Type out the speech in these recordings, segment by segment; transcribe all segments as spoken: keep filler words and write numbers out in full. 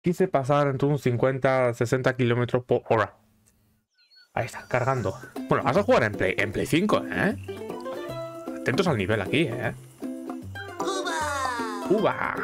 Quise pasar entre unos cincuenta a sesenta kilómetros por hora. Ahí está, cargando. Bueno, vas a jugar en Play, en Play cinco, ¿eh? Atentos al nivel aquí, ¿eh? ¡Uva! ¡Uva!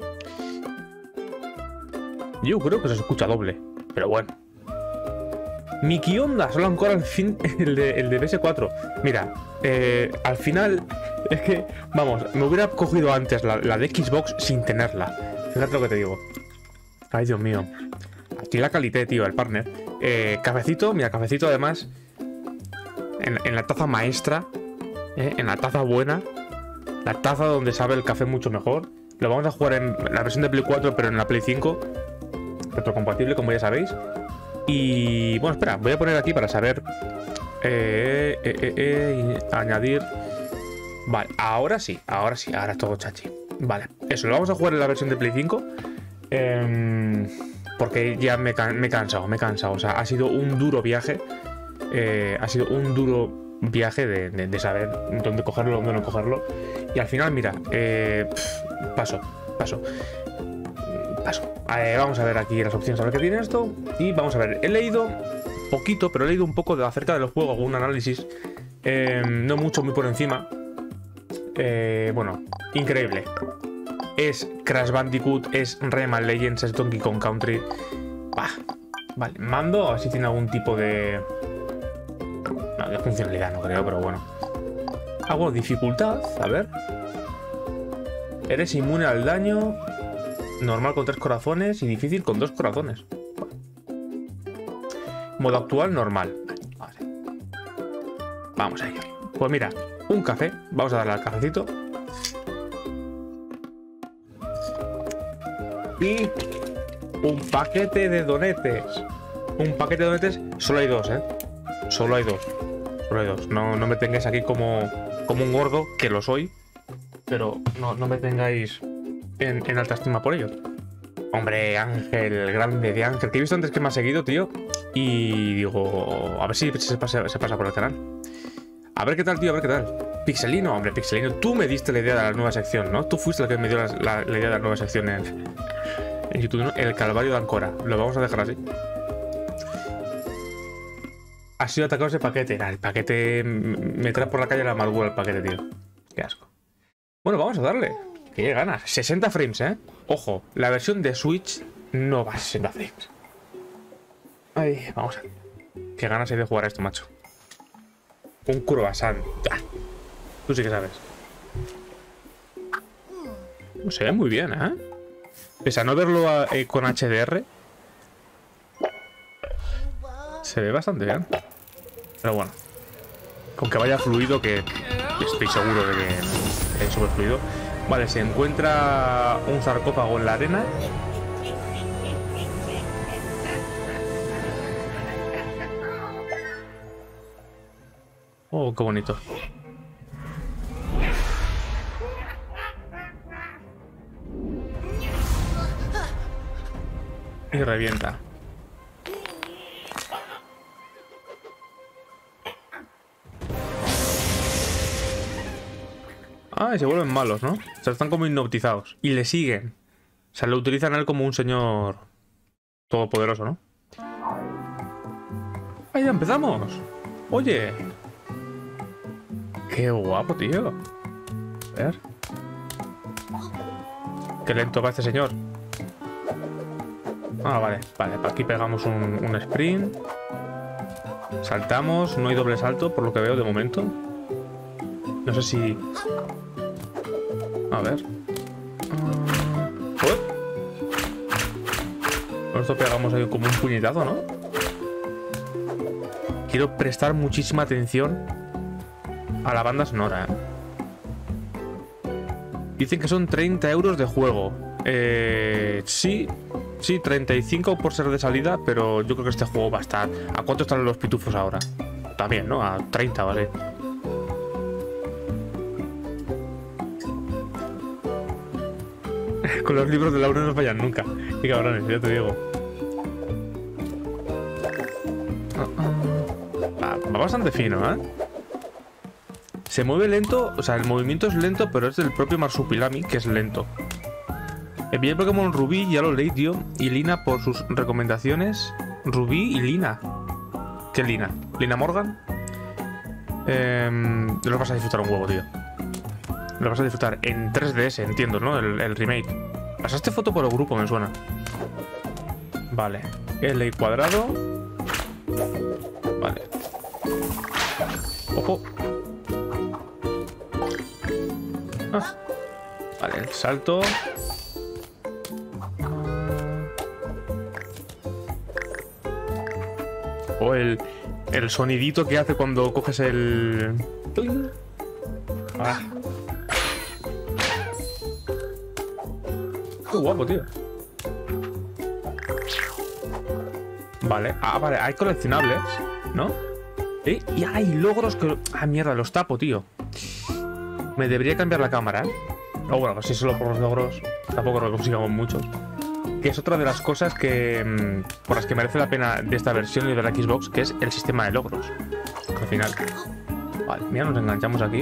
Yo creo que se escucha doble, pero bueno. Miki Onda, solo ancora al fin el de, el de P S cuatro. Mira, eh, al final es que, vamos, me hubiera cogido antes la, la de Xbox sin tenerla. Fíjate lo que te digo. Ay, Dios mío. Aquí la calidad, tío, el partner. Eh, cafecito, mira, cafecito además. En, en la taza maestra. Eh, en la taza buena. La taza donde sabe el café mucho mejor. Lo vamos a jugar en la versión de Play cuatro, pero en la Play cinco. Retrocompatible, como ya sabéis. Y bueno, espera, voy a poner aquí para saber. Eh, eh, eh, eh, añadir. Vale, ahora sí, ahora sí, ahora es todo chachi. Vale, eso, lo vamos a jugar en la versión de Play cinco. Eh, porque ya me, can me he cansado, me he cansado. O sea, ha sido un duro viaje. Eh, ha sido un duro viaje de, de, de saber dónde cogerlo, dónde no cogerlo. Y al final, mira, eh, paso, paso. Paso. Eh, vamos a ver aquí las opciones, a ver qué tiene esto. Y vamos a ver, he leído poquito, pero he leído un poco de acerca del juego, algún análisis. Eh, no mucho, muy por encima. Eh, bueno, increíble. Es Crash Bandicoot, es Rayman Legends, es Donkey Kong Country. Bah, vale, mando, a ver si tiene algún tipo de... No, de funcionalidad no creo, pero bueno. Hago dificultad, a ver. Eres inmune al daño. Normal con tres corazones y difícil con dos corazones. Modo actual, normal. Vale. Vamos a ello. Pues mira, un café. Vamos a darle al cafecito. Y un paquete de donetes. Un paquete de donetes. Solo hay dos, ¿eh? Solo hay dos. Solo hay dos. No, no me tengáis aquí como, como un gordo, que lo soy. Pero no, no me tengáis en, en alta estima por ello. Hombre, Ángel, grande de Ángel, que he visto antes que me ha seguido, tío. Y digo, a ver si se pasa, se pasa por el canal. A ver qué tal, tío, a ver qué tal. Pixelino, hombre, Pixelino, tú me diste la idea de la nueva sección, ¿no? Tú fuiste el que me dio la, la, la idea de la nueva sección en, en YouTube, ¿no? El Calvario de Ancora. Lo vamos a dejar así. Ha sido atacado ese paquete. Nah, el paquete me trae por la calle la amargura, el paquete, tío. Qué asco. Bueno, vamos a darle. Qué ganas. sesenta frames, ¿eh? Ojo, la versión de Switch no va a sesenta frames. Ay, vamos a ver. Qué ganas hay de jugar a esto, macho. Un croissant. ¡Ah! Tú sí que sabes. Se ve muy bien, ¿eh? Pese a no verlo a, eh, con H D R, se ve bastante bien. Pero bueno, con que vaya fluido, que estoy seguro de que es súper fluido. Vale, se encuentra un sarcófago en la arena. Oh, qué bonito. Y revienta. Ah, y se vuelven malos, ¿no? O sea, están como hipnotizados. Y le siguen. O sea, lo utilizan a él como un señor todopoderoso, ¿no? ¡Ahí ya empezamos! Oye. Qué guapo, tío. A ver. Qué lento va este señor. Ah, vale. Vale, aquí pegamos un, un sprint. Saltamos. No hay doble salto, por lo que veo de momento. No sé si... A ver. Uh... Con esto pegamos ahí como un puñetazo, ¿no? Quiero prestar muchísima atención a la banda sonora, ¿eh? Dicen que son treinta euros de juego. Eh, sí, sí, treinta y cinco por ser de salida, pero yo creo que este juego va a estar... ¿A cuánto están los pitufos ahora? También, ¿no? A treinta, ¿vale? Con los libros de Laura no fallan nunca. Qué cabrones, ya te digo. Va, va bastante fino, ¿eh? Se mueve lento, o sea, el movimiento es lento, pero es del propio Marsupilami, que es lento. Me pillé el Pokémon Rubí, ya lo leí, tío. Y Lina por sus recomendaciones. Rubí y Lina. ¿Qué es Lina? ¿Lina Morgan? Eh, lo vas a disfrutar un huevo, tío. Lo vas a disfrutar en tres D S, entiendo, ¿no? El, el remake. Pasaste foto por el grupo, me suena. Vale. L cuadrado. Vale. Ojo. Ah. Vale, el salto. O el, el sonidito que hace cuando coges el... Ah. Qué guapo, tío. Vale. Ah, vale. Hay coleccionables, ¿no? ¿Eh? Y hay logros que... Ah, mierda, los tapo, tío. Me debería cambiar la cámara, ¿eh? No, bueno, pues si solo por los logros tampoco lo consigamos muchos. Que es otra de las cosas que... por las que merece la pena de esta versión y de la Xbox, que es el sistema de logros. Al final. Vale, mira, nos enganchamos aquí.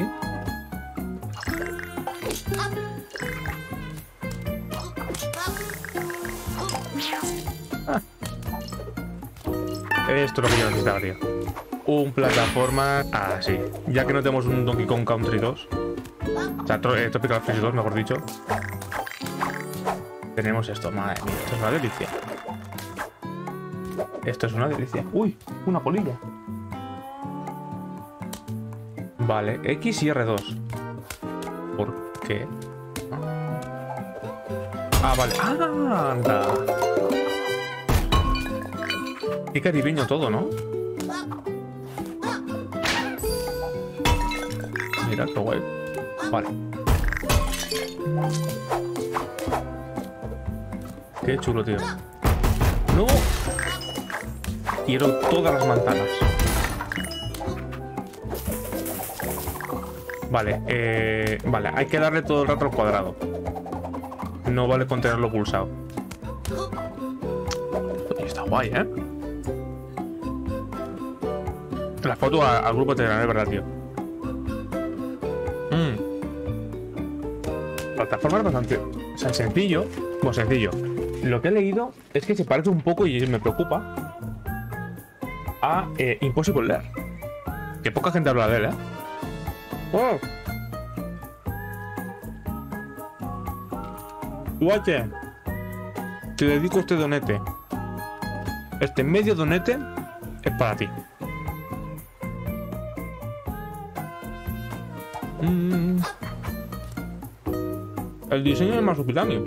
Ah. Esto es lo que yo necesitaba, tío. Un plataforma así. Ya que no tenemos un Donkey Kong Country dos. O sea, eh, Tropical Freeze dos, mejor dicho. Tenemos esto. Madre mía, esto es una delicia. Esto es una delicia. Uy, una polilla. Vale, X y R dos. ¿Por qué? Ah, vale. ¡Ah, anda! Qué caribeño todo, ¿no? Mira, qué guay. Vale. Qué chulo, tío. ¡No! Quiero todas las manzanas. Vale, eh... Vale, hay que darle todo el rato al cuadrado. No vale con tenerlo pulsado. Está guay, ¿eh? La foto a, al grupo te es verdad, tío. Mm. Plataforma es bastante... O sea, sencillo. Bueno, sencillo. Lo que he leído es que se parece un poco, y me preocupa, a eh, Impossible Lair. Que poca gente habla de él, ¿eh? ¡Oh! Guache, te dedico este donete. Este medio donete es para ti. Mm. El diseño de Marsupilami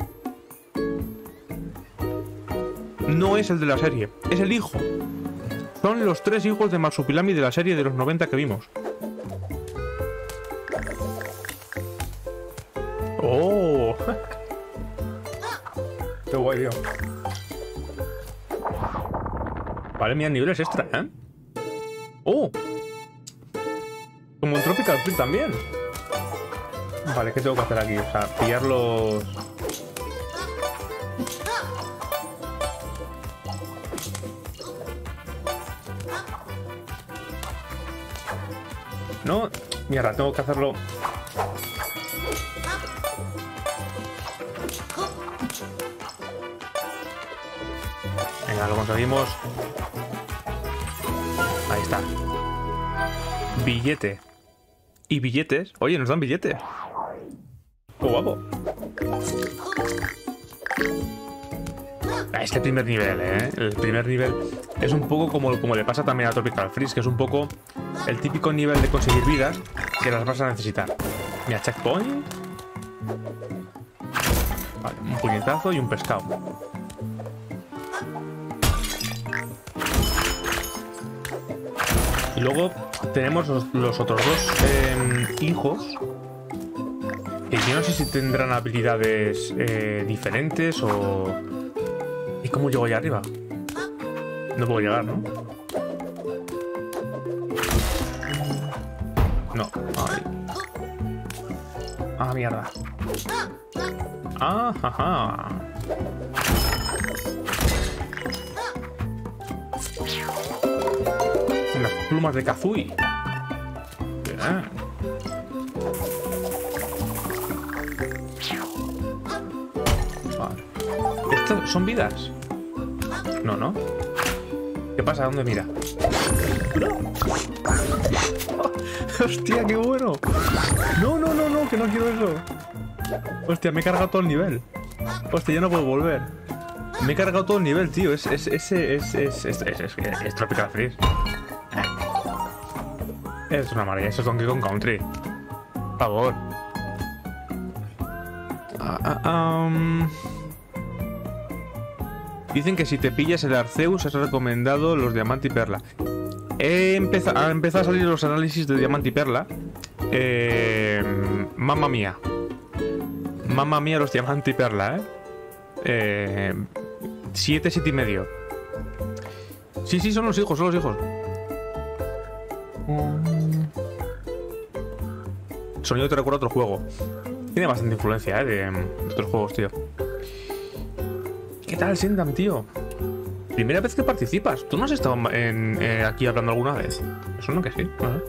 no es el de la serie, es el hijo. Son los tres hijos de Marsupilami de la serie de los noventa que vimos. ¡Oh! ¡Qué guay, tío! Vale, mira, niveles extra, ¿eh? ¡Oh! Como en Tropical Freeze también. Vale, ¿qué tengo que hacer aquí? O sea, pillar los... No, mierda, tengo que hacerlo... Venga, lo conseguimos. Ahí está. Billete. ¿Y billetes? Oye, nos dan billetes. ¡Qué guapo! Este primer nivel, ¿eh? El primer nivel es un poco como, como le pasa también a Tropical Freeze, que es un poco el típico nivel de conseguir vidas que las vas a necesitar. Mira, checkpoint. Vale, un puñetazo y un pescado. Y luego tenemos los, los otros dos eh, hijos. Que yo no sé si tendrán habilidades eh, diferentes o... ¿Y cómo llego allá arriba? No puedo llegar, ¿no? No. Ay. Ah, mierda. Ah, jaja. Unas plumas de Kazooie. Bien. Vale. ¿Son vidas? No, ¿no? ¿Qué pasa? ¿Dónde mira? ¡No! ¡Hostia, qué bueno! No, no, no, no, que no quiero eso. Hostia, me he cargado todo el nivel. Hostia, ya no puedo volver. Me he cargado todo el nivel, tío. Es, es, es, es, es, es, es, es, es Tropical Freeze. Es una maravilla, eso es Donkey Kong Country. Por favor. Ah, ah, um... Dicen que si te pillas el Arceus es recomendado los Diamante y Perla. He empezado, ha empezado a salir los análisis de Diamante y Perla. Eh, mamma mía. Mamma mía los Diamante y Perla, ¿eh? eh siete, siete y medio. Sí, sí, son los hijos, son los hijos. Sonido te recuerda a otro juego. Tiene bastante influencia, ¿eh? De, de otros juegos, tío. ¿Qué tal, Sendam, tío? Primera vez que participas. ¿Tú no has estado en, eh, aquí hablando alguna vez? Eso no que sí. Uh-huh.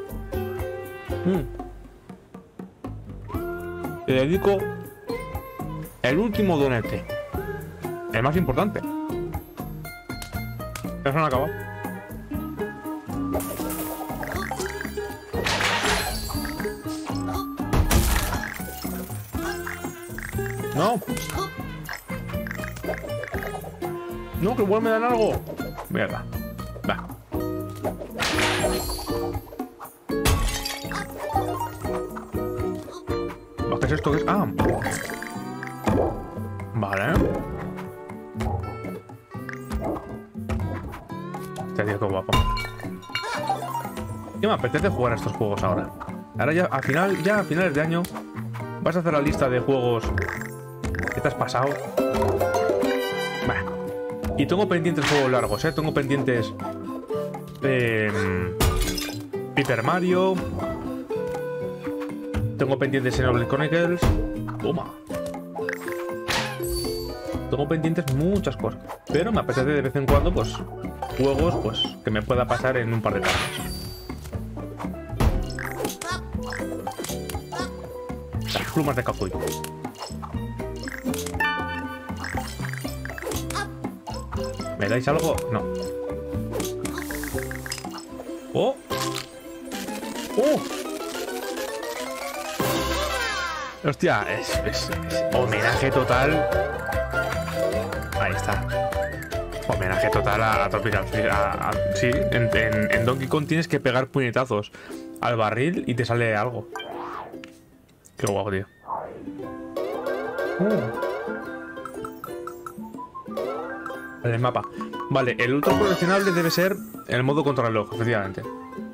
mm. Te dedico el último donete. El más importante. Ya se han acabado. No. No, que igual me dan algo. Mierda. Va. ¿Qué es esto? ¿Qué es? Ah. Vale. Este tío, qué guapo. ¿Qué me apetece jugar a estos juegos ahora? Ahora ya, al final, ya a finales de año, vas a hacer la lista de juegos que te has pasado. Bah. Y tengo pendientes juegos largos, ¿eh? Tengo pendientes... Eh, Paper Mario. Tengo pendientes Xenoblade Chronicles. Toma. Tengo pendientes muchas cosas. Pero me apetece de vez en cuando, pues, juegos, pues, que me pueda pasar en un par de tardes. Las plumas de Capuy. ¿Me dais algo? No. ¡Oh! ¡Oh! Hostia, es, es, es homenaje total. Ahí está. Homenaje total a, a Tropical Freeze. A, a, sí, en, en, en Donkey Kong tienes que pegar puñetazos al barril y te sale algo. Qué guapo, tío. Uh. El mapa. Vale, el otro coleccionable debe ser el modo contrarreloj, efectivamente.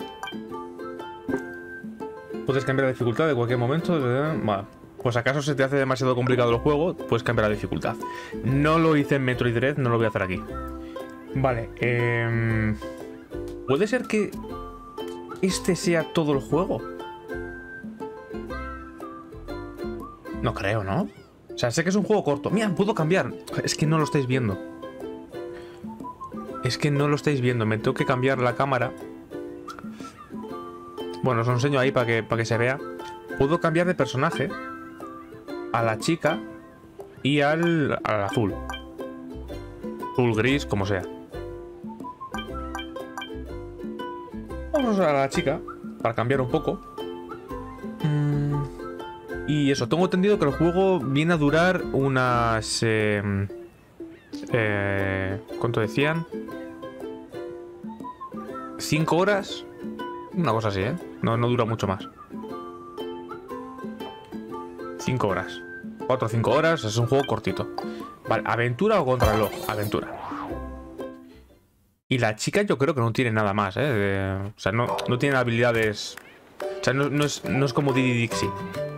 Puedes cambiar la dificultad de cualquier momento. Vale. Pues acaso se te hace demasiado complicado el juego, puedes cambiar la dificultad. No lo hice en Metroid Dread, no lo voy a hacer aquí. Vale, eh... ¿puede ser que este sea todo el juego? No creo, ¿no? O sea, sé que es un juego corto. Mira, puedo cambiar. Es que no lo estáis viendo. Es que no lo estáis viendo. Me tengo que cambiar la cámara. Bueno, os lo enseño ahí para que, para que se vea. Puedo cambiar de personaje a la chica y al, al azul. Azul, gris, como sea. Vamos a la chica para cambiar un poco. Mm, y eso, tengo entendido que el juego viene a durar unas... Eh, eh, ¿cuánto decían? ¿Cinco horas? Una cosa así, ¿eh? No, no dura mucho más. Cinco horas. Cuatro o cinco horas, es un juego cortito. Vale, ¿aventura o contrarreloj? Aventura. Y la chica yo creo que no tiene nada más, ¿eh? De, o sea, no, no tiene habilidades... O sea, no, no, es, no es como Diddy Dixie.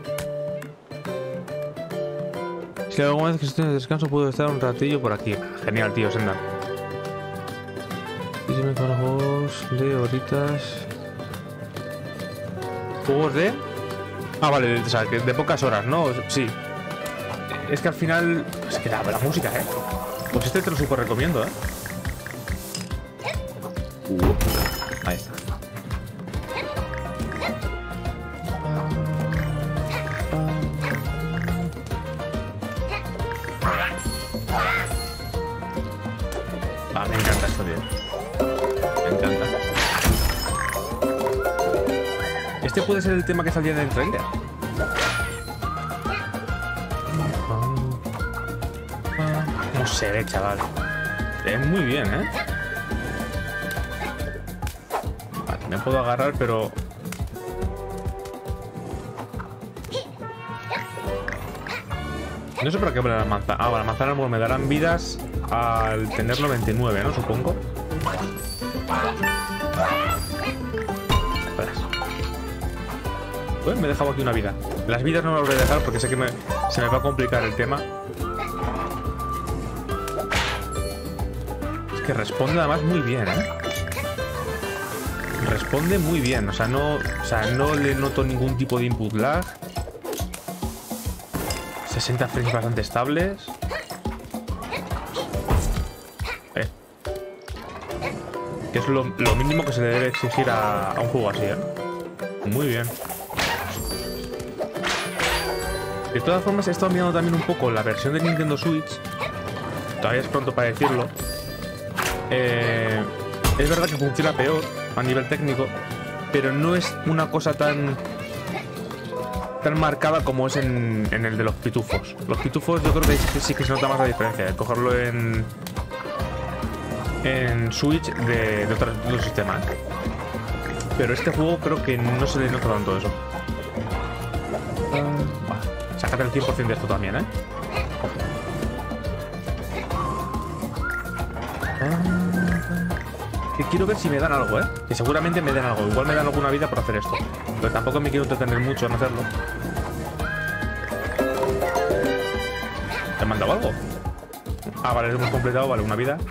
Si alguna vez que esté de descanso puedo estar un ratillo por aquí. Genial, tío, Senda. Y si me con juegos de horitas... ¿Juegos de...? Ah, vale, de, o sea, de pocas horas, ¿no? Sí. Es que al final... Es que la, la música, ¿eh? Pues este te lo super recomiendo, ¿eh? Uh, ahí está. Ah, me encanta esto, tío. Me encanta. Este puede ser el tema que salía en el trailer. No se ve, chaval. Se ve muy bien, ¿eh? Vale, me puedo agarrar, pero... No sé para qué poner las manzanas. Ah, las manzanas me darán vidas al tener noventa y nueve, ¿no? Supongo. Pues me he dejado aquí una vida. Las vidas no me las voy a dejar porque sé que me, se me va a complicar el tema. Es que responde además muy bien, ¿eh? Responde muy bien. O sea, no, o sea, no le noto ningún tipo de input lag. sesenta frames bastante estables. Eh. Que es lo, lo mínimo que se le debe exigir a, a un juego así, ¿eh? Muy bien. De todas formas, he estado mirando también un poco la versión de Nintendo Switch. Todavía es pronto para decirlo. Eh, es verdad que funciona peor a nivel técnico, pero no es una cosa tan... tan marcada como es en, en el de los pitufos. Los pitufos yo creo que sí, sí que se nota más la diferencia de cogerlo en en Switch de, de otros, de otros sistemas. Pero este juego creo que no se le nota tanto eso. Uh, sácate el cien por ciento de esto también, ¿eh? Uh, que quiero ver si me dan algo, ¿eh? Que seguramente me den algo. Igual me dan alguna vida por hacer esto. Pero tampoco me quiero entretener mucho en hacerlo. ¿Te han mandado algo? Ah, vale, hemos completado, vale, una vida.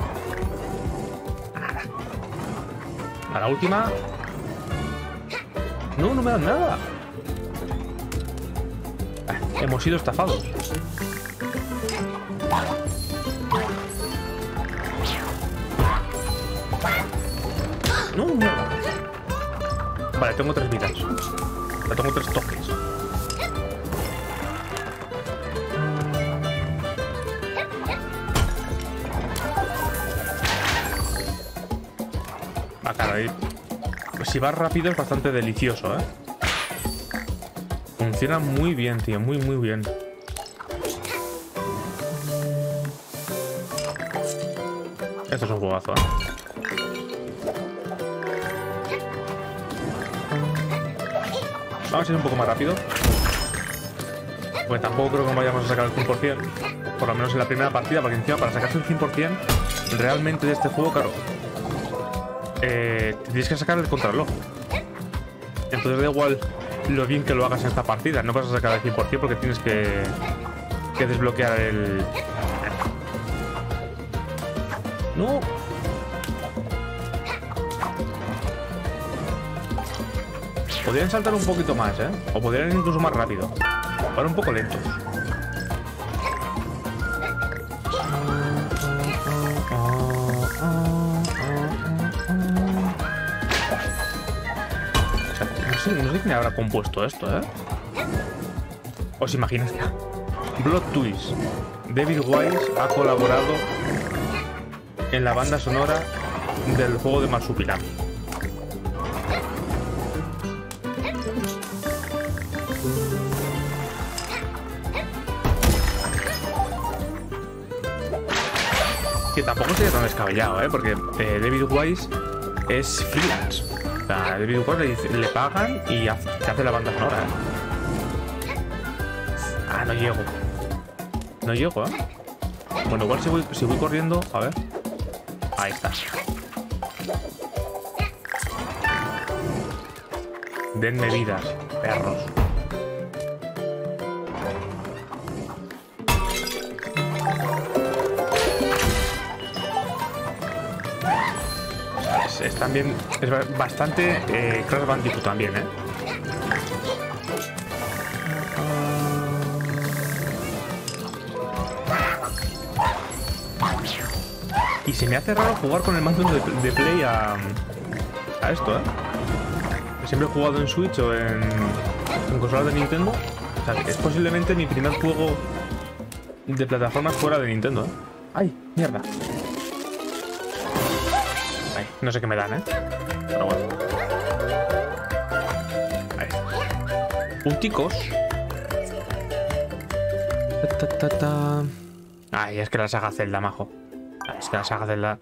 A la última. No, no me dan nada. Ah, hemos sido estafados. No, mierda. Vale, tengo tres vidas. Ya tengo tres toques. Ah, caray. Si vas rápido es bastante delicioso, ¿eh? Funciona muy bien, tío. Muy, muy bien. Esto es un juegazo, ¿eh? Vamos a ir un poco más rápido. Pues tampoco creo que vayamos a sacar el cien por cien. Por lo menos en la primera partida, porque encima para sacarse el cien por cien realmente de este juego, claro, eh, tienes que sacar el contrarreloj. Entonces da igual lo bien que lo hagas en esta partida. No vas a sacar el cien por cien porque tienes que, que desbloquear el... No. Podrían saltar un poquito más, ¿eh? O podrían ir incluso más rápido. Ahora un poco lentos. O sea, no sé, no sé quién habrá compuesto esto, ¿eh? ¿Os imagináis que Blood Twist, David Wise ha colaborado en la banda sonora del juego de Marsupilami? Que tampoco sería tan descabellado, ¿eh? Porque eh, David Wise es freelance. O sea, a David Wise le, dice, le pagan y hace, hace la banda sonora, ¿eh? Ah, no llego. No llego, ¿eh? Bueno, igual si voy, si voy corriendo... A ver. Ahí está. Denme vidas, perros. Es, es también... Es bastante eh, Crash Bandicoot también, ¿eh? Y se me hace raro jugar con el mando de, de Play a, a esto, ¿eh? Siempre he jugado en Switch o en, en consolas de Nintendo. O sea, es posiblemente mi primer juego de plataformas fuera de Nintendo, ¿eh? ¡Ay, mierda! Ahí, no sé qué me dan, ¿eh? Pero bueno. Ahí. Punticos. Ta, ta, ta, ta. Ay, es que la saga Zelda, majo. Ay, es que la saga Zelda...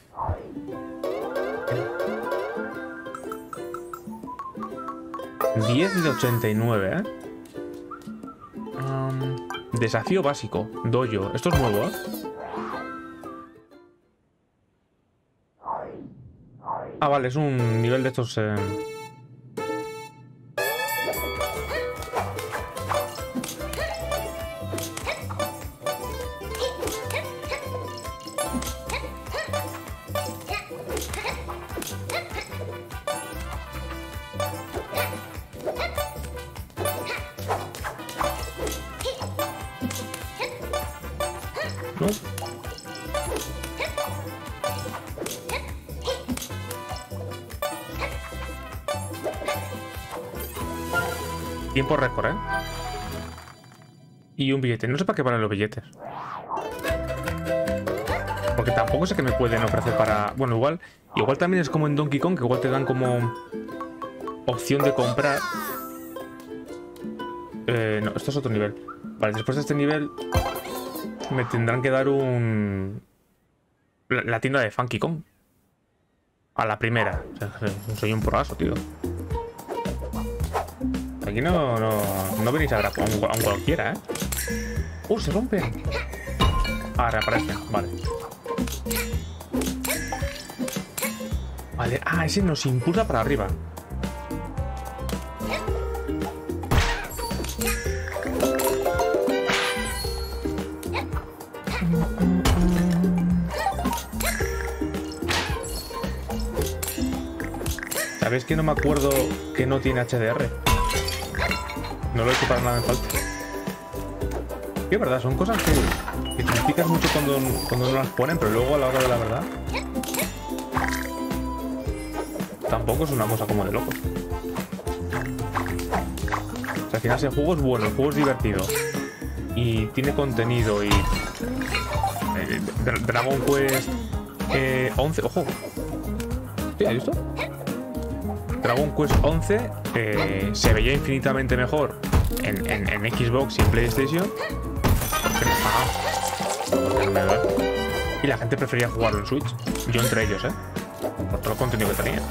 diez de ochenta y nueve, ¿eh? Um, desafío básico. Dojo. Esto es nuevo, ¿eh? Ah, vale, es un nivel de estos... Eh... ¿No? Tiempo récord, ¿eh? Y un billete. No sé para qué valen los billetes. Porque tampoco sé qué me pueden ofrecer para... Bueno, igual... Igual también es como en Donkey Kong, que igual te dan como... opción de comprar. Eh, no, esto es otro nivel. Vale, después de este nivel... me tendrán que dar un... La, la tienda de Funky Kong. A la primera. O sea, soy un porrazo, tío. Aquí no, no, no venís a grabar, aun, aun cualquiera, ¿eh? ¡Uh, se rompen! Ah, reaparecen, vale. Vale, ah, ese nos impulsa para arriba. ¿Sabéis que no me acuerdo que no tiene H D R? No lo he hecho para nada en falta. Que es verdad, son cosas que, que criticas mucho cuando, cuando no las ponen, pero luego a la hora de la verdad tampoco es una cosa como de locos. O sea, al final si el juego es bueno, el juego es divertido y tiene contenido y... Eh, Dragon Quest eh, once, ojo. ¿Sí, has visto? Dragon Quest once eh, se veía infinitamente mejor en, en, en Xbox y en PlayStation. Ah, porque no me da. Y la gente prefería jugarlo en Switch. Yo entre ellos, ¿eh? Por todo el contenido que tenía.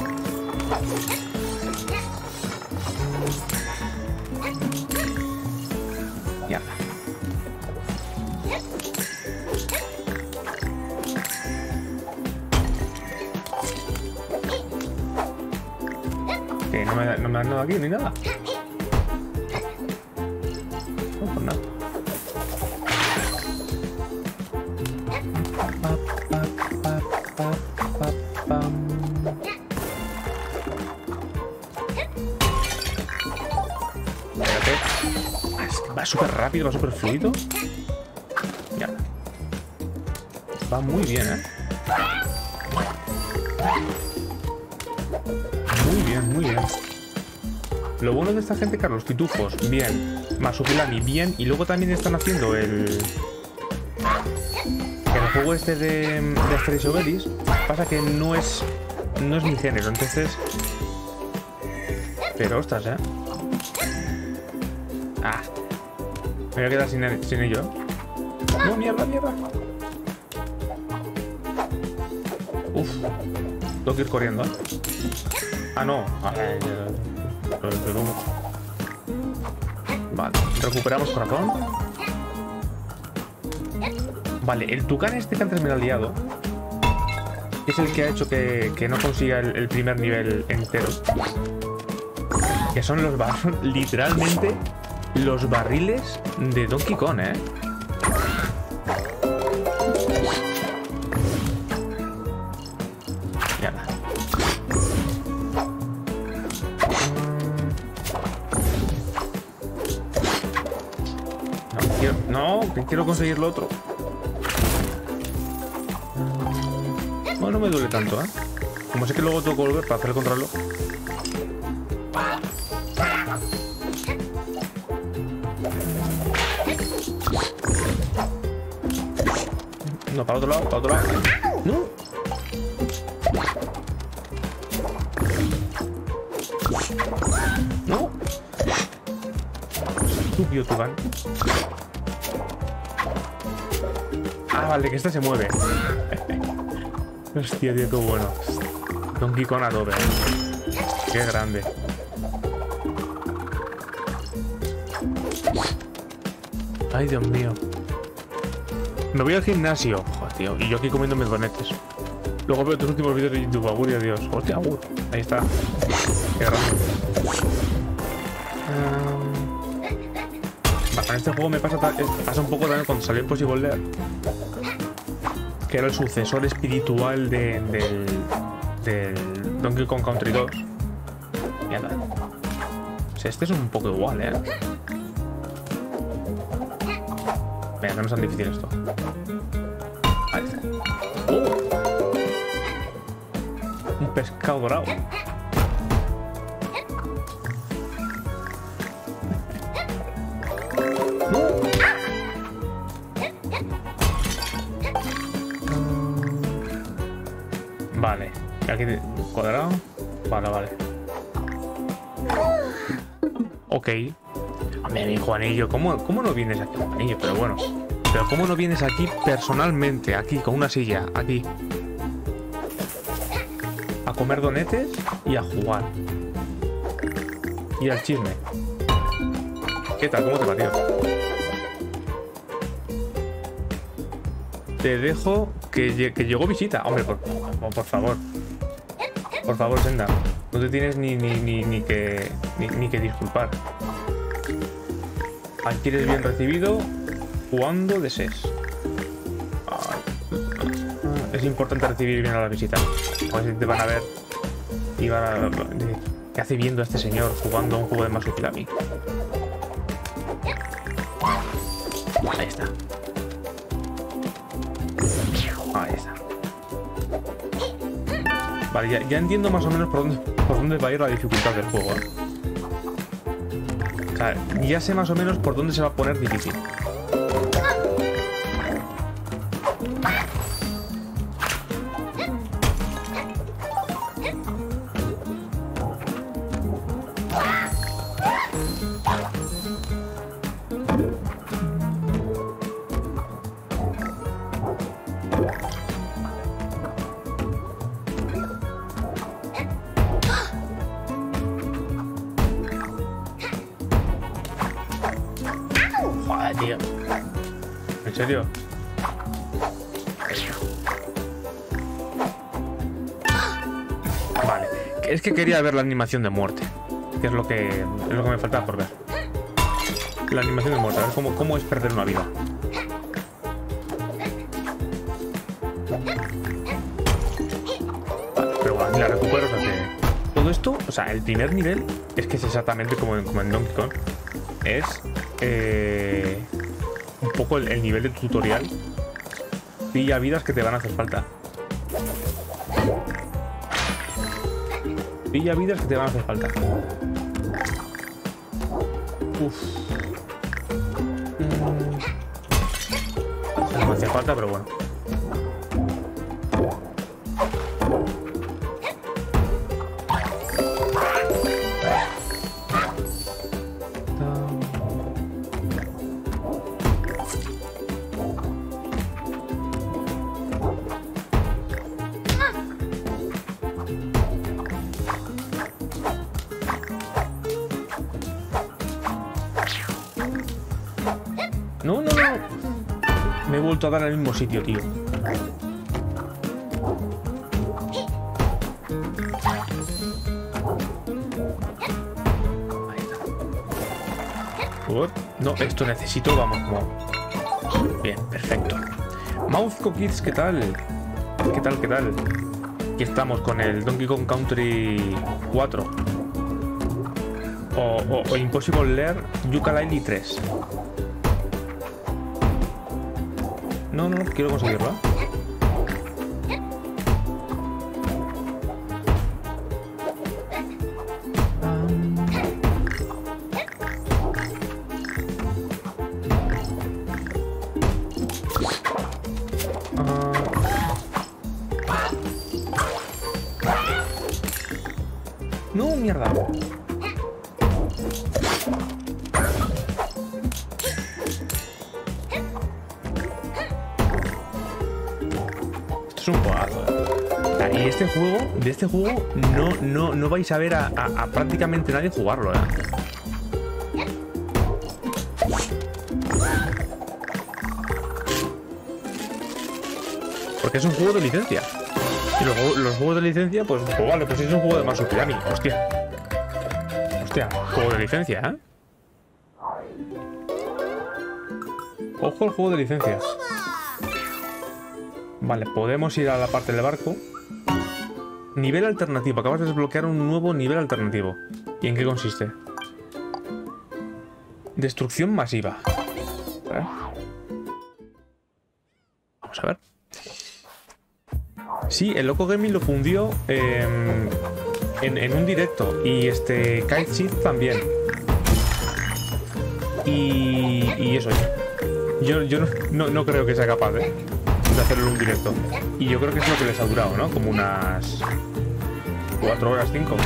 Mierda. Que no me, no me dan nada aquí ni nada. No, pues nada. Espérate. Va súper rápido, va súper fluido. Ya. Va muy bien, ¿eh? Muy bien, muy bien. Lo bueno de esta gente, Carlos, Pitufos, bien. Masukilami, bien. Y luego también están haciendo el... El juego este de, de Asterix y Obelix. Pasa que no es... No es mi género, entonces... Pero ostras, ¿eh? Ah. Me voy a quedar sin, sin ello. No, mierda, mierda. Uf. Tengo que ir corriendo, ¿eh? Ah, no. Vale, vale, recuperamos corazón. Vale, el tucán este que antes me lo ha liado, que es el que ha hecho que, que no consiga el, el primer nivel entero. Que son los barriles, literalmente los barriles de Donkey Kong, ¿eh? No, que quiero conseguir lo otro. Bueno, no me duele tanto, ¿eh? Como sé que luego tengo que volver para hacer el contrarreloj. No, para otro lado, para otro lado. No. No. Estúpido Tugan. Ah, vale, que este se mueve. Hostia, tío, qué bueno. Donkey Kong Adobe. Qué grande. Ay, Dios mío. Me voy al gimnasio. Joder, tío. Y yo aquí comiendo mis donetes. Luego veo tus últimos vídeos de YouTube. Agur y adiós. Hostia, agur. Ahí está. Qué grande. Um... En este juego me pasa, pasa un poco también cuando salió Impossible Lair, que era el sucesor espiritual de, del, del Donkey Kong Country dos. Y anda. O sea, este es un poco igual, ¿eh? Venga, que no es tan difícil esto. Ahí está. ¡Oh! Un pescado dorado. Vale, aquí cuadrado. Vale, vale. Ok. Hombre, mi Juanillo, ¿cómo, ¿cómo no vienes aquí, Juanillo? Pero bueno. Pero ¿cómo no vienes aquí personalmente? Aquí, con una silla, aquí. A comer donetes y a jugar. Y al chisme. ¿Qué tal? ¿Cómo te va, tío? Te dejo que, que llegó visita. Hombre, por, por favor. Por favor, Senda. No te tienes ni, ni, ni, ni, que, ni, ni que disculpar. Aquí eres bien recibido cuando desees. Es importante recibir bien a la visita. A ver si te van a ver y van a decir, ¿qué hace viendo a este señor jugando a un juego de Masukilami? Ahí está. Ahí está. Vale, ya, ya entiendo más o menos por dónde, por dónde va a ir la dificultad del juego, ¿eh? O sea, ya sé más o menos por dónde se va a poner difícil. Joder, tío. ¿En serio? Vale. Es que quería ver la animación de muerte. Que es lo que, es lo que me faltaba por ver. La animación de muerte. A ver cómo, cómo es perder una vida. Vale, pero bueno, la recupero. O sea que todo esto, o sea, el primer nivel es que es exactamente como en, como en Donkey Kong. Es eh, un poco el, el nivel de tutorial. Pilla vidas que te van a hacer falta. Pilla vidas que te van a hacer falta. Uf. Mm. No me hace falta, pero bueno. No, no, no. Me he vuelto a dar al mismo sitio, tío. Ahí está. What? No, esto necesito, vamos, como... Bien, perfecto. Mouth Cookies, ¿qué tal? ¿Qué tal, qué tal? Aquí estamos con el Donkey Kong Country cuatro. O, o, o Impossible Lair Yooka-Laylee tres. No, no, quiero conseguirlo. No, mierda. Esto es un juegazo. Y este juego, de este juego, no, no, no vais a ver a, a, a prácticamente nadie jugarlo, ¿eh? Porque es un juego de licencia. Y los, los juegos de licencia, pues, pues vale, pues es un juego de Marsupilami. Hostia. Hostia, juego de licencia, ¿eh? Ojo al juego de licencia. Vale, podemos ir a la parte del barco. Nivel alternativo. Acabas de desbloquear un nuevo nivel alternativo. ¿Y en qué consiste? Destrucción masiva. ¿Eh? Vamos a ver. Sí, el Loco Gaming lo fundió eh, en, en un directo. Y este Kite Shift también. Y, y eso. Yo, yo no, no, no creo que sea capaz, ¿eh? De hacerlo en un directo. Y yo creo que es lo que les ha durado, ¿no? Como unas cuatro horas, cinco.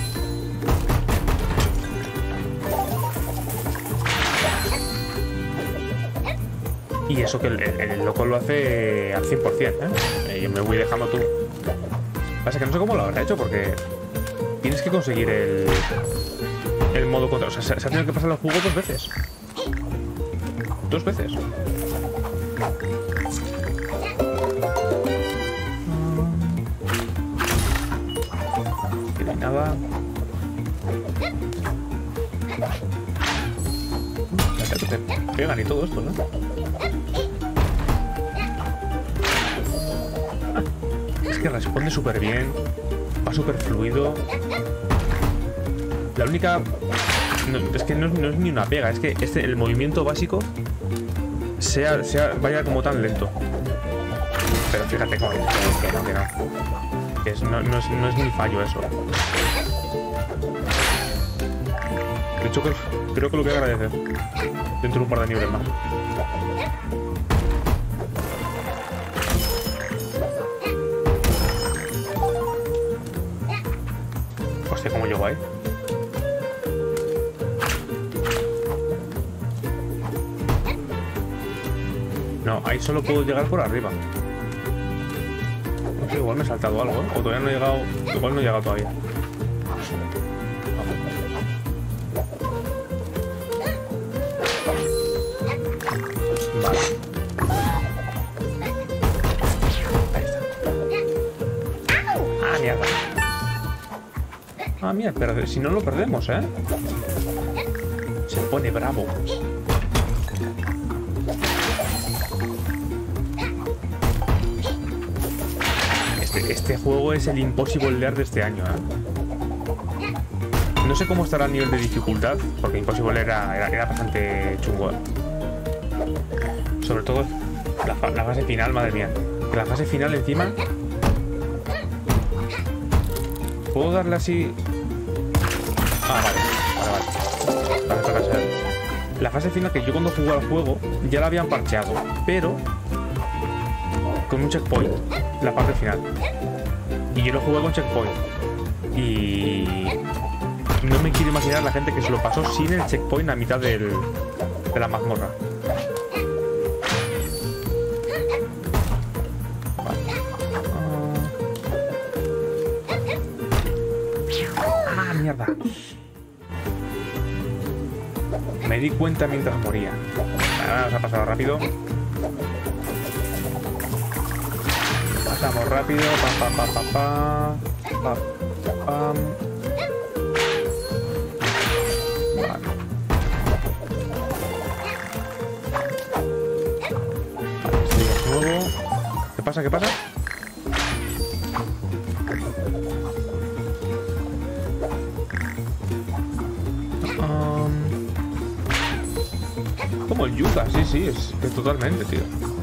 Y eso que el, el, el loco lo hace al cien por cien, ¿eh? Yo me voy dejando tú. Pasa que no sé cómo lo habrá hecho porque tienes que conseguir el, el modo contra. O sea, se, se ha tenido que pasar el juego dos veces. Dos veces. Que no hay nada. Que te pegan y todo esto, ¿no? Es que responde súper bien. Va súper fluido. La única... No, es que no, no es ni una pega. Es que este, el movimiento básico sea, sea, vaya como tan lento. Pero fíjate cómo que no, que no. Que es, no, no, es, no es ni fallo eso. De hecho, creo, creo que lo voy a agradecer dentro de un par de niveles más. Hostia, ¿cómo llego ahí? No, ahí solo puedo llegar por arriba. No sé, igual me he saltado algo, ¿eh? O todavía no he llegado... Igual no he llegado todavía. Vale. Ahí está. Ah, mierda. Ah, mira, pero si no lo perdemos, ¿eh? Se pone bravo. Este, este juego es el Impossible Lair de este año, ¿eh? No sé cómo estará el nivel de dificultad, porque Impossible era, era, era bastante chungo, ¿eh? Sobre todo la, fa la fase final, madre mía. Que la fase final encima... ¿Puedo darle así...? Ah, vale. Vale, vale. Vale, toca ser. La fase final, que yo cuando jugué al juego ya la habían parcheado, pero con un checkpoint, la parte final. Y yo lo jugué con checkpoint. Y no me quiero imaginar la gente que se lo pasó sin el checkpoint a mitad del, de la mazmorra. Vale. Ah, mierda. Me di cuenta mientras moría. Ahora nos ha pasado rápido. Pasamos rápido. Pa, pa, pa, pa, pa. Pa, pam. Vale. Vale, esto ya es nuevo. ¿Qué pasa? ¿Qué pasa? Como el Yuka, sí, sí, es, es totalmente, tío.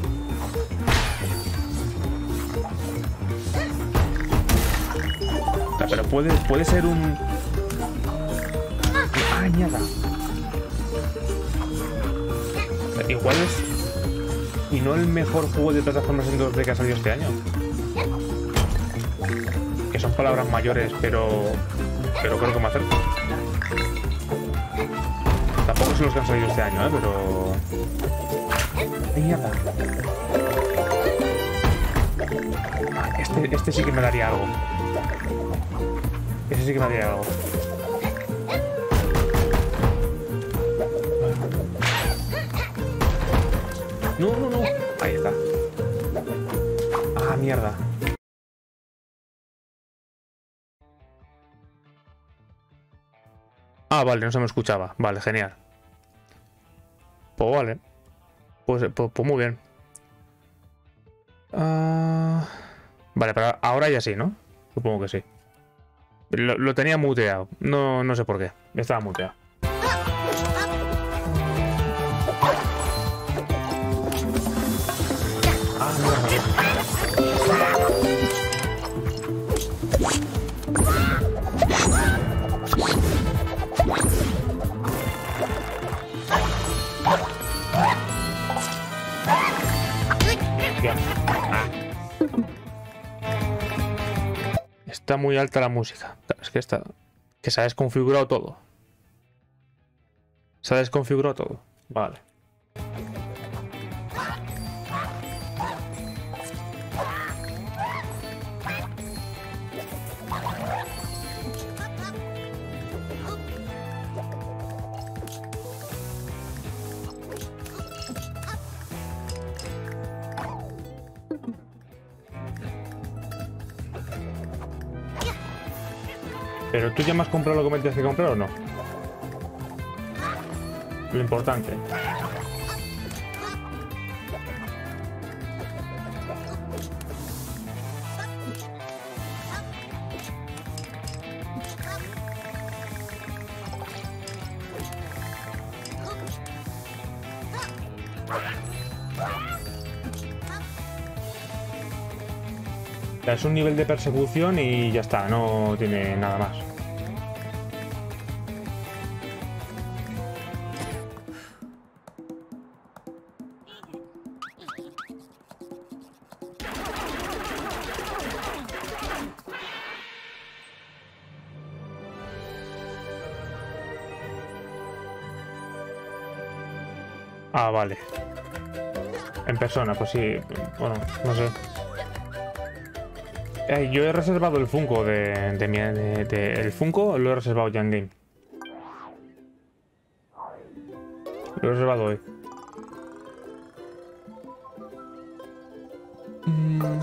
O sea, pero puede, puede ser un... ¡Ay, mierda! O sea, igual es... Y no el mejor juego de plataformas en dos D que ha salido este año. Que son palabras mayores, pero... pero creo que más cerca. Tampoco son los que han salido este año, ¿eh? Pero... ¡Ay, mierda! Este, este sí que me daría algo. Ese sí que me daría algo. No, no, no. Ahí está. Ah, mierda. Ah, vale, no se me escuchaba. Vale, genial. Pues vale. Pues, pues, pues muy bien. Uh... Vale, pero ahora ya sí, ¿no? Supongo que sí. Lo, lo tenía muteado. No, no sé por qué. Estaba muteado. Ah, mierda. Está muy alta la música. Es que está... Que se ha desconfigurado todo. Se ha desconfigurado todo. Vale. ¿Pero tú ya me has comprado lo que me tienes que comprar o no? Lo importante. Es un nivel de persecución y ya está, no tiene nada más. Ah, vale. En persona, pues sí. Bueno, no sé. Eh, yo he reservado el Funko de, de mi... De, de, el Funko lo he reservado ya en game. Lo he reservado hoy. Mm.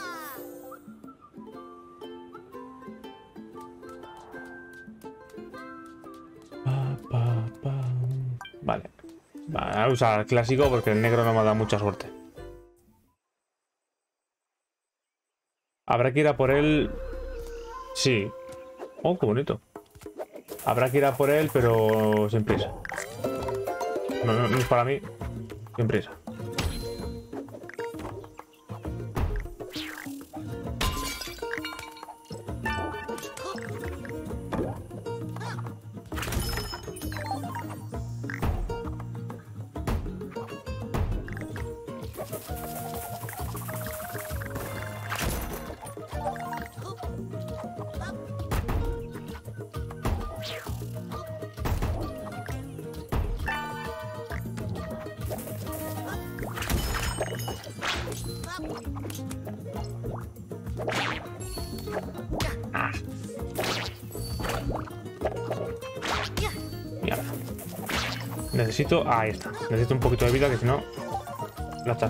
Pa, pa, pa. Vale. Vale, voy a usar el clásico porque el negro no me ha dado mucha suerte. Habrá que ir a por él... Sí. Oh, qué bonito. Habrá que ir a por él, pero sin prisa. No, no, no es para mí. Sin prisa. Mierda. Necesito... Ah, ahí está. Necesito un poquito de vida, que si no... La está.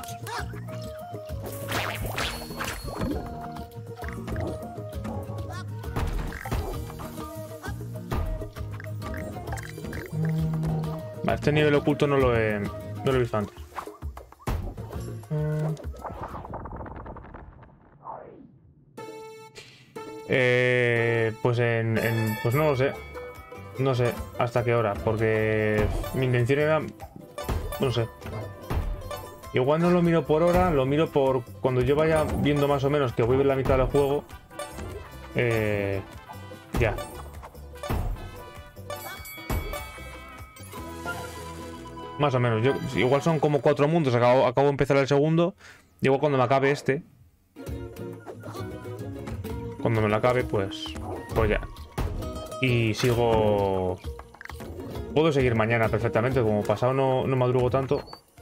Vale, este nivel oculto no lo he... No lo he visto antes. Eh, pues en, en... Pues no lo sé. No sé hasta qué hora, porque mi intención era... No sé. Igual no lo miro por hora, lo miro por... Cuando yo vaya viendo más o menos que voy a ver la mitad del juego. Eh... Ya. Más o menos. Yo, igual son como cuatro mundos, acabo, acabo de empezar el segundo. Y igual cuando me acabe este... Cuando me lo acabe, pues... Pues ya. Y sigo... Puedo seguir mañana perfectamente, como pasado no, no madrugo tanto.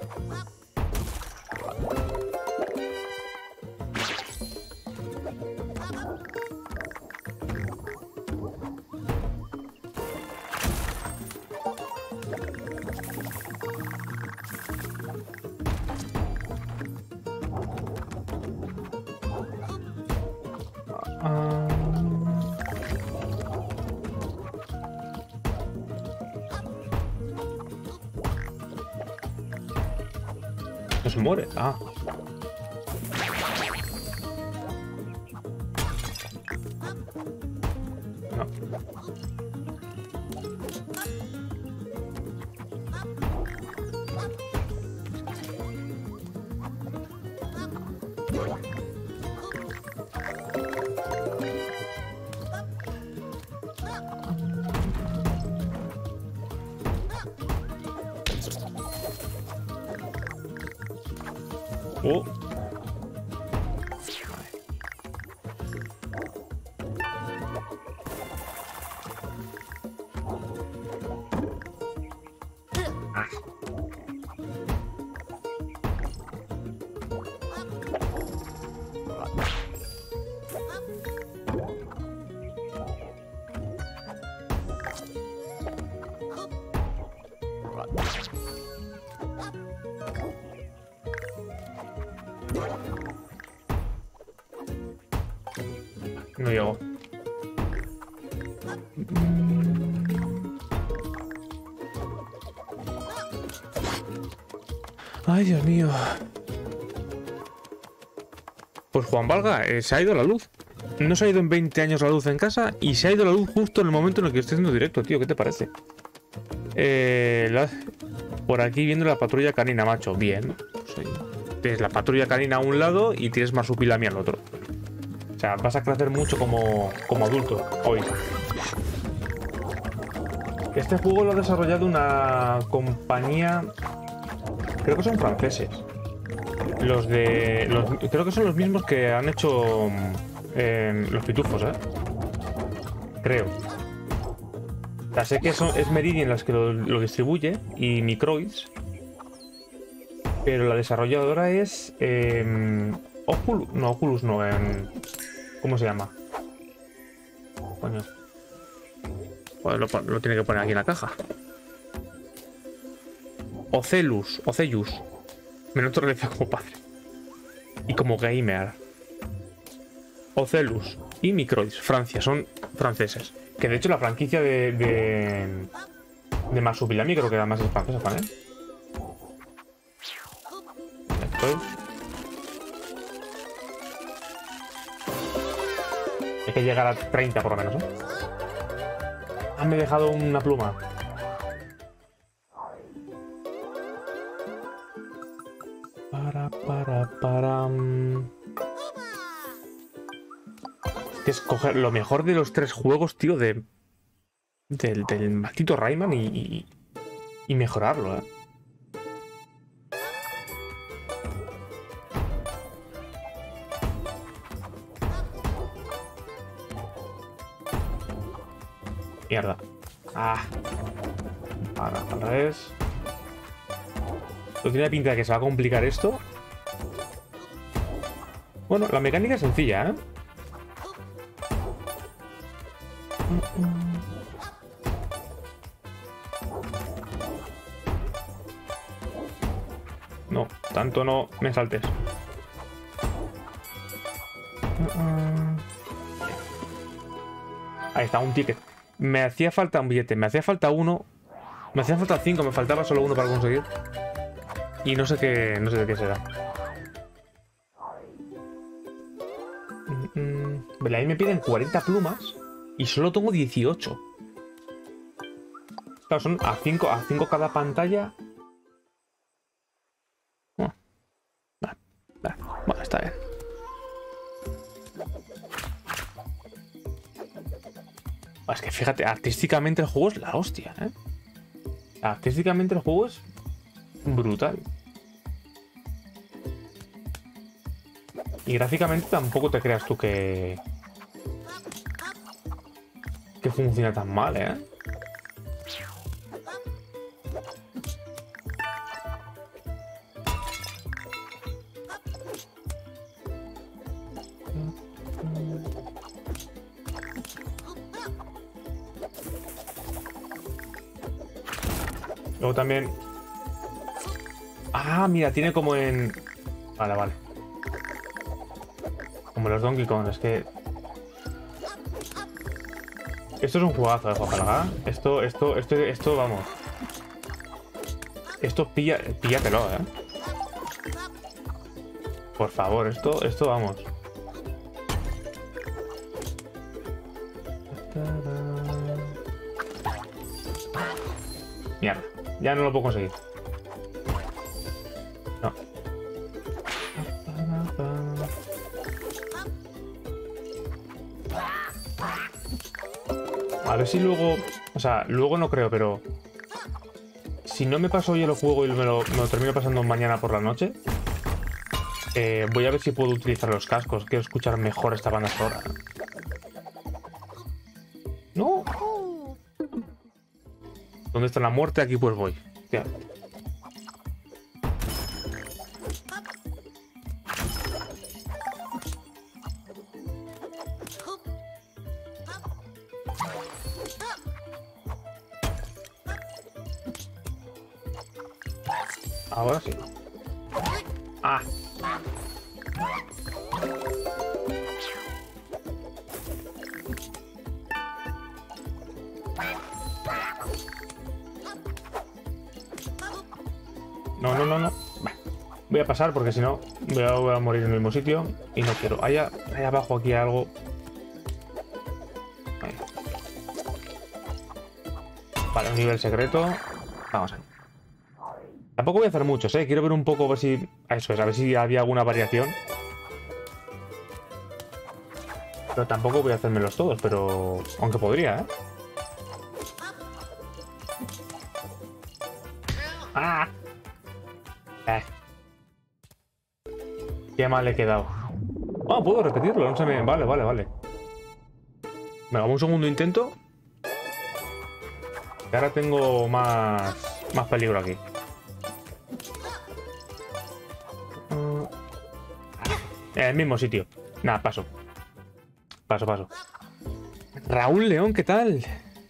No se muere. Ah. No. Oh. No llego. Ay, Dios mío. Pues Juan Valga, eh, se ha ido la luz. No se ha ido en veinte años la luz en casa y se ha ido la luz justo en el momento en el que estoy haciendo directo, tío. ¿Qué te parece? Eh, la... Por aquí viendo la patrulla canina, macho. Bien. Sí. Tienes la patrulla canina a un lado y tienes Marsupilami al otro. O sea, vas a crecer mucho como, como adulto hoy. Este juego lo ha desarrollado una compañía... Creo que son franceses. Los de... Los, creo que son los mismos que han hecho eh, los pitufos, ¿eh? Creo. O sea, sé que son, es Meridian las que lo, lo distribuye y Microids. Pero la desarrolladora es... Eh, Oculus... No, Oculus no. Eh, ¿Cómo se llama? Coño. Pues lo, lo tiene que poner aquí en la caja. Ocelus. Ocellus. Me noto referencia como padre. Y como gamer. Ocelus y Microids. Francia. Son franceses. Que de hecho la franquicia de... De, de Marsupilami creo que además es francesa también. Esto. Hay que llegar a treinta por lo menos, ¿eh? Ah, me he dejado una pluma. Para, para, para... Que escoger lo mejor de los tres juegos, tío, de... Del, del maldito Rayman y, y... Y mejorarlo, ¿eh? Mierda. Ah. Ahora, al revés. No tiene pinta de que se va a complicar esto. Bueno, la mecánica es sencilla, ¿eh? No, tanto no me saltes. Ahí está, un ticket. Me hacía falta un billete, me hacía falta uno. Me hacía falta cinco, me faltaba solo uno para conseguir. Y no sé qué. No sé de qué será. Vale, ahí me piden cuarenta plumas. Y solo tengo dieciocho. Claro, son a cinco, a cinco cada pantalla. Oh. Vale, vale, vale, está bien. Es que fíjate, artísticamente el juego es la hostia, ¿eh? Artísticamente el juego es brutal. Y gráficamente tampoco te creas tú que... que funciona tan mal, ¿eh? Luego también... Ah, mira, tiene como en... Vale, vale. Como los Donkey Kong, es que... Esto es un jugazo de Juan. Esto, esto, esto, esto, vamos. Esto pilla, píllatelo, eh. Por favor, esto, esto, vamos. Mierda, ya no lo puedo conseguir. No. A ver si luego... O sea, luego no creo, pero... Si no me paso hoy el juego y me lo, me lo termino pasando mañana por la noche, eh, voy a ver si puedo utilizar los cascos. Quiero escuchar mejor esta banda sonora. ¡No! ¿Dónde está la muerte? Aquí pues voy. Hostia. Ahora sí. ¡Ah! No, no, no, no. Voy a pasar porque si no voy a, voy a morir en el mismo sitio y no quiero. Allá, allá abajo aquí hay algo. Ahí. Vale, un nivel secreto. Vamos ahí. Tampoco voy a hacer muchos, ¿eh? Quiero ver un poco, a ver si... Eso es, a ver si había alguna variación. Pero tampoco voy a hacérmelos todos, pero... Aunque podría, ¿eh? ¡Ah! Eh. Qué mal he quedado. Ah, puedo repetirlo, no se me... Vale, vale, vale. Venga, un segundo intento. Y ahora tengo más... Más peligro aquí. En el mismo sitio. Nada, paso. Paso, paso. Raúl León, ¿qué tal?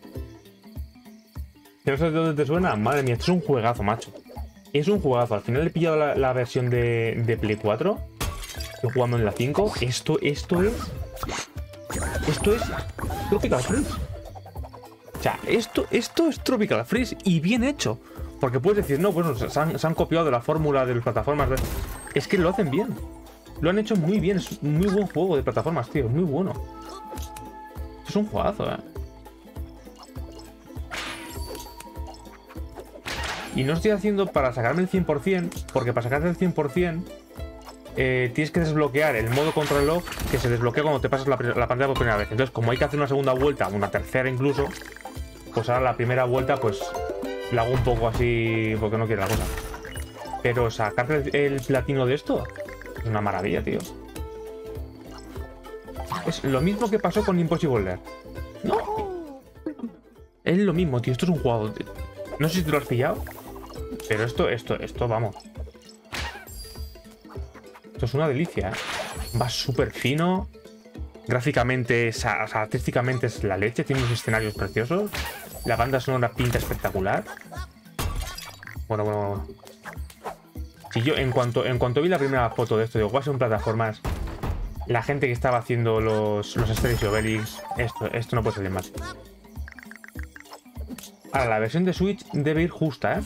¿No sabes de dónde te suena? Madre mía, esto es un juegazo, macho. Es un juegazo. Al final he pillado la, la versión de, de Play cuatro. Estoy jugando en la cinco. Esto, esto es... Esto es Tropical Freeze. O sea, esto, esto es Tropical Freeze y bien hecho. Porque puedes decir, no, bueno, se han, se han copiado de la fórmula de las plataformas. De... Es que lo hacen bien. Lo han hecho muy bien. Es un muy buen juego de plataformas, tío. Es muy bueno. Esto es un juegazo, eh. Y no estoy haciendo para sacarme el cien por cien, porque para sacarte el cien por cien eh, tienes que desbloquear el modo contrarreloj que se desbloquea cuando te pasas la, la pantalla por primera vez. Entonces, como hay que hacer una segunda vuelta, una tercera incluso, pues ahora la primera vuelta pues la hago un poco así porque no quiero la cosa. Pero sacarte el, el platino de esto es una maravilla, tío. Es lo mismo que pasó con Impossible Lair. ¡No! Es lo mismo, tío. Esto es un juego... No sé si te lo has pillado. Pero esto, esto, esto, vamos. Esto es una delicia, ¿eh? Va súper fino. Gráficamente, o sea, artísticamente es la leche. Tiene unos escenarios preciosos. La banda sonora pinta espectacular. Bueno, bueno, bueno. Si yo, en cuanto, en cuanto vi la primera foto de esto, digo, ¿cuáles son plataformas? La gente que estaba haciendo los, los Asterix y Obelix, esto, esto no puede salir más. Ahora, la versión de Switch debe ir justa, ¿eh?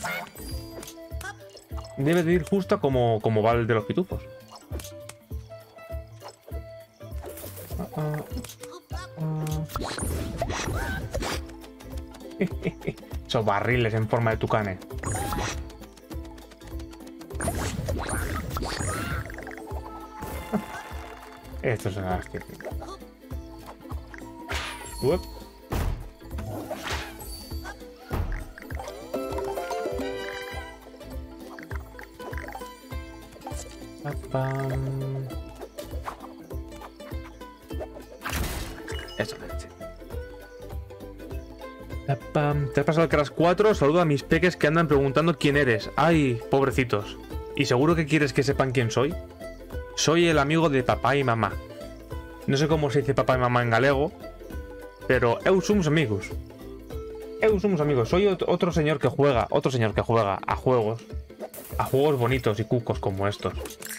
Debe de ir justa como, como va el de los pitufos. Esos barriles en forma de tucanes. Esto es una hostia. Uep. Eso, pam. Te has pasado el Crash cuatro. Saludo a mis peques que andan preguntando quién eres. Ay, pobrecitos. ¿Y seguro que quieres que sepan quién soy? Soy el amigo de papá y mamá. No sé cómo se dice papá y mamá en galego, pero eu somos amigos. Eu somos amigos. Soy otro señor que juega, otro señor que juega a juegos. A juegos bonitos y cucos como estos.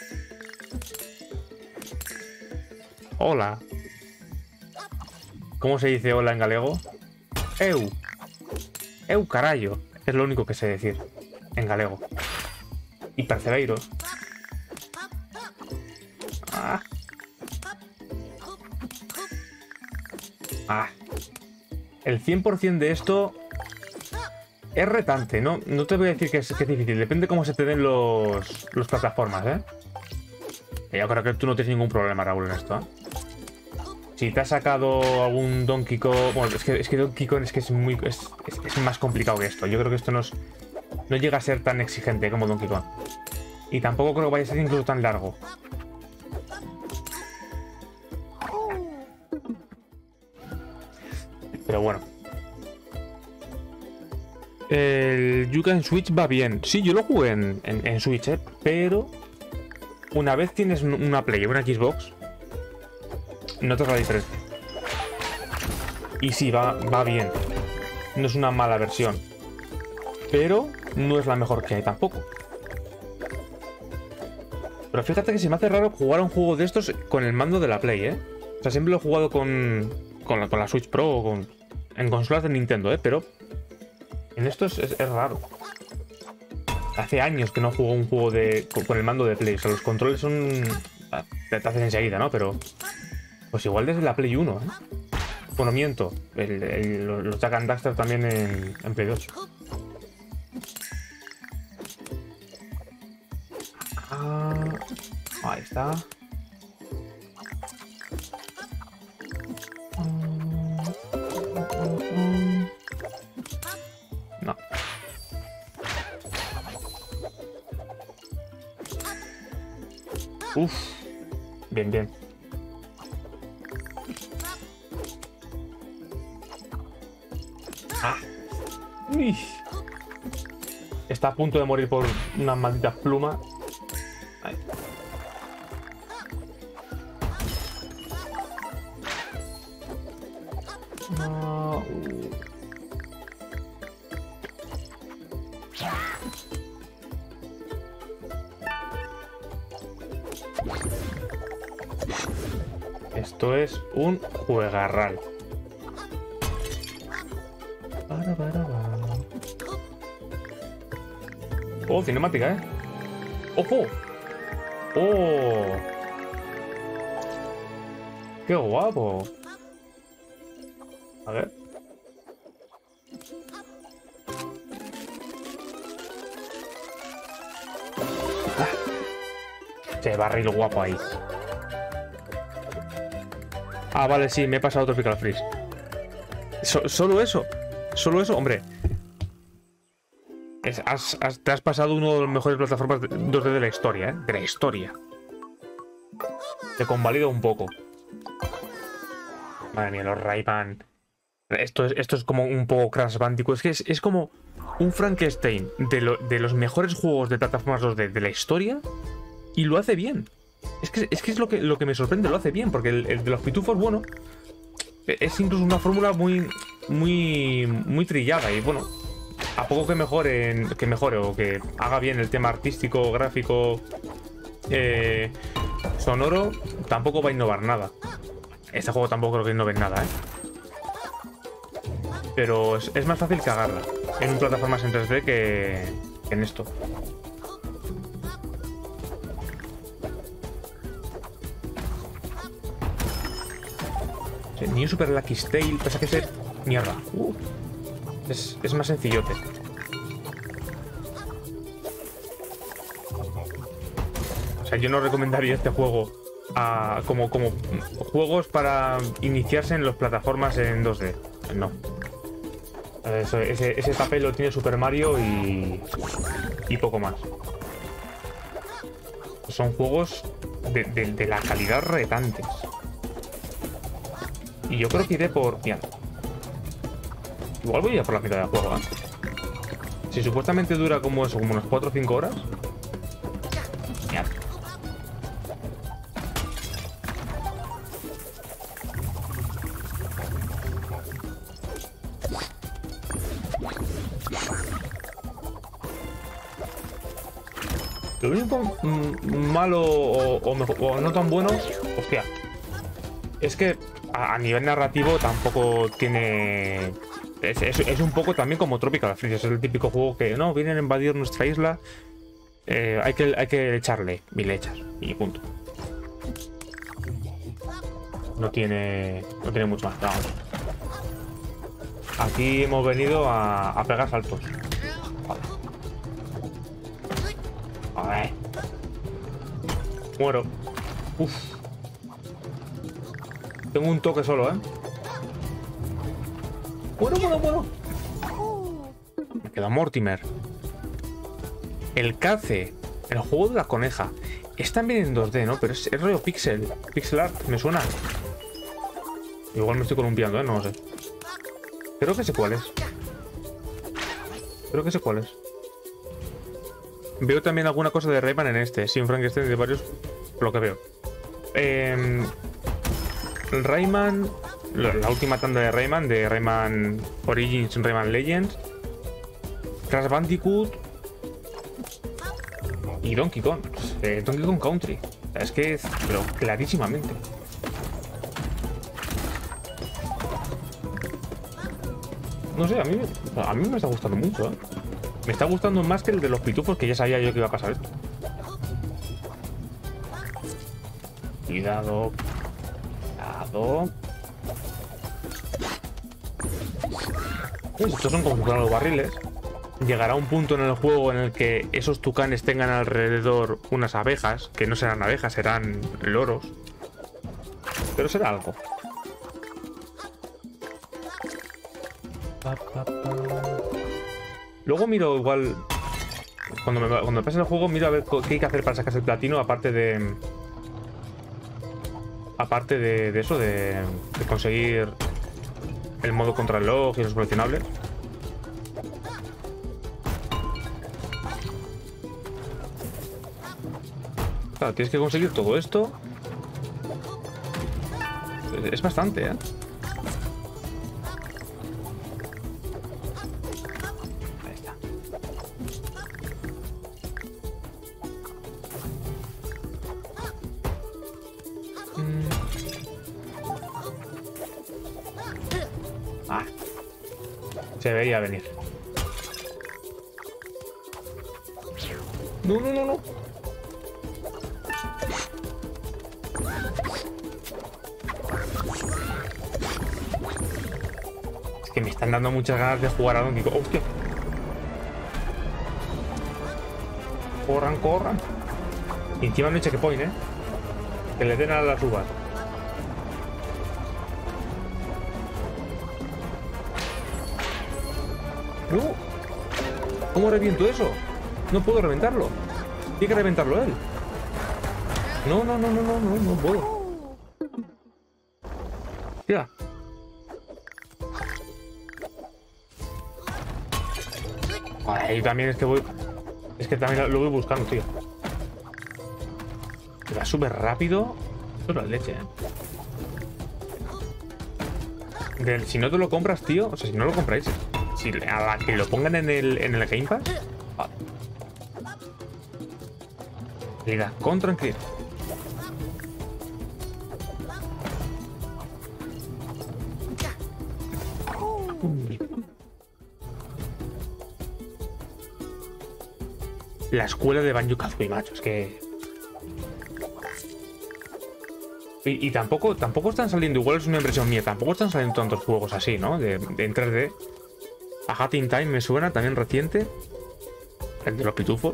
Hola. ¿Cómo se dice hola en galego? Eu. Eu carallo. Es lo único que sé decir en galego. Y percebeiros. Ah. Ah. El cien por cien de esto es retante, ¿no? No te voy a decir que es, que es difícil. Depende cómo se te den los, los plataformas, ¿eh? Yo creo que tú no tienes ningún problema, Raúl, en esto, ¿eh? Si te has sacado algún Donkey Kong... Bueno, es que, es que Donkey Kong es que es muy... Es, es, es más complicado que esto. Yo creo que esto no, es, no llega a ser tan exigente como Donkey Kong. Y tampoco creo que vaya a ser incluso tan largo. Pero bueno. El Yuka en Switch va bien. Sí, yo lo jugué en, en, en Switch, ¿eh? Pero una vez tienes una Play o una Xbox, notas la diferencia. Y sí, va, va bien. No es una mala versión. Pero no es la mejor que hay tampoco. Pero fíjate que se me hace raro jugar a un juego de estos con el mando de la Play, ¿eh? O sea, siempre lo he jugado con, con, la, con la Switch Pro o con, en consolas de Nintendo, ¿eh? Pero en esto es, es, es raro. Hace años que no juego un juego de, con, con el mando de Play. O sea, los controles son... Te, te hacen enseguida, ¿no? Pero... Pues igual desde la Play uno, ¿eh? Bueno, miento. El, el, los Jack and Daxter también en, en Play ocho. Ah, ahí está. No. Uf. Bien, bien. Ah. Uy. Está a punto de morir por una maldita pluma. Ahí. No. Esto es un juegarral. Para, para, para. Oh, cinemática, ¿eh? ¡Ojo! ¡Oh! ¡Qué guapo! A ver. Ah. Se barril guapo ahí. Ah, vale, sí, me he pasado Tropical Freeze. So, ¿Solo eso? ¿Solo eso? Hombre. Es, has, has, te has pasado uno de los mejores plataformas dos D de la historia, ¿eh? De la historia. Te convalido un poco. Madre mía, los Rayman. Esto es, esto es como un poco Crash Bandicoot. Es que es, es como un Frankenstein de, lo, de los mejores juegos de plataformas dos D de la historia. Y lo hace bien. Es que es, que es lo, que, lo que me sorprende, lo hace bien. Porque el, el de los pitufos, bueno, es incluso una fórmula muy, muy, muy trillada. Y bueno, a poco que mejore, que mejore o que haga bien el tema artístico, gráfico, eh, sonoro, tampoco va a innovar nada. Este juego tampoco creo que innove nada, ¿eh? Pero es, es más fácil cagarla en plataformas en tres D que, que en esto. New Super Lucky Tale, pasa que ser mierda. Uh, es, es más sencillote. O sea, yo no recomendaría este juego a, como, como juegos para iniciarse en las plataformas en dos D. No. Eso, ese, ese papel lo tiene Super Mario y, y poco más. Son juegos de, de, de la calidad retantes. Y yo creo que iré por... Mira. Igual voy a ir por la mitad del juego, ¿eh? Si supuestamente dura como eso, como unas cuatro o cinco horas. Mierda. Lo único mm, malo o, o, mejor, o no tan bueno, hostia, es que a, a nivel narrativo tampoco tiene... Es, es, es un poco también como Tropical Freeze, es el típico juego que no, vienen a invadir nuestra isla, eh, hay, que, hay que echarle y le echas y punto. No tiene, no tiene mucho más, vamos. Aquí hemos venido a, a pegar saltos. A ver. Muero. Uf. Tengo un toque solo, ¿eh? Bueno, bueno, bueno. Me queda Mortimer. El Cace. El juego de la coneja. Es también en dos D, ¿no? Pero es, es rollo pixel. Pixel art. Me suena. Igual me estoy columpiando, ¿eh? No lo sé. Creo que sé cuál es. Creo que sé cuál es. Veo también alguna cosa de Rayman en este. Sin Frankenstein de varios. Por lo que veo. Eh, Rayman. La última tanda de Rayman. De Rayman Origins, Rayman Legends. Crash Bandicoot. Y Donkey Kong. Eh, Donkey Kong Country. Es que es. Pero clarísimamente. No sé, a mí, a mí me está gustando mucho, ¿eh? Me está gustando más que el de los pitufos, que ya sabía yo que iba a pasar esto. Cuidado. Cuidado. Uy, estos son como si fueran los barriles. Llegará un punto en el juego en el que esos tucanes tengan alrededor unas abejas, que no serán abejas, serán loros. Pero será algo. Pa, pa, pa. Luego miro igual... Cuando me, cuando me pase el juego miro a ver qué hay que hacer para sacarse el platino, aparte de... Aparte de, de eso, de, de conseguir el modo contrarreloj y los coleccionables. Claro, tienes que conseguir todo esto. Es bastante, ¿eh? Ahí está. Mm. Ah. Se veía venir. No, no, no, no. Que me están dando muchas ganas de jugar a Donkey Kong. ¡Hostia! Corran, corran. Y encima no hay checkpoint, ¿eh? Que le den a las uvas. ¡No! ¿Cómo reviento eso? No puedo reventarlo. Tiene que reventarlo él. No, no, no, no, no, no, no puedo. Tira. Ahí también es que voy... Es que también lo voy buscando, tío. Que va súper rápido. Esto es la leche, ¿eh? Del, si no te lo compras, tío... O sea, si no lo compráis... Si a la que lo pongan en el, en el Game Pass... Vale. Mira, con tranquilidad. La escuela de Banjo-Kazooie, macho, es que... Y, y tampoco, tampoco están saliendo, igual es una impresión mía, tampoco están saliendo tantos juegos así, ¿no? De, de en tres D. A Hat in Time me suena, también reciente. El de los pitufos.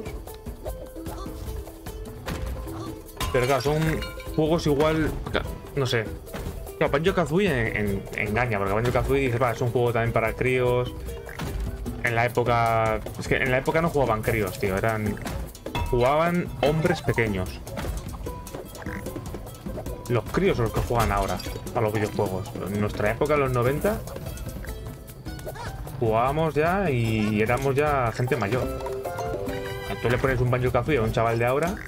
Pero claro, son juegos igual... No sé. Claro, Banjo-Kazooie en, en, engaña, porque Banjo-Kazooie dice, va, es un juego también para críos... En la época... Es que en la época no jugaban críos, tío. Eran... Jugaban hombres pequeños. Los críos son los que juegan ahora a los videojuegos. En nuestra época, en los noventa... jugábamos ya y éramos ya gente mayor. Tú le pones un Banjo-Kazooie a un chaval de ahora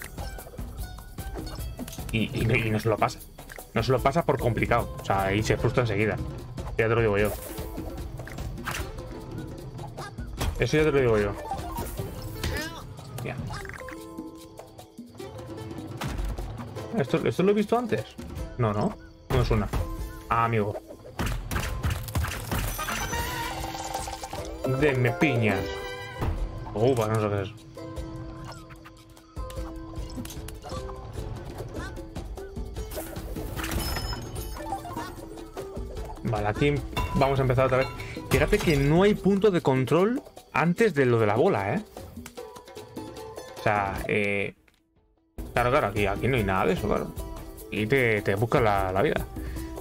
y, y, no, y no se lo pasa. No se lo pasa por complicado. O sea, ahí se frustra enseguida. Ya te lo digo yo. Eso ya te lo digo yo. Ya. ¿Esto, ¿Esto lo he visto antes? No, no. No es una. Ah, amigo. Denme piñas. Upa, no sé qué es. Vale, aquí vamos a empezar otra vez. Fíjate que no hay punto de control antes de lo de la bola, ¿eh? O sea, eh... Claro, claro, aquí, aquí no hay nada de eso, claro. Y te, te busca la, la vida.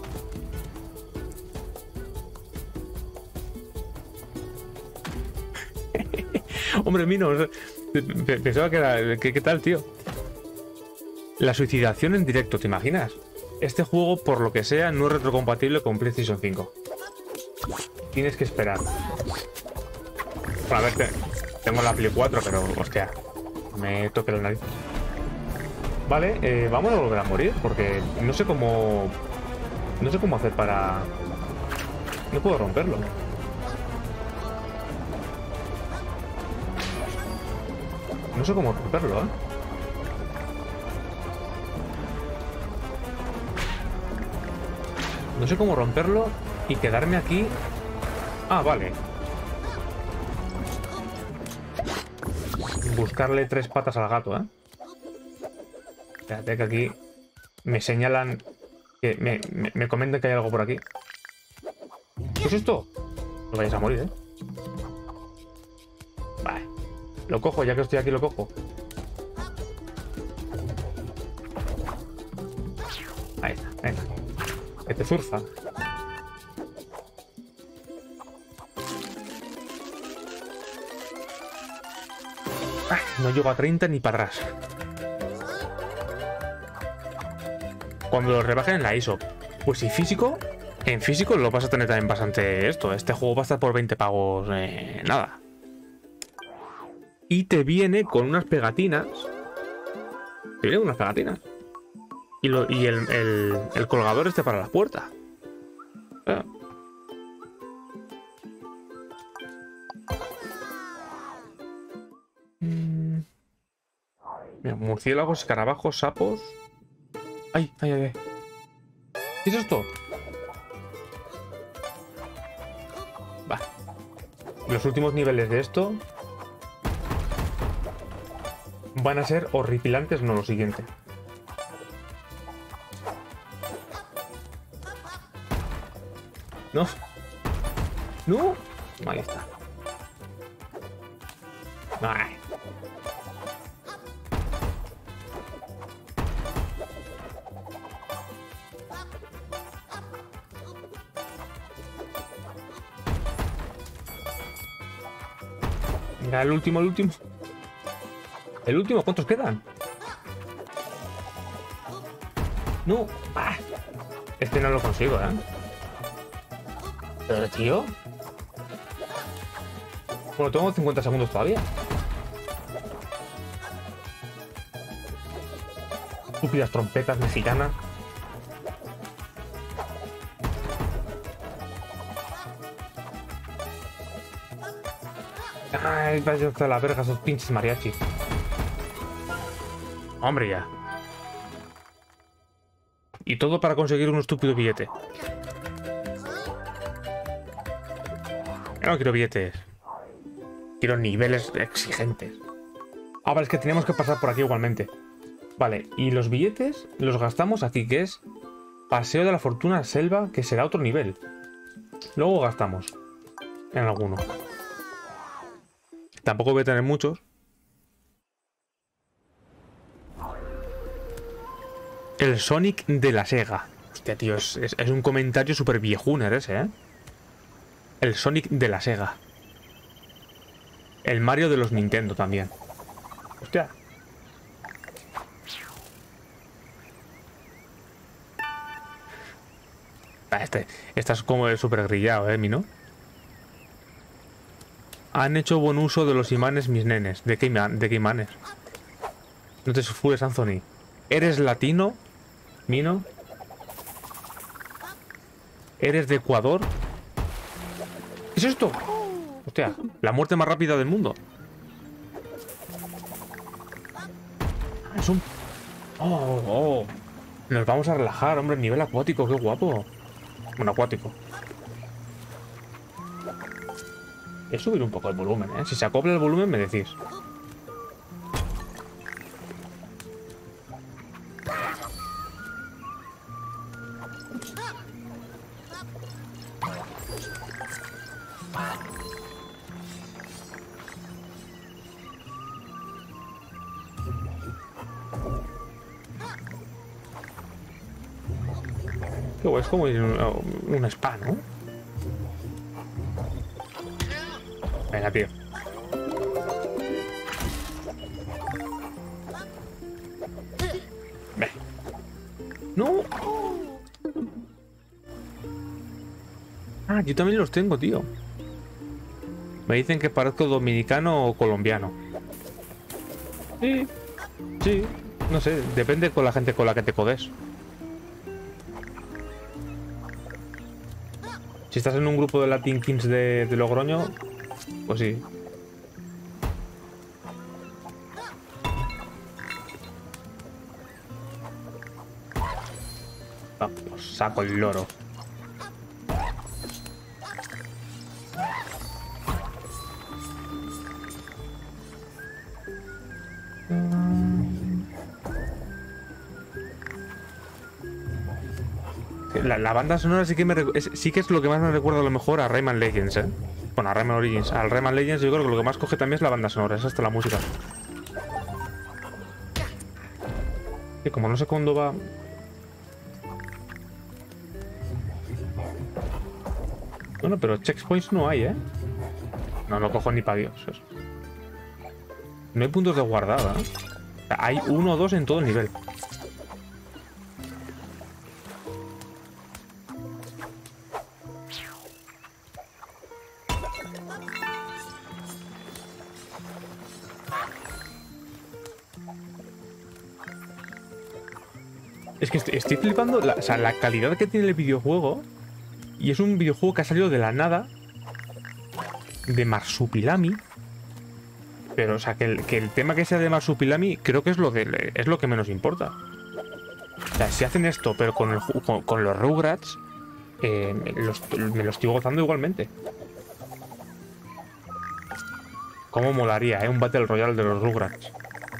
Hombre, Mino, pensaba que era... ¿Qué, qué tal, tío? La suicidación en directo, ¿te imaginas? Este juego, por lo que sea, no es retrocompatible con PlayStation cinco. Tienes que esperar. Bueno, a ver, te, tengo la Play cuatro, pero, hostia, me toque la nariz. Vale, eh, vamos a volver a morir, porque no sé cómo... No sé cómo hacer para... No puedo romperlo. No sé cómo romperlo, ¿eh? No sé cómo romperlo y quedarme aquí. Ah, vale. Buscarle tres patas al gato, ¿eh? Espérate que aquí me señalan... Que me, me, me comentan que hay algo por aquí. ¿Qué es esto? No vayas a morir, ¿eh? Vale. Lo cojo, ya que estoy aquí lo cojo. Ahí está, venga. Que te zurza. Ah, no llego a treinta ni para atrás. Cuando lo rebajen en la I S O. Pues si físico, en físico lo vas a tener también bastante esto. Este juego va a estar por veinte pavos, eh, nada. Y te viene con unas pegatinas. Te viene con unas pegatinas. Y, lo, y el, el, el colgador este para la puerta. Ah. Mm. Mira, murciélagos, escarabajos, sapos. ¡Ay, ay, ay! ¿Qué es esto? Va. Los últimos niveles de esto van a ser horripilantes, no lo siguiente. No. No. Ahí está. Ay. Mira, el último, el último. El último, ¿cuántos quedan? No. Ah. Este no lo consigo, ¿eh? Pero, tío. Bueno, tengo cincuenta segundos todavía. Estúpidas trompetas mexicanas. Ay, vaya hasta la verga esos pinches mariachis. Hombre, ya. Y todo para conseguir un estúpido billete. Yo no quiero billetes. Quiero niveles exigentes. Ah, vale, es que tenemos que pasar por aquí igualmente. Vale, y los billetes los gastamos aquí, que es Paseo de la Fortuna Selva, que será otro nivel. Luego gastamos en alguno. Tampoco voy a tener muchos. El Sonic de la Sega. Hostia, tío, es, es, es un comentario súper viejuner ese, ¿eh? El Sonic de la Sega. El Mario de los Nintendo también. Hostia. Ah, este, estás como súper grillado, ¿eh, Mino? Han hecho buen uso de los imanes mis nenes. ¿De qué, ima de qué imanes? No te sufures, Anthony. ¿Eres latino? ¿Mino? ¿Eres de Ecuador? ¿Qué es esto? Hostia, la muerte más rápida del mundo. Es un... Oh, oh. Nos vamos a relajar, hombre. Nivel acuático, qué guapo. Bueno, acuático. Es subir un poco el volumen, ¿eh? Si se acopla el volumen, me decís. Qué guay, es como ir a un spa, ¿no? Venga, tío. Ve. ¡No! Ah, yo también los tengo, tío. Me dicen que parezco dominicano o colombiano. Sí. Sí. No sé, depende con la gente con la que te codes. Si estás en un grupo de Latin Kings de, de Logroño, pues sí. Vamos, saco el loro. La, la banda sonora sí que, me, es, sí que es lo que más me recuerda a lo mejor a Rayman Legends, ¿eh? Bueno, a Rayman Origins. Al Rayman Legends yo creo que lo que más coge también es la banda sonora, es hasta la música. Y como no sé cuándo va... Bueno, pero checkpoints no hay, ¿eh? No, no cojo ni para Dios. Eso. No hay puntos de guardada, ¿eh? O sea, hay uno o dos en todo el nivel. Es que estoy, estoy flipando la, o sea, la calidad que tiene el videojuego. Y es un videojuego que ha salido de la nada. De Marsupilami. Pero, o sea, que el, que el tema que sea de Marsupilami creo que es lo, de, es lo que menos importa. O sea, si hacen esto, pero con, el, con, con los Rugrats, eh, me, los, me lo estoy gozando igualmente. Cómo molaría, ¿eh? Un Battle Royale de los Rugrats.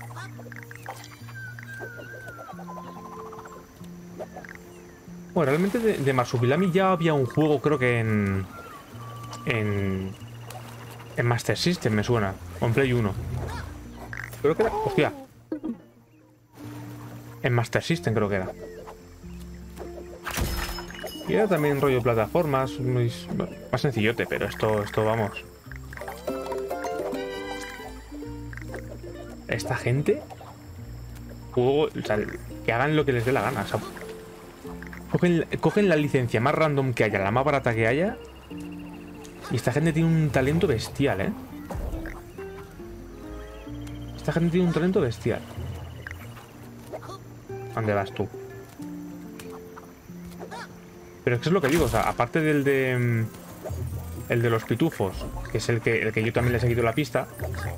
Bueno, realmente de, de Marsupilami ya había un juego, creo que en... En... En Master System, me suena. O en Play uno. Creo que era... Hostia. En Master System creo que era. Y era también rollo plataformas. Muy, más sencillote, pero esto, esto vamos. Esta gente... Juego... O sea, que hagan lo que les dé la gana. O sea, cogen, cogen la licencia más random que haya, la más barata que haya... Y esta gente tiene un talento bestial, ¿eh? Esta gente tiene un talento bestial. ¿Dónde vas tú? Pero es que es lo que digo, o sea, aparte del de... El de los pitufos, que es el que, el que yo también le he seguido la pista.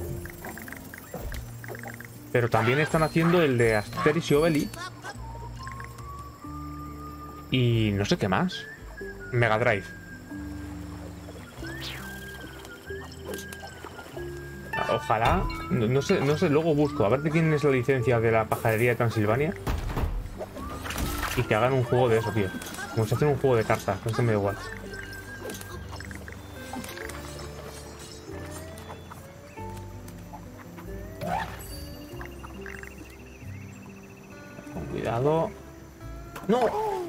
Pero también están haciendo el de Asterix y Obelix. Y no sé qué más. Mega Drive. Ojalá, no, no sé, no sé, luego busco, a ver de quién es la licencia de la pajarería de Transilvania. Y que hagan un juego de eso, tío. Como si hacen un juego de cartas, no sé, me da igual. Con cuidado. ¡No!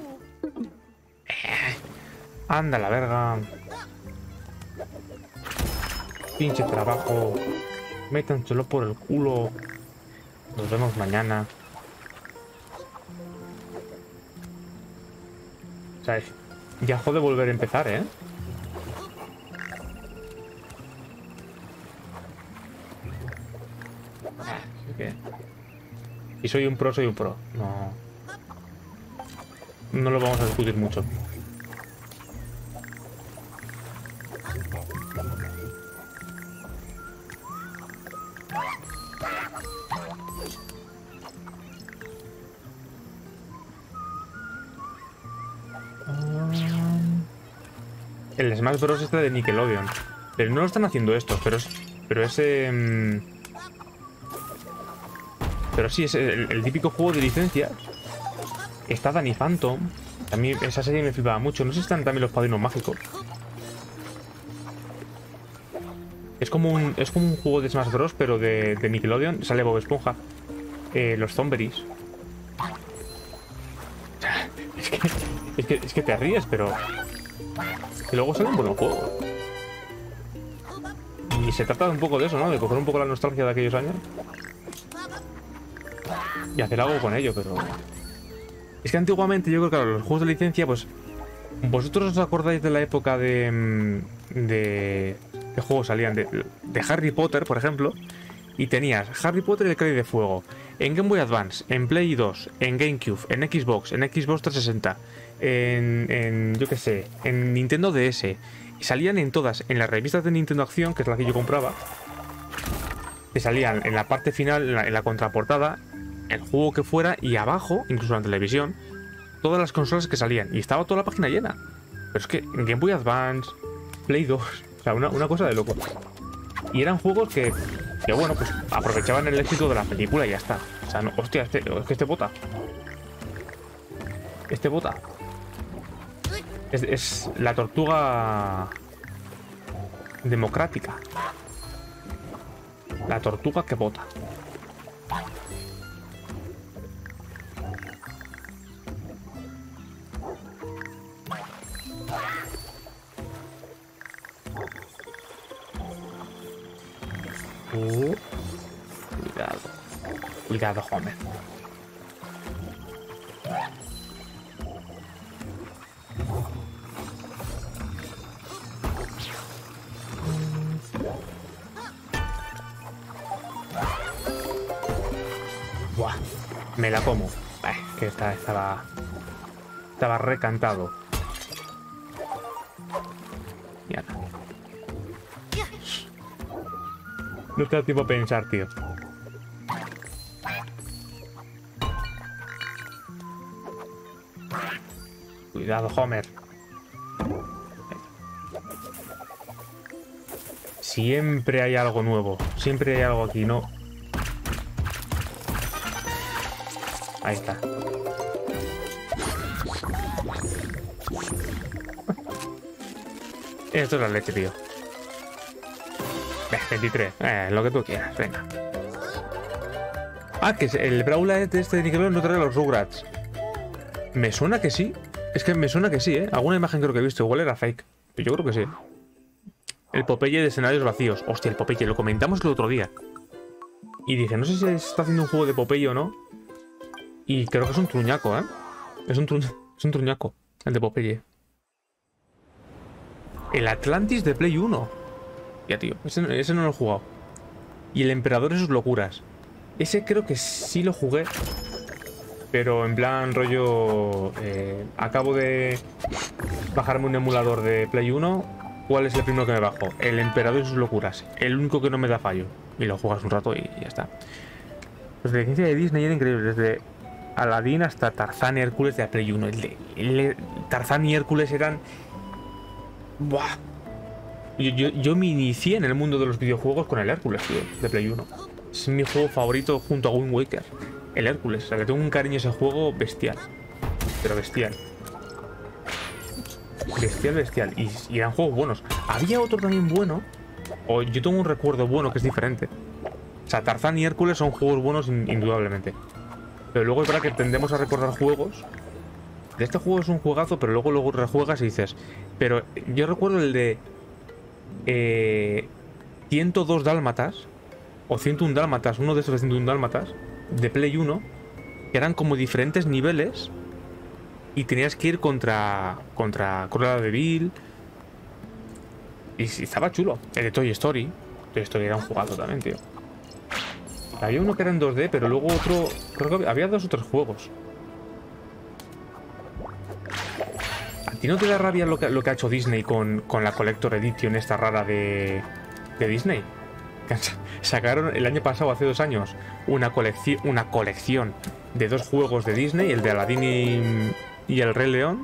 Anda la verga. Pinche trabajo. Métanselo por el culo. Nos vemos mañana. O sea, ya jode volver a empezar, ¿eh? que... Si soy un pro, soy un pro. No... No lo vamos a discutir mucho. El Smash Bros. Este de Nickelodeon. Pero no lo están haciendo estos, pero es... Pero ese... Mmm, pero sí, es el, el típico juego de licencia. Está Danny Phantom. A mí esa serie me flipaba mucho. No sé si están también los Padrinos Mágicos. Es como un, es como un juego de Smash Bros. Pero de, de Nickelodeon. Sale Bob Esponja. Eh, los Zombies. Es que, es, que, es que te ríes, pero... Que luego sale un buen juego. Y se trata de un poco de eso, ¿no? De coger un poco la nostalgia de aquellos años. Y hacer algo con ello, pero... Es que antiguamente yo creo que claro, los juegos de licencia, pues... ¿Vosotros os acordáis de la época de... de... ¿Qué juegos salían? De, de Harry Potter, por ejemplo. Y tenías Harry Potter y el Cáliz de Fuego. En Game Boy Advance, en Play dos, en GameCube, en Xbox, en Xbox trescientos sesenta, en, en yo qué sé, en Nintendo D S. Y salían en todas, en las revistas de Nintendo Acción, que es la que yo compraba. Te salían en la parte final, en la, en la contraportada, el juego que fuera, y abajo, incluso en la televisión, todas las consolas que salían. Y estaba toda la página llena. Pero es que en Game Boy Advance, Play dos, o sea, una, una cosa de loco. Y eran juegos que... Que bueno, pues aprovechaban el éxito de la película y ya está. O sea, no, hostia, este, es que este bota. Este bota. Es, es la tortuga democrática. La tortuga que bota. Uh, cuidado. Cuidado, Homer. Buah, me la como. Eh, que esta, estaba... Estaba recantado. Ya no. No te da tiempo a pensar, tío. Cuidado, Homer. Siempre hay algo nuevo. Siempre hay algo aquí, ¿no? Ahí está. Esto es la leche, tío. veintitrés, eh, lo que tú quieras, venga. Ah, que el Brawler de este de Nickelodeon no trae los Rugrats. Me suena que sí. Es que me suena que sí, ¿eh? Alguna imagen creo que he visto. Igual era fake. Pero yo creo que sí. El Popeye de escenarios vacíos. Hostia, el Popeye. Lo comentamos el otro día. Y dije, no sé si se está haciendo un juego de Popeye o no. Y creo que es un truñaco, ¿eh? Es un, tru... es un truñaco. El de Popeye. El Atlantis de Play uno. Ya, tío. Ese, ese no lo he jugado. Y el Emperador y sus locuras. Ese creo que sí lo jugué. Pero en plan rollo... Eh, acabo de bajarme un emulador de Play uno. ¿Cuál es el primero que me bajo? El Emperador y sus locuras. El único que no me da fallo. Y lo juegas un rato y ya está. Los de la licencia de Disney eran increíbles. Desde Aladdin hasta Tarzán y Hércules de la Play uno. El de, el de Tarzán y Hércules eran... ¡Buah! Yo, yo, yo me inicié en el mundo de los videojuegos con el Hércules, tío, de Play uno. Es mi juego favorito junto a Wind Waker. El Hércules. O sea, que tengo un cariño a ese juego bestial. Pero bestial. Bestial, bestial. Y, y eran juegos buenos. Había otro también bueno. O yo tengo un recuerdo bueno que es diferente. O sea, Tarzán y Hércules son juegos buenos indudablemente. Pero luego es verdad que tendemos a recordar juegos. De este juego es un juegazo, pero luego luego rejuegas y dices... Pero yo recuerdo el de... Eh, ciento dos Dálmatas. O ciento uno Dálmatas. Uno de esos de ciento uno Dálmatas. De Play uno. Que eran como diferentes niveles. Y tenías que ir contra... Contra Cruella de Vil. Y, y estaba chulo. El de Toy Story. Toy Story era un jugazo también, tío. Había uno que era en dos D, pero luego otro... Creo que había dos o tres juegos. ¿A ti no te da rabia lo que, lo que ha hecho Disney con, con la Collector Edition esta rara de, de Disney? Sacaron el año pasado, hace dos años, una, colecci una colección de dos juegos de Disney, el de Aladdin y, y el Rey León.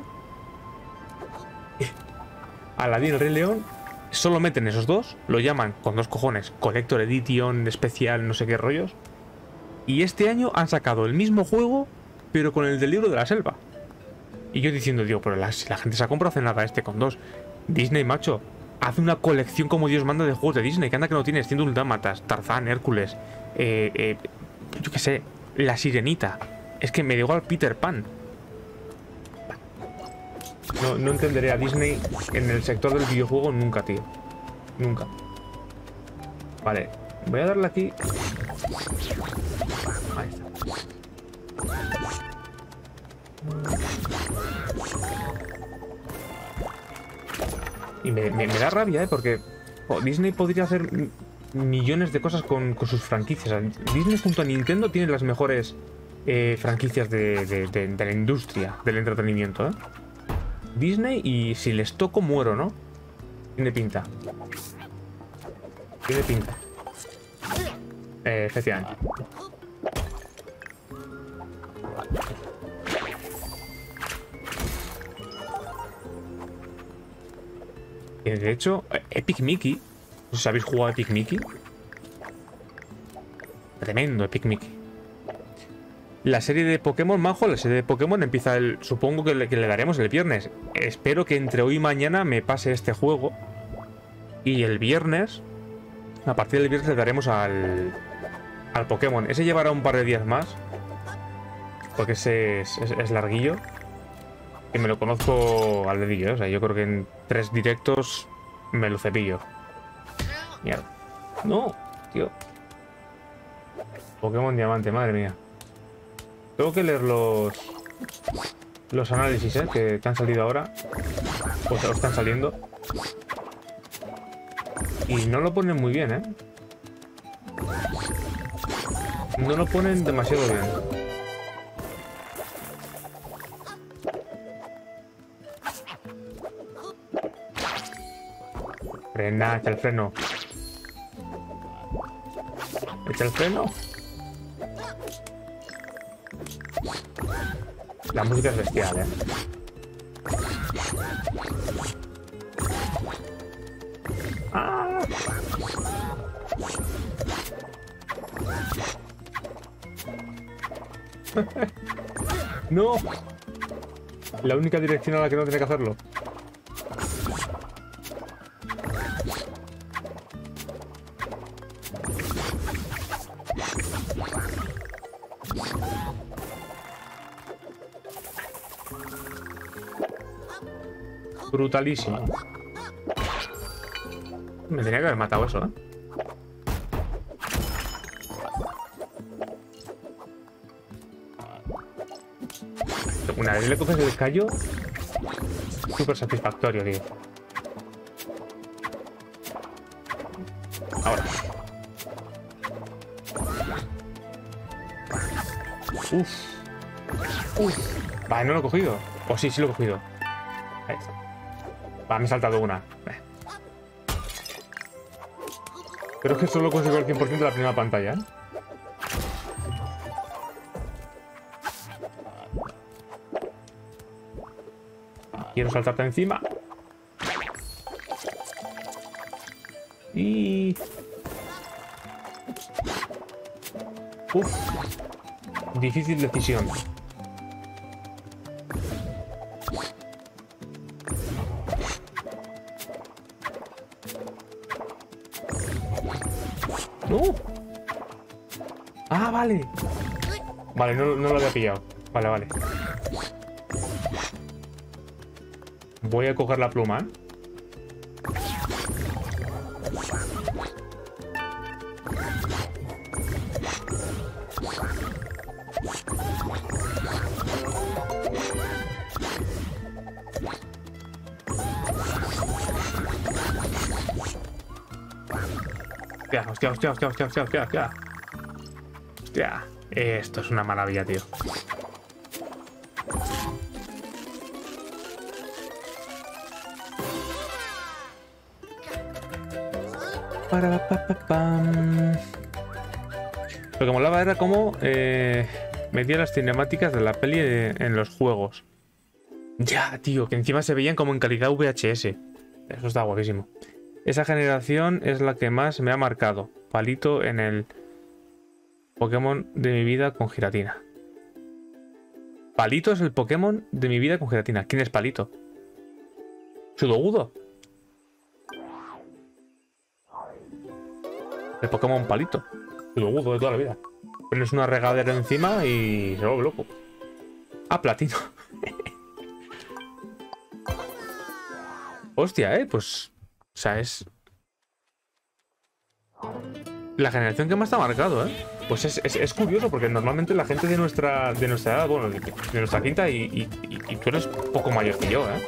Aladdin y el Rey León, solo meten esos dos, lo llaman con dos cojones Collector Edition, especial, no sé qué rollos. Y este año han sacado el mismo juego, pero con el del libro de la selva. Y yo diciendo, digo, pero la, si la gente se ha comprado hace nada este con dos. Disney, macho, hace una colección como Dios manda de juegos de Disney, que anda que no tienes, ciento un Dálmatas, Tarzán, Hércules, eh, eh, yo qué sé, La Sirenita. Es que me da igual Peter Pan. No, no entenderé a Disney en el sector del videojuego nunca, tío. Nunca. Vale, voy a darle aquí. Ahí está. Y me, me, me da rabia, ¿eh? Porque oh, Disney podría hacer millones de cosas con, con sus franquicias. Disney junto a Nintendo tiene las mejores eh, franquicias de, de, de, de la industria del entretenimiento, ¿eh? Disney, y si les toco muero, ¿no? Tiene pinta. Tiene pinta. Eh, efectivamente. De hecho, Epic Mickey, no sé si habéis jugado a Epic Mickey. Tremendo Epic Mickey. La serie de Pokémon, Manjo, la serie de Pokémon empieza el... Supongo que le, que le daremos el viernes. Espero que entre hoy y mañana me pase este juego. Y el viernes, a partir del viernes le daremos al... al Pokémon. Ese llevará un par de días más. Porque ese es, es, es larguillo. Que me lo conozco al dedillo, ¿eh? O sea, yo creo que en tres directos me lo cepillo. Mierda. No, tío. Pokémon Diamante, madre mía. Tengo que leer los los análisis, ¿eh? Que, que han salido ahora. O sea, están saliendo. Y no lo ponen muy bien, ¿eh? No lo ponen demasiado bien. Frena, echa el freno. Echa el freno. La música es bestial, eh. ¡Ah! ¡No! La única dirección a la que no tiene que hacerlo. Brutalísimo. Me tenía que haber matado eso, ¿eh? Una vez le coges el callo, súper satisfactorio, tío. Ahora. Uf. Uf. Vale, no lo he cogido. O sí, sí lo he cogido. Ahí está. Va, me he saltado una. Eh. Creo que solo consigo el cien por ciento de la primera pantalla, ¿eh? Quiero saltarte encima. Y... Uf. Difícil decisión. ¡No! ¡Ah, vale! Vale, no, no lo había pillado. Vale, vale. Voy a coger la pluma, ¿eh? Hostia, hostia, hostia, hostia, hostia, hostia, hostia. Hostia, esto es una maravilla, tío. Para, pa, pa, pam. Lo que molaba era cómo eh, metía las cinemáticas de la peli en los juegos. Ya, tío, que encima se veían como en calidad V H S. Eso está guapísimo. Esa generación es la que más me ha marcado. Palito en el Pokémon de mi vida con Giratina. Palito es el Pokémon de mi vida con Giratina. ¿Quién es Palito? ¿Sudogudo? El Pokémon Palito. Sudogudo de toda la vida. Pones una regadera encima y se vuelve loco. Ah, platino. Hostia, eh, pues... O sea, es... la generación que más está marcado, eh. Pues es, es, es curioso, porque normalmente la gente de nuestra de nuestra edad, bueno, de, de nuestra quinta, y, y, y, y tú eres poco mayor que yo, eh.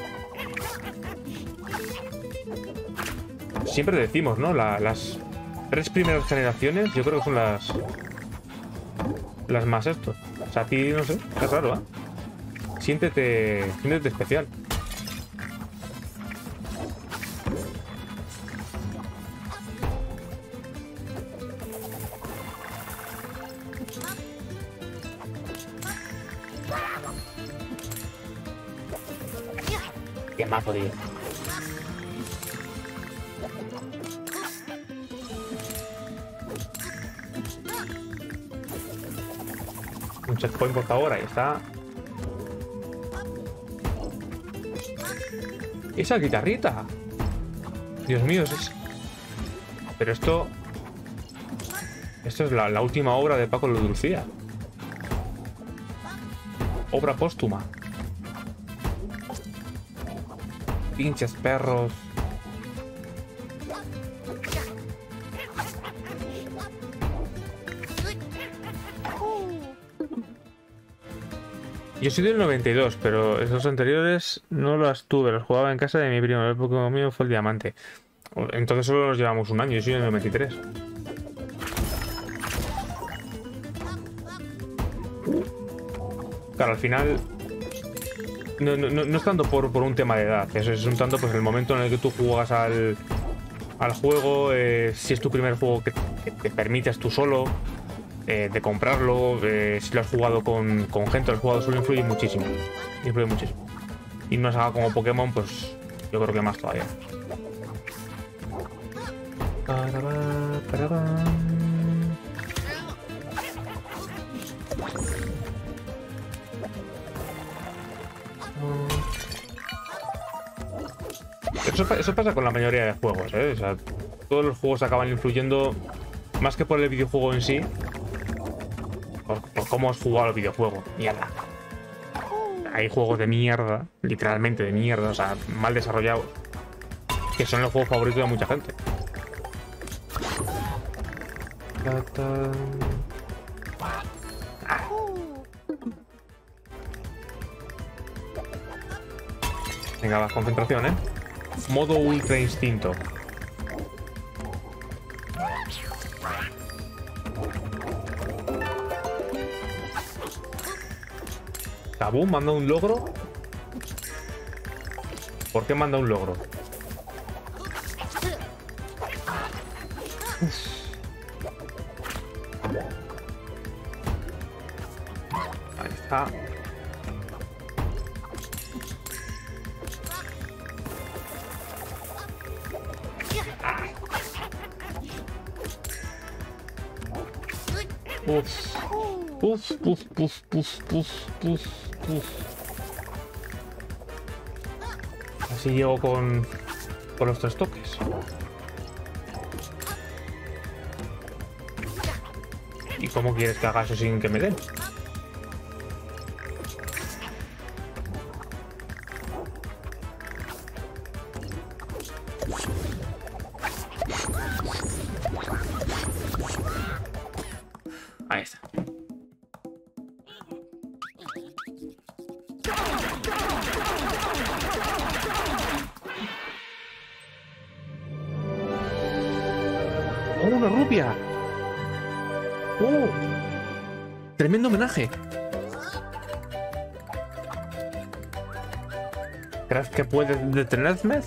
Siempre decimos, ¿no? La, las tres primeras generaciones, yo creo que son las... las más esto. O sea, a ti, no sé, es raro, ¿eh? Siéntete... siéntete especial. Qué mazo, tío. Un checkpoint, por favor, ahí está. Esa guitarrita. Dios mío, es... Pero esto... Esto es la, la última obra de Paco de Lucía. Obra póstuma. Pinches perros. Yo soy del noventa y dos, pero esos anteriores no los tuve, los jugaba en casa de mi primo. El Pokémon mío fue el diamante. Entonces solo nos llevamos un año, yo soy del noventa y tres. Claro, al final no, no, no es tanto por, por un tema de edad, es, es un tanto pues el momento en el que tú juegas al, al juego, eh, si es tu primer juego que, que te permites tú solo, eh, de comprarlo, eh, si lo has jugado con, con gente, lo has jugado solo, influye muchísimo, influye muchísimo. Y no saga como Pokémon, pues yo creo que más todavía. Eso, eso pasa con la mayoría de juegos, ¿eh? O sea, todos los juegos acaban influyendo, más que por el videojuego en sí, por, por cómo has jugado el videojuego. Mierda. Hay juegos de mierda, literalmente de mierda, o sea, mal desarrollados, que son los juegos favoritos de mucha gente. Ah. Venga, va, concentración, ¿eh? Modo ultra instinto. Kabum manda un logro. ¿Por qué manda un logro? Uf. Ahí está. Uf. Uf, uf, uf, uf, uf, uf, uf. Así llego con, con los tres toques. ¿Y cómo quieres que haga eso sin que me den? Ahí está. ¡Oh, una rupia! ¡Oh! ¡Tremendo homenaje! ¿Crees que puedes detenerme?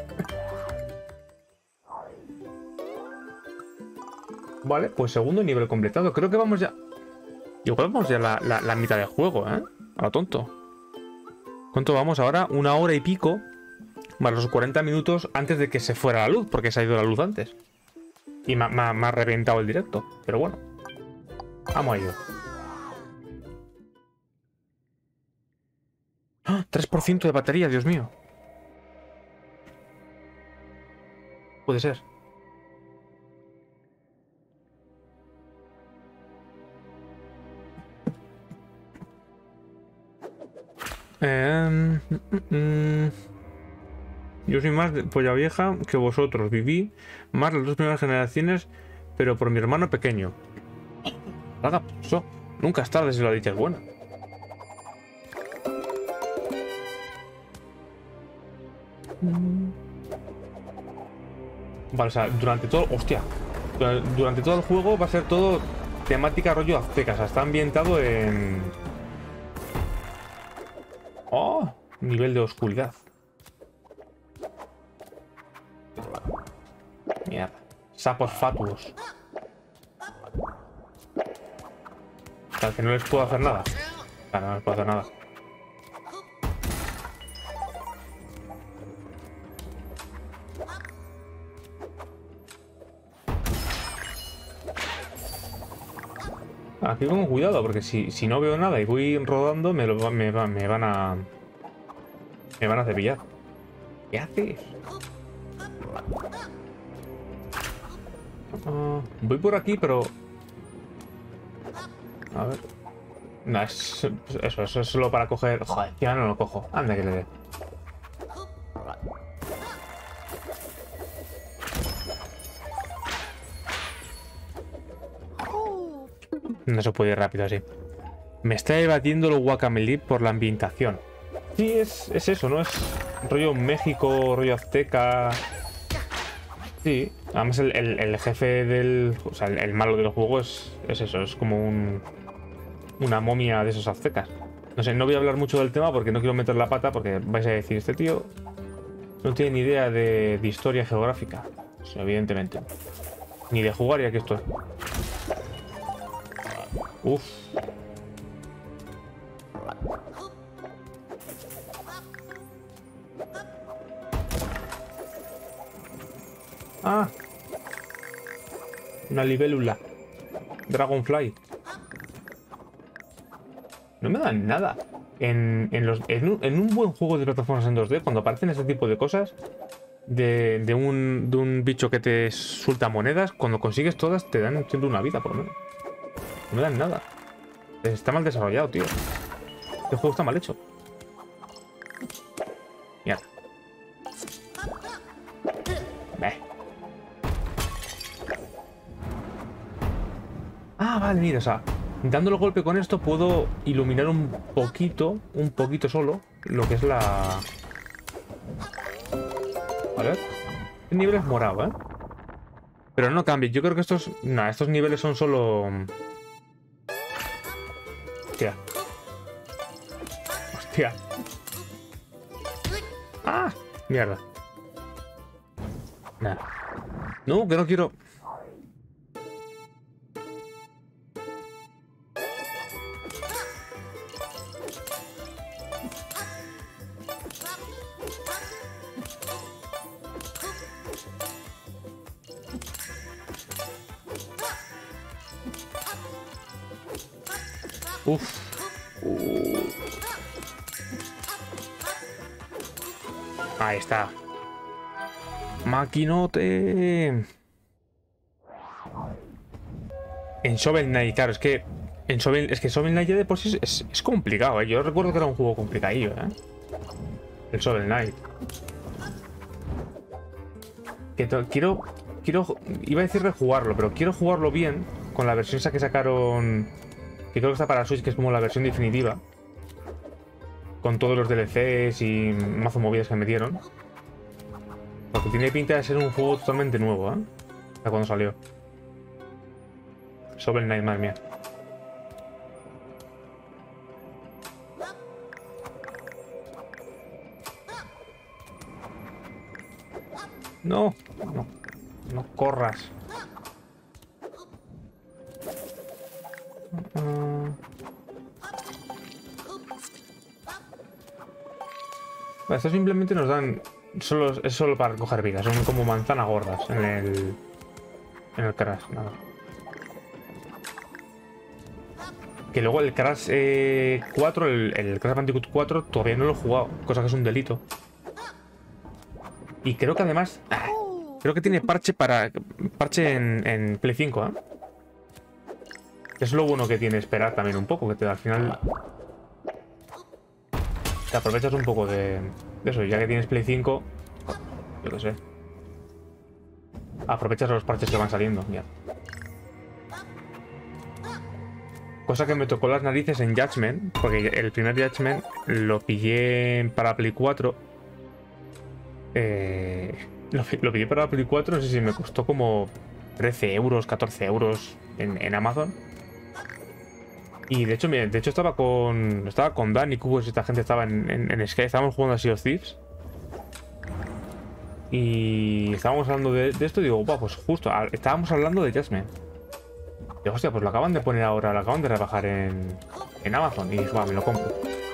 Vale, pues segundo nivel completado. Creo que vamos ya... Igual vamos ya la, la, la mitad del juego, ¿eh? A lo tonto. ¿Cuánto vamos ahora? Una hora y pico. Más los cuarenta minutos antes de que se fuera la luz, porque se ha ido la luz antes. Y me, me, me ha reventado el directo. Pero bueno. Vamos a ello. ¡Ah! tres por ciento de batería, Dios mío. Puede ser. Eh, mm, mm, mm. Yo soy más de polla vieja que vosotros. Viví más las dos primeras generaciones, pero por mi hermano pequeño. Haga eso. Nunca es tarde si la dicha es buena. Vale, o sea, durante todo... Hostia. Durante todo el juego va a ser todo temática rollo azteca. O sea, está ambientado en... Oh, nivel de oscuridad. Mierda. Sapos fatuos. O sea, que no les puedo hacer nada. Claro, no les puedo hacer nada. Aquí con cuidado, porque si, si no veo nada y voy rodando, me, lo, me, me van a... Me van a cepillar. ¿Qué haces? Uh, voy por aquí, pero... A ver... No, es, eso, eso es solo para coger... Joder, ya no lo cojo. Anda que le dé. No se puede ir rápido así. Me está evadiendo el Guacamelee por la ambientación. Sí, es, es eso, ¿no? Es rollo México, rollo azteca. Sí. Además el, el, el jefe del... O sea, el, el malo del juego es, es eso. Es como un... Una momia de esos aztecas. No sé, no voy a hablar mucho del tema porque no quiero meter la pata porque vais a decir, este tío no tiene ni idea de, de historia geográfica. O sea, evidentemente. Ni de jugar y aquí estoy. Uf. Ah. Una libélula. Dragonfly. No me dan nada. En, en, los, en, un, en un buen juego de plataformas en dos D, cuando aparecen este tipo de cosas, de, de, un, de un bicho que te suelta monedas, cuando consigues todas te dan siempre una vida, por lo menos. No me dan nada. Está mal desarrollado, tío. Este juego está mal hecho. Mierda. Ve. Ah, vale, mira, o sea, dándole golpe con esto puedo iluminar un poquito, un poquito solo, lo que es la... A ver. El nivel es morado, ¿eh? Pero no cambia. Yo creo que estos... Nah, estos niveles son solo... Hostia. Hostia. ¡Ah! Mierda. Nada. No, que no quiero... Uf. Uh. Ahí está. Maquinote. En Shovel Knight, claro, es que en Shovel, es que Shovel Knight ya de por sí es, es complicado, ¿eh? Yo recuerdo que era un juego complicadillo, ¿eh? El Shovel Knight. Que quiero, quiero, iba a decir rejugarlo, pero quiero jugarlo bien con la versión esa que sacaron, que creo que está para Switch, que es como la versión definitiva, con todos los D L Cs y mazo movidas que metieron. Porque tiene pinta de ser un juego totalmente nuevo, ¿eh? De cuando salió. Shovel Knight, madre mía. No, no, no corras. Uh... Vale, esto simplemente nos dan... Solo, es solo para recoger vidas. Son como manzanas gordas en el... En el Crash, nada. Que luego el Crash eh, cuatro, el, el Crash Bandicoot cuatro, todavía no lo he jugado. Cosa que es un delito. Y creo que además... Ah, creo que tiene parche para... Parche en, en Play cinco, ¿eh? Es lo bueno que tiene esperar también un poco. Que te, al final... Te aprovechas un poco de, de eso. Ya que tienes Play cinco... Yo qué sé. Aprovechas los parches que van saliendo. Ya. Cosa que me tocó las narices en Judgment. Porque el primer Judgment lo pillé para Play cuatro. Eh, lo, lo pillé para Play cuatro. No sé si me costó como trece euros, catorce euros en, en Amazon. Y de hecho, de hecho estaba con estaba con Dani, Cubos y esta gente estaba en, en, en Sky. Estábamos jugando a Sea of Thieves. Y estábamos hablando de, de esto y digo, wow, pues justo, a, estábamos hablando de Jasmine. Digo, hostia, pues lo acaban de poner ahora, lo acaban de rebajar en, en Amazon. Y dije, va, me lo compro.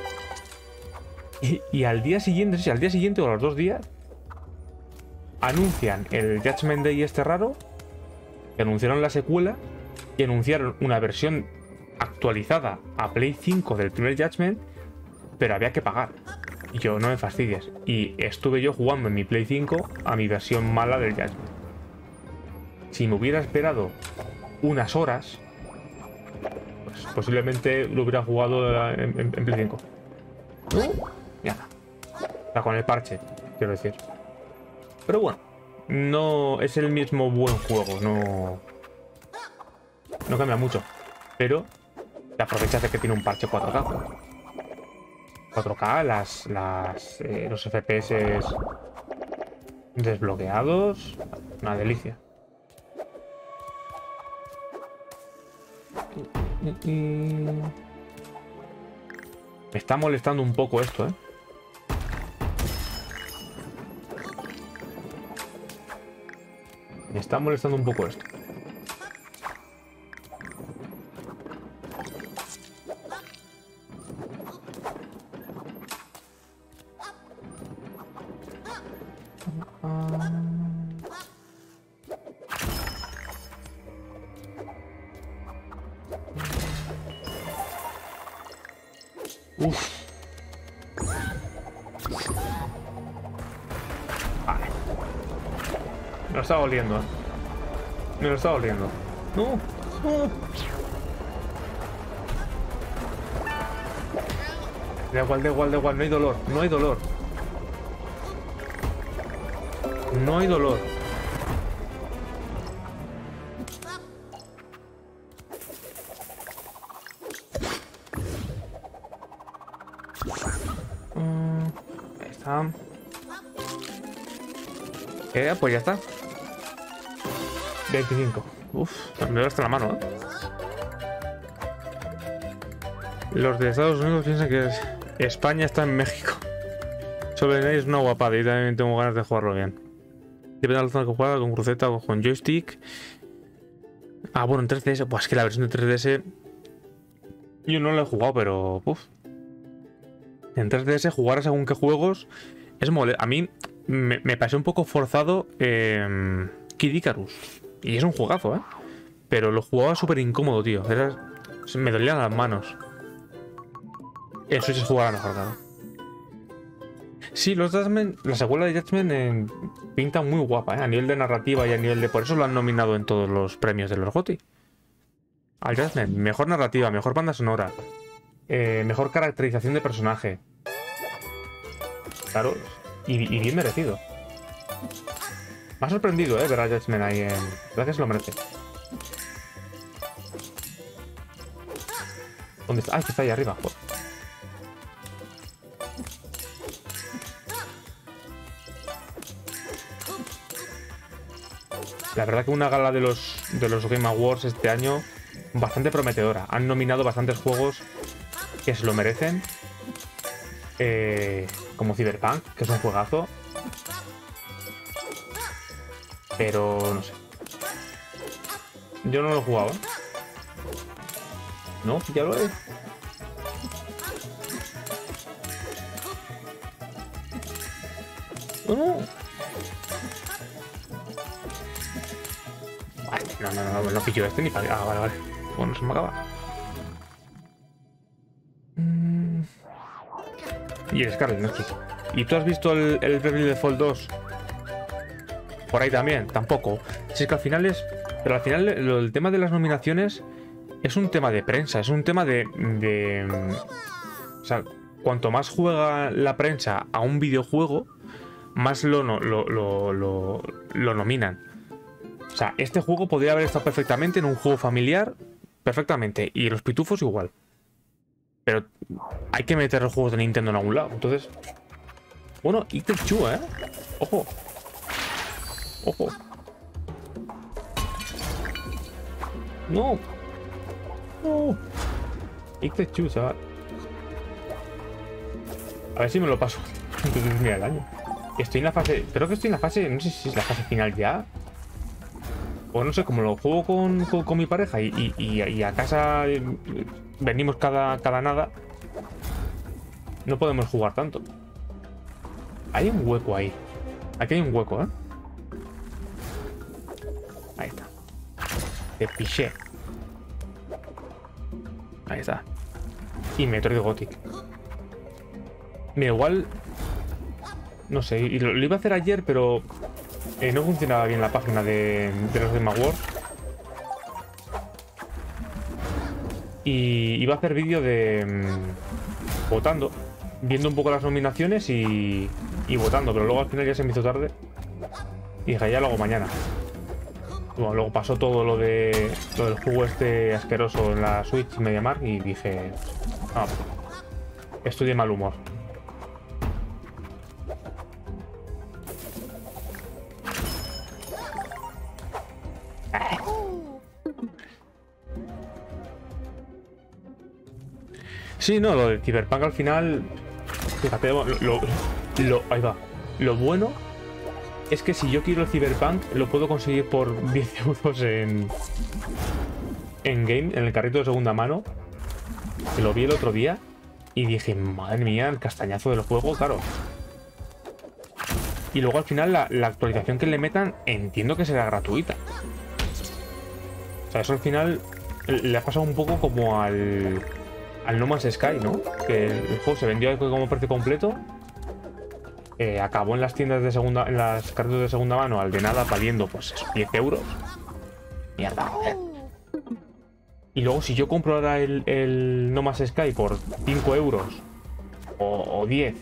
Y, y al día siguiente, sí, al día siguiente o a los dos días, anuncian el Judgment Day este raro, que anunciaron la secuela y anunciaron una versión actualizada a Play cinco del primer Judgment, pero había que pagar. Y yo, no me fastidies. Y estuve yo jugando en mi Play cinco a mi versión mala del Judgment. Si me hubiera esperado unas horas, pues posiblemente lo hubiera jugado en, en, en Play cinco. ¿No? Ya está. O sea, con el parche, quiero decir. Pero bueno, no es el mismo buen juego, no... No cambia mucho. Pero te aprovechas de que tiene un parche cuatro K. cuatro K, las, las, eh, los F P S desbloqueados. Una delicia. Me está molestando un poco esto, ¿eh? Me está molestando un poco esto. Uf. Vale. Me lo estaba oliendo, ¿eh? Me lo estaba oliendo. No, no. Da igual, da igual, da igual. No hay dolor, no hay dolor. No hay dolor. Ahí está. Eh, pues ya está. veinticinco. Uf, me gasta la mano, ¿eh? Los de Estados Unidos piensan que es... España está en México. Sobre es una guapada y también tengo ganas de jugarlo bien. Depende de la zona que juega, con cruceta o con joystick. Ah, bueno, en tres D S. Pues es que la versión de tres D S... Yo no la he jugado, pero... Uf. En tres D S jugar a según qué juegos es mole. A mí me, me pasé un poco forzado eh, Kid Icarus. Y es un juegazo, ¿eh? Pero lo jugaba súper incómodo, tío. Era, me dolían las manos. En Switch se jugaba mejor, claro. Sí, los Judgment, la secuela de Judgment eh, pinta muy guapa, ¿eh? A nivel de narrativa y a nivel de... Por eso lo han nominado en todos los premios de los GOTY. Al Judgment. Mejor narrativa, mejor banda sonora. Eh, mejor caracterización de personaje. Claro, y, y bien merecido. Me ha sorprendido, eh, ver a Judgment ahí en... La verdad que se lo merece. ¿Dónde está? Ah, que está ahí arriba. Joder. La verdad que una gala de los, de los Game Awards este año bastante prometedora. Han nominado bastantes juegos que se lo merecen. Eh, como Cyberpunk, que es un juegazo. Pero no sé. Yo no lo he jugado, ¿eh? No, ya lo he. No, no. Vale, no, no, no, no pillo este ni para. Ah, vale, vale. Bueno, se me acaba. Mm. Y el Scarlet Nexus. ¿Y tú has visto el, el Bravely Default dos? Por ahí también, tampoco. Si es que al final es. Pero al final lo, el tema de las nominaciones es un tema de prensa, es un tema de. de o sea, cuanto más juega la prensa a un videojuego, más lo, lo, lo, lo, lo nominan. O sea, este juego podría haber estado perfectamente en un juego familiar, perfectamente, y los pitufos igual. Pero hay que meter los juegos de Nintendo en algún lado. Entonces, bueno, It Takes Two, ¿eh? Ojo. Ojo. No. No. It Takes Two, chaval. A ver si me lo paso antes de terminar el año. Estoy en la fase... Creo que estoy en la fase... No sé si es la fase final ya. O no sé, como lo juego con, con, con mi pareja y, y, y a casa venimos cada, cada nada, no podemos jugar tanto. Hay un hueco ahí. Aquí hay un hueco, ¿eh? Ahí está. Te piché. Ahí está. Y Metroid Gothic. Mira, igual... No sé, y lo, lo iba a hacer ayer, pero... Eh, no funcionaba bien la página de, de los Game Awards. Y iba a hacer vídeo de... Mmm, votando. Viendo un poco las nominaciones y... Y votando, pero luego al final ya se me hizo tarde. Y dije, ya lo hago mañana. Bueno, luego pasó todo lo de... Lo del juego este asqueroso en la Switch MediaMarkt y dije... Ah, estoy de mal humor. Sí, no, lo de Cyberpunk al final... Fíjate, lo, lo, lo, ahí va. Lo bueno es que si yo quiero el Cyberpunk, lo puedo conseguir por diez euros en... En Game, en el carrito de segunda mano. Que lo vi el otro día. Y dije, madre mía, el castañazo del juego, claro. Y luego al final la, la actualización que le metan, entiendo que será gratuita. O sea, eso al final le ha pasado un poco como al... Al No Man's Sky, ¿no? Que el juego se vendió como precio completo. Eh, acabó en las tiendas de segunda, en las cartas de segunda mano, al de nada, valiendo pues diez euros. Mierda, joder. Y luego si yo compro ahora el, el No Man's Sky por cinco euros o, o diez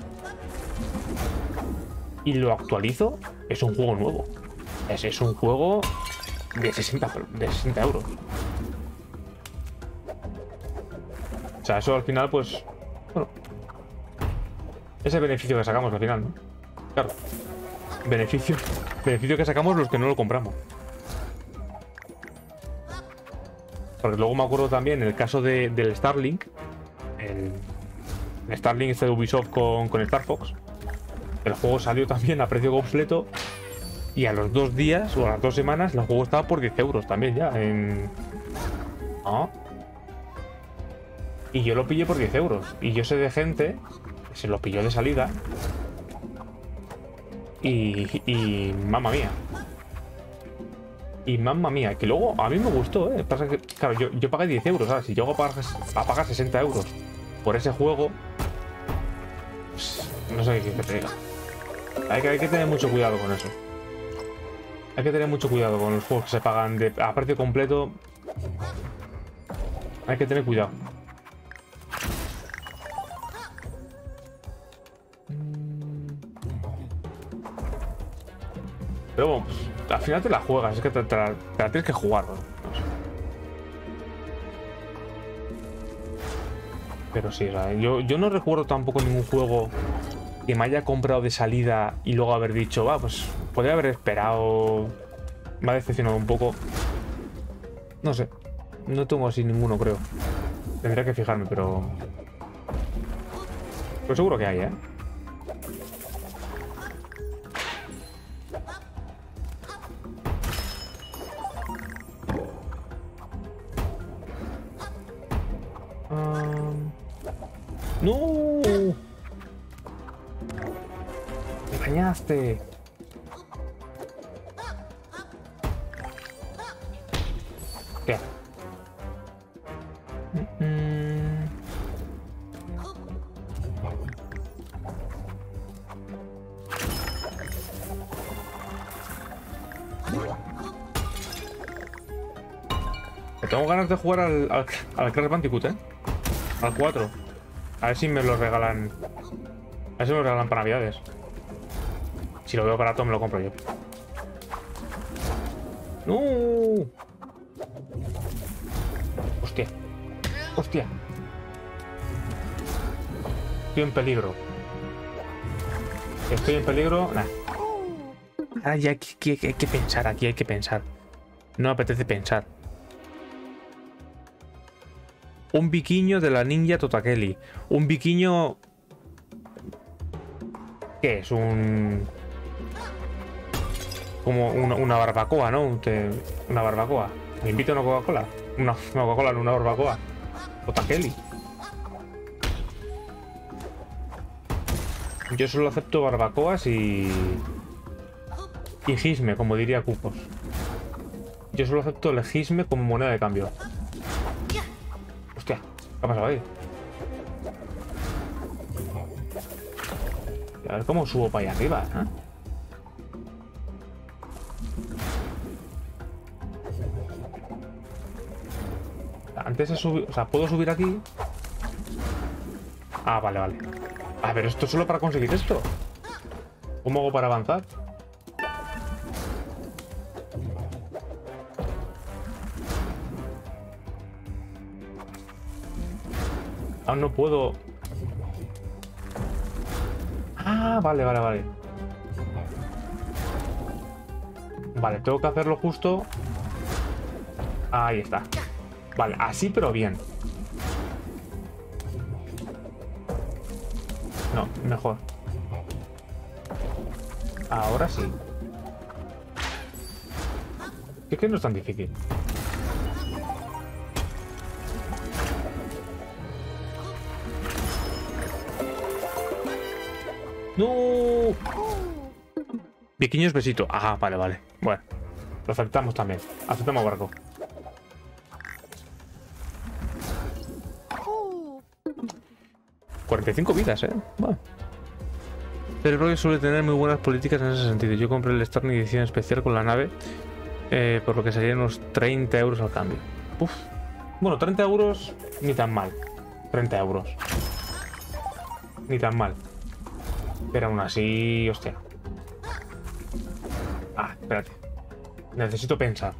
y lo actualizo, es un juego nuevo. Es, es un juego de sesenta, de sesenta euros. O sea, eso al final, pues... Bueno. Es el beneficio que sacamos al final, ¿no? Claro. Beneficio. Beneficio que sacamos los que no lo compramos. Porque luego me acuerdo también el caso de, del Starlink. El, el Starlink este de Ubisoft con, con Star Fox. El juego salió también a precio completo. Y a los dos días o a las dos semanas el juego estaba por diez euros también ya. En... ¿No? Y yo lo pillé por diez euros. Y yo sé de gente que se lo pilló de salida. Y... Y... Mamma mía. Y mamma mía. Que luego a mí me gustó, ¿eh? Pasa que, claro, yo, yo pagué diez euros. ¿Sabes? Si yo hago a pagar, a pagar sesenta euros por ese juego... Pues, no sé qué te diga. Hay que, hay que tener mucho cuidado con eso. Hay que tener mucho cuidado con los juegos que se pagan de, a precio completo. Hay que tener cuidado. Pero bueno, pues, al final te la juegas, es que te, te, la, te la tienes que jugar, ¿no? No sé. Pero sí, o sea, yo, yo no recuerdo tampoco ningún juego que me haya comprado de salida y luego haber dicho, va, pues podría haber esperado. Me ha decepcionado un poco. No sé, no tengo así ninguno, creo. Tendría que fijarme, pero... Pero seguro que hay, ¿eh? ¡No! ¡Me engañaste! ¿Qué? Mm. Tengo ganas de jugar al, al, al Crash Bandicoot, ¿eh? Al cuatro. A ver si me lo regalan. A ver si me lo regalan para navidades. Si lo veo barato me lo compro yo. ¡No! Hostia. Hostia. Estoy en peligro. Estoy en peligro. Nah. Ahora ya hay que, hay que pensar. Aquí hay que pensar. No me apetece pensar. Un biquiño de la ninja Totakeli. Un biquiño... ¿Qué es? Un... Como una, una barbacoa, ¿no? Una barbacoa. ¿Me invito a una Coca-Cola? Una, una Coca-Cola, no una barbacoa. Totakeli. Yo solo acepto barbacoas y... Y gisme, como diría Cupos. Yo solo acepto el gisme como moneda de cambio. Hostia, ¿qué ha pasado ahí? A ver cómo subo para allá arriba, ¿eh? Antes de subir... O sea, ¿puedo subir aquí? Ah, vale, vale. Ah, pero esto es solo para conseguir esto. ¿Cómo hago para avanzar? Aún no puedo... Ah, vale, vale, vale. Vale, tengo que hacerlo justo... Ahí está. Vale, así pero bien. No, mejor. Ahora sí. Es que no es tan difícil. ¡No! Pequeños besito. Ah, vale, vale. Bueno, lo aceptamos también. Aceptamos barco. cuarenta y cinco vidas, ¿eh? Bueno. Pero creo que suele tener muy buenas políticas en ese sentido. Yo compré el Starting edición especial con la nave, eh, por lo que serían unos treinta euros al cambio. Uf. Bueno, treinta euros ni tan mal. treinta euros. Ni tan mal. Pero aún así, hostia. Ah, espérate. Necesito pensar.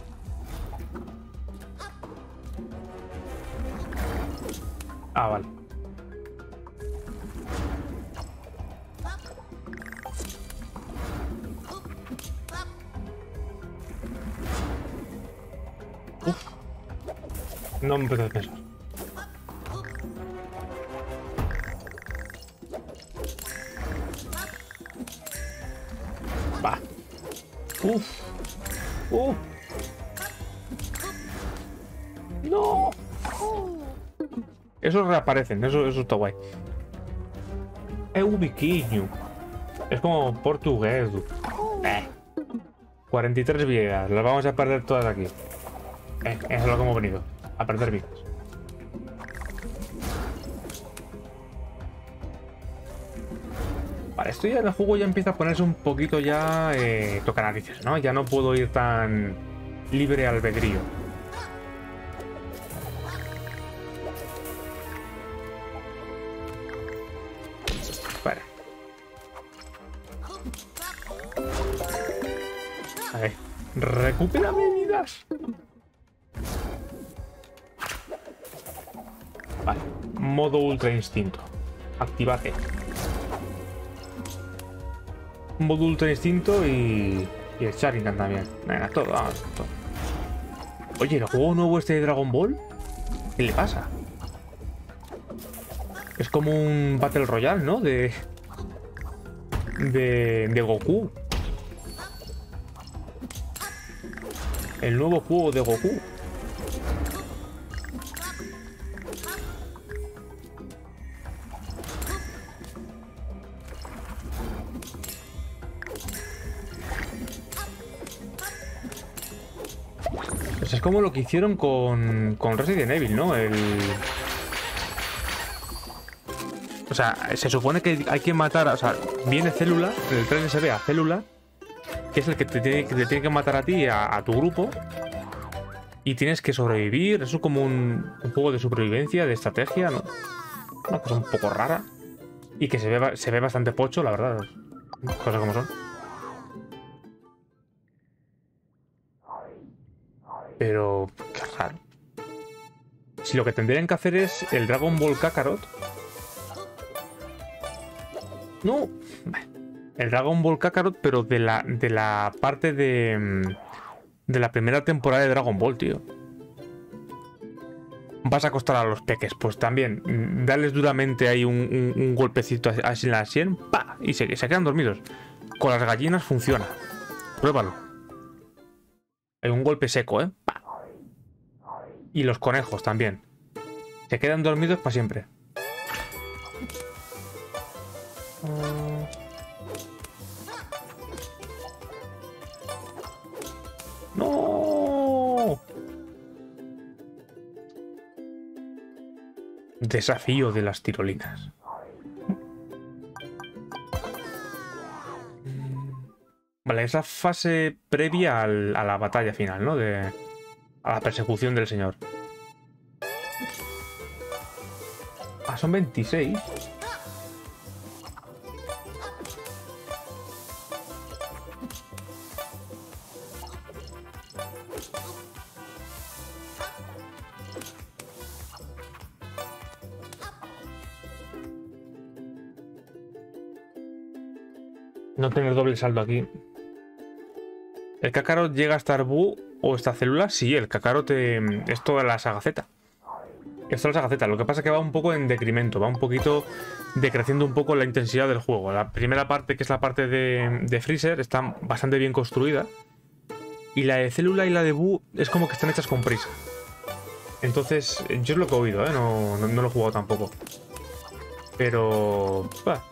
Ah, vale. Uf. No me apetece pensar. Va. Uf. Uf. No. Esos reaparecen, eso, eso está guay. É un biquiño. Es como portugués. Eh. cuarenta y tres vidas. Las vamos a perder todas aquí. Eh, eso es lo que hemos venido. A perder vidas. Vale, esto ya en el juego ya empieza a ponerse un poquito ya... Eh, toca narices, ¿no? Ya no puedo ir tan libre albedrío. Vale. A ver. Recupera vidas. Vale. Modo ultra instinto. Activate. Modo ultra instinto y... Y el Sharingan también. Venga, todo, vamos, todo. Oye, ¿el juego nuevo este de Dragon Ball? ¿Qué le pasa? Es como un Battle Royale, ¿no? De... De... De Goku. El nuevo juego de Goku. sea, es como lo que hicieron con, con Resident Evil, ¿no? El... O sea, se supone que hay que matar... O sea, viene Célula, en el trailer se ve a Célula, que es el que te tiene que, te tiene que matar a ti y a, a tu grupo. Y tienes que sobrevivir. Eso es como un, un juego de supervivencia, de estrategia, ¿no? Una cosa un poco rara. Y que se ve, se ve bastante pocho, la verdad. Cosas como son. Pero... qué raro. Si lo que tendrían que hacer es el Dragon Ball Kakarot. No. El Dragon Ball Kakarot, pero de la, de la parte de... de la primera temporada de Dragon Ball, tío. Vas a acostar a los peques. Pues también, darles duramente ahí un, un, un golpecito así en la sien, ¡pa! Y se, se quedan dormidos. Con las gallinas funciona. Pruébalo. Hay un golpe seco, ¿eh? ¡Pa! Y los conejos también. Se quedan dormidos para siempre. Uh... ¡No! Desafío de las tirolinas. Vale, es la fase previa al, a la batalla final, ¿no? De, a la persecución del señor. Ah, son veintiséis. No tener doble saldo aquí. ¿El Kakarot llega hasta Buu o esta célula? Sí, el Kakarot eh, es toda la saga Z. Es toda la saga Z. Lo que pasa es que va un poco en decremento. Va un poquito decreciendo un poco la intensidad del juego. La primera parte, que es la parte de, de Freezer, está bastante bien construida. Y la de célula y la de Buu es como que están hechas con prisa. Entonces, yo es lo que he oído, ¿eh? No, no, no lo he jugado tampoco. Pero... bah.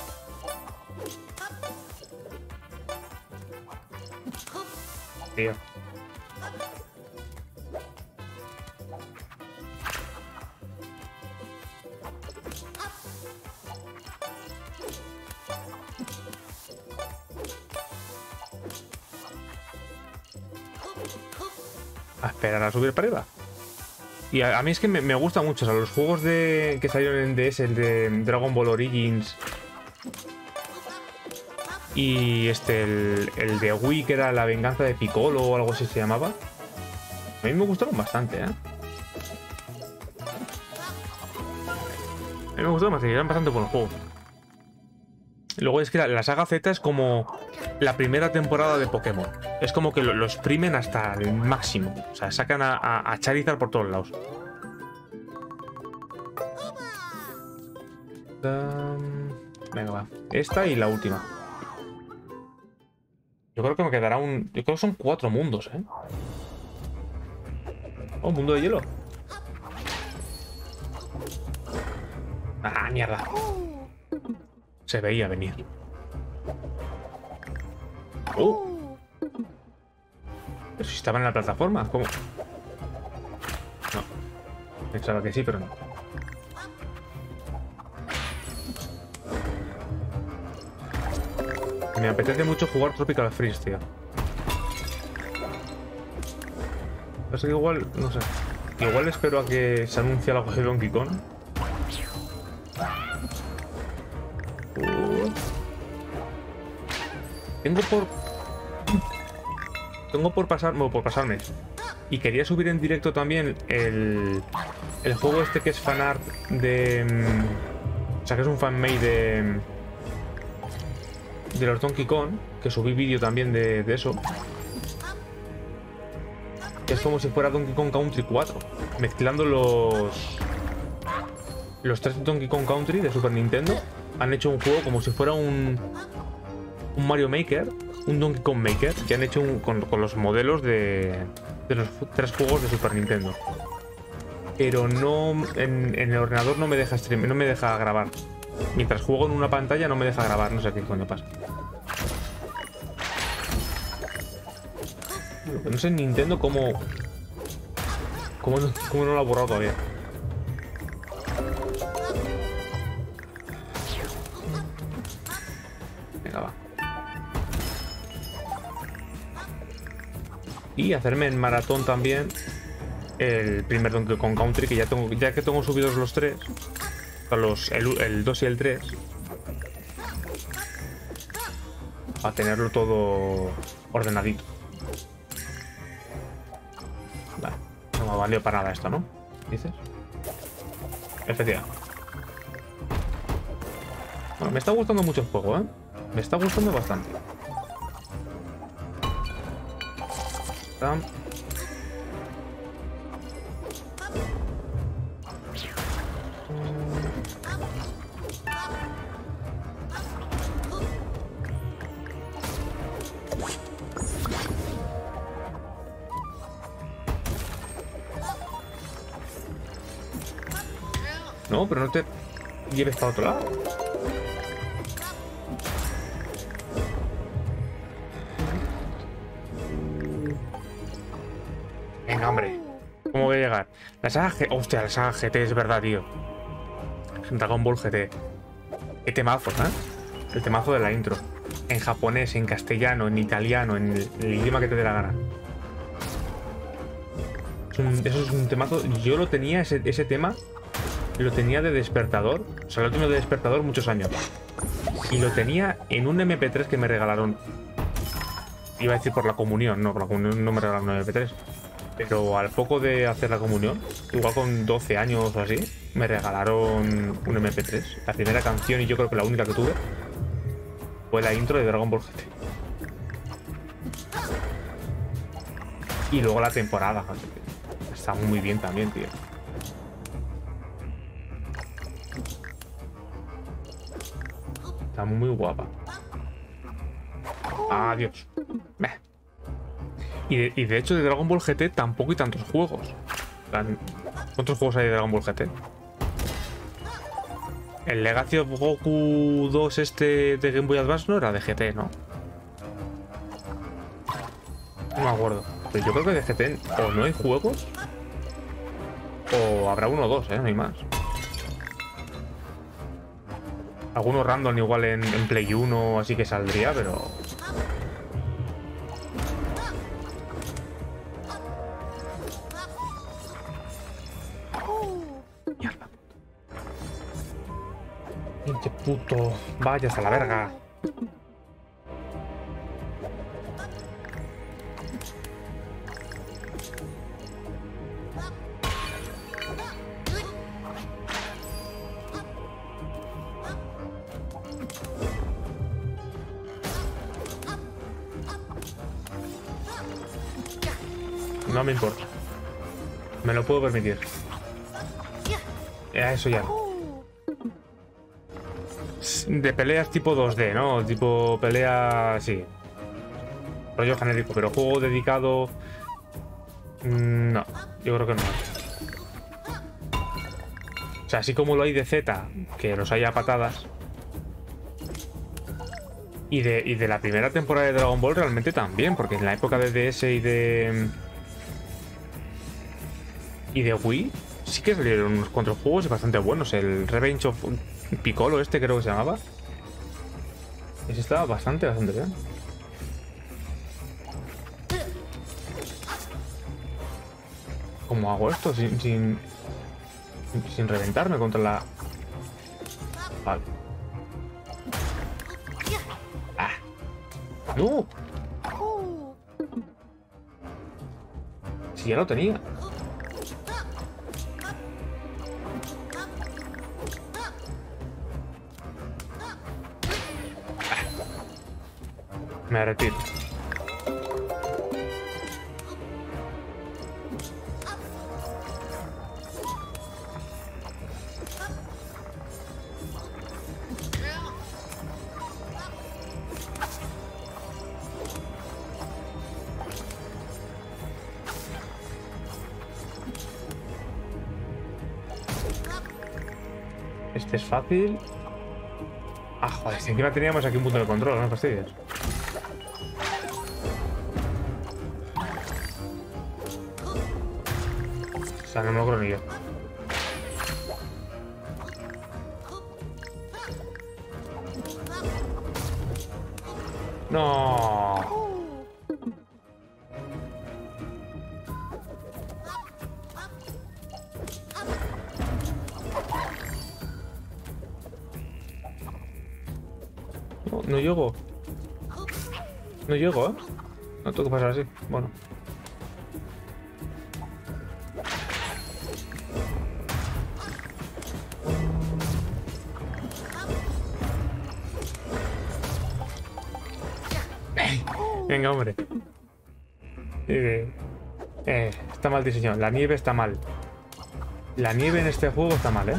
Tío. A esperar a subir para arriba. Y a, a mí es que me, me gusta mucho, o sea, los juegos de que salieron en D S, el de Dragon Ball Origins y este, el, el de Wii, que era La Venganza de Piccolo o algo así se llamaba. A mí me gustaron bastante, ¿eh? A mí me gustaron bastante, eran bastante buenos juegos. Luego es que la, la saga Z es como la primera temporada de Pokémon. Es como que lo, lo exprimen hasta el máximo. O sea, sacan a, a, a Charizard por todos lados. Um, venga, va. Esta y la última. Yo creo que me quedará un... Yo creo que son cuatro mundos, ¿eh? Oh, un mundo de hielo. Ah, mierda. Se veía venir. ¡Oh! Pero si estaba en la plataforma, ¿cómo? No. Pensaba que sí, pero no. Me apetece mucho jugar Tropical Freeze, tío. Pasa que igual, no sé. Igual espero a que se anuncie algo de Donkey Kong. Uh. Tengo por... Tengo por pasar... Bueno, por pasarme. Y quería subir en directo también el... El juego este que es fanart de... O sea, que es un fanmade de... De los Donkey Kong. Que subí vídeo también de, de eso. Es como si fuera Donkey Kong Country cuatro. Mezclando los... Los tres Donkey Kong Country de Super Nintendo. Han hecho un juego como si fuera un... Un Mario Maker. Un Donkey Kong Maker. Que han hecho un, con, con los modelos de... De los tres juegos de Super Nintendo. Pero no... En, en el ordenador no me deja stream, no me deja grabar. Mientras juego en una pantalla no me deja grabar. No sé qué coño pasa. Lo que no sé en Nintendo cómo... ¿Cómo no, cómo no lo ha borrado todavía? Venga, va. Y hacerme en maratón también el primer Donkey Kong Country, que ya tengo, ya que tengo subidos los tres, los, el, el dos y el tres, a tenerlo todo ordenadito. Vale, no me ha valido para nada esto, ¿no? ¿Dices? Efectivamente. Bueno, me está gustando mucho el juego, ¿eh? Me está gustando bastante. Tam. No, pero no te lleves para otro lado. Venga, hombre. ¿Cómo voy a llegar? La saga G... Hostia, la saga G T es verdad, tío. Dragon Ball G T. Qué temazo, ¿eh? El temazo de la intro. En japonés, en castellano, en italiano, en el, el idioma que te dé la gana. Es un, eso es un temazo. Yo lo tenía, ese, ese tema... Lo tenía de despertador. O sea, lo tengo de despertador muchos años. Y lo tenía en un eme pe tres que me regalaron. Iba a decir por la comunión. No, por la comunión no me regalaron un eme pe tres. Pero al poco de hacer la comunión, igual con doce años o así, me regalaron un eme pe tres. La primera canción, y yo creo que la única que tuve, fue la intro de Dragon Ball G T. Y luego la temporada. Está muy bien también, tío. Está muy guapa. Adiós. Meh. Y de, y de hecho de Dragon Ball G T tampoco hay tantos juegos. ¿Cuántos juegos hay de Dragon Ball G T? El Legacy of Goku dos este de Game Boy Advance no era de G T, ¿no? No me acuerdo. Pero yo creo que de G T o no hay juegos o habrá uno o dos, ¿eh? No hay más. Algunos random igual en, en Play uno, así que saldría, pero... Mierda. Pinche puto. Vayas a la verga. No me importa. Me lo puedo permitir. Eh, eso ya. De peleas tipo dos D, ¿no? Tipo pelea... Sí. Rollo genérico, pero juego dedicado... No, yo creo que no. O sea, así como lo hay de Z, que los haya patadas. Y de, y de la primera temporada de Dragon Ball realmente también, porque en la época de D S y de... Y de Wii sí que salieron unos cuantos juegos bastante buenos. El Revenge of Piccolo este creo que se llamaba. Ese estaba bastante, bastante bien. ¿Cómo hago esto? Sin, sin, sin reventarme contra la... Vale. ¡Ah! ¡No! Si ya lo tenía. Me retiro. Este es fácil. Ah, joder, si encima teníamos aquí un punto de control, no fastidies. sea, no me lo creo ni yo. No. No, no llego. No llego, ¿eh? No tengo que pasar así. Bueno. Venga, hombre. Eh, eh, está mal diseñado. La nieve está mal. La nieve en este juego está mal, ¿eh?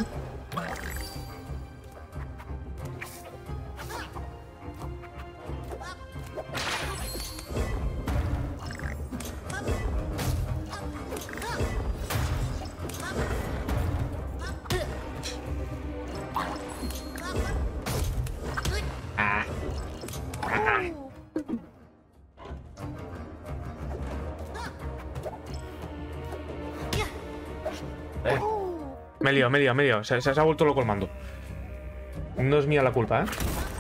Ah. Ah. Eh. Me he liado, me he liado, me he liado. Se, se, se ha vuelto loco el mando. No es mía la culpa, ¿eh?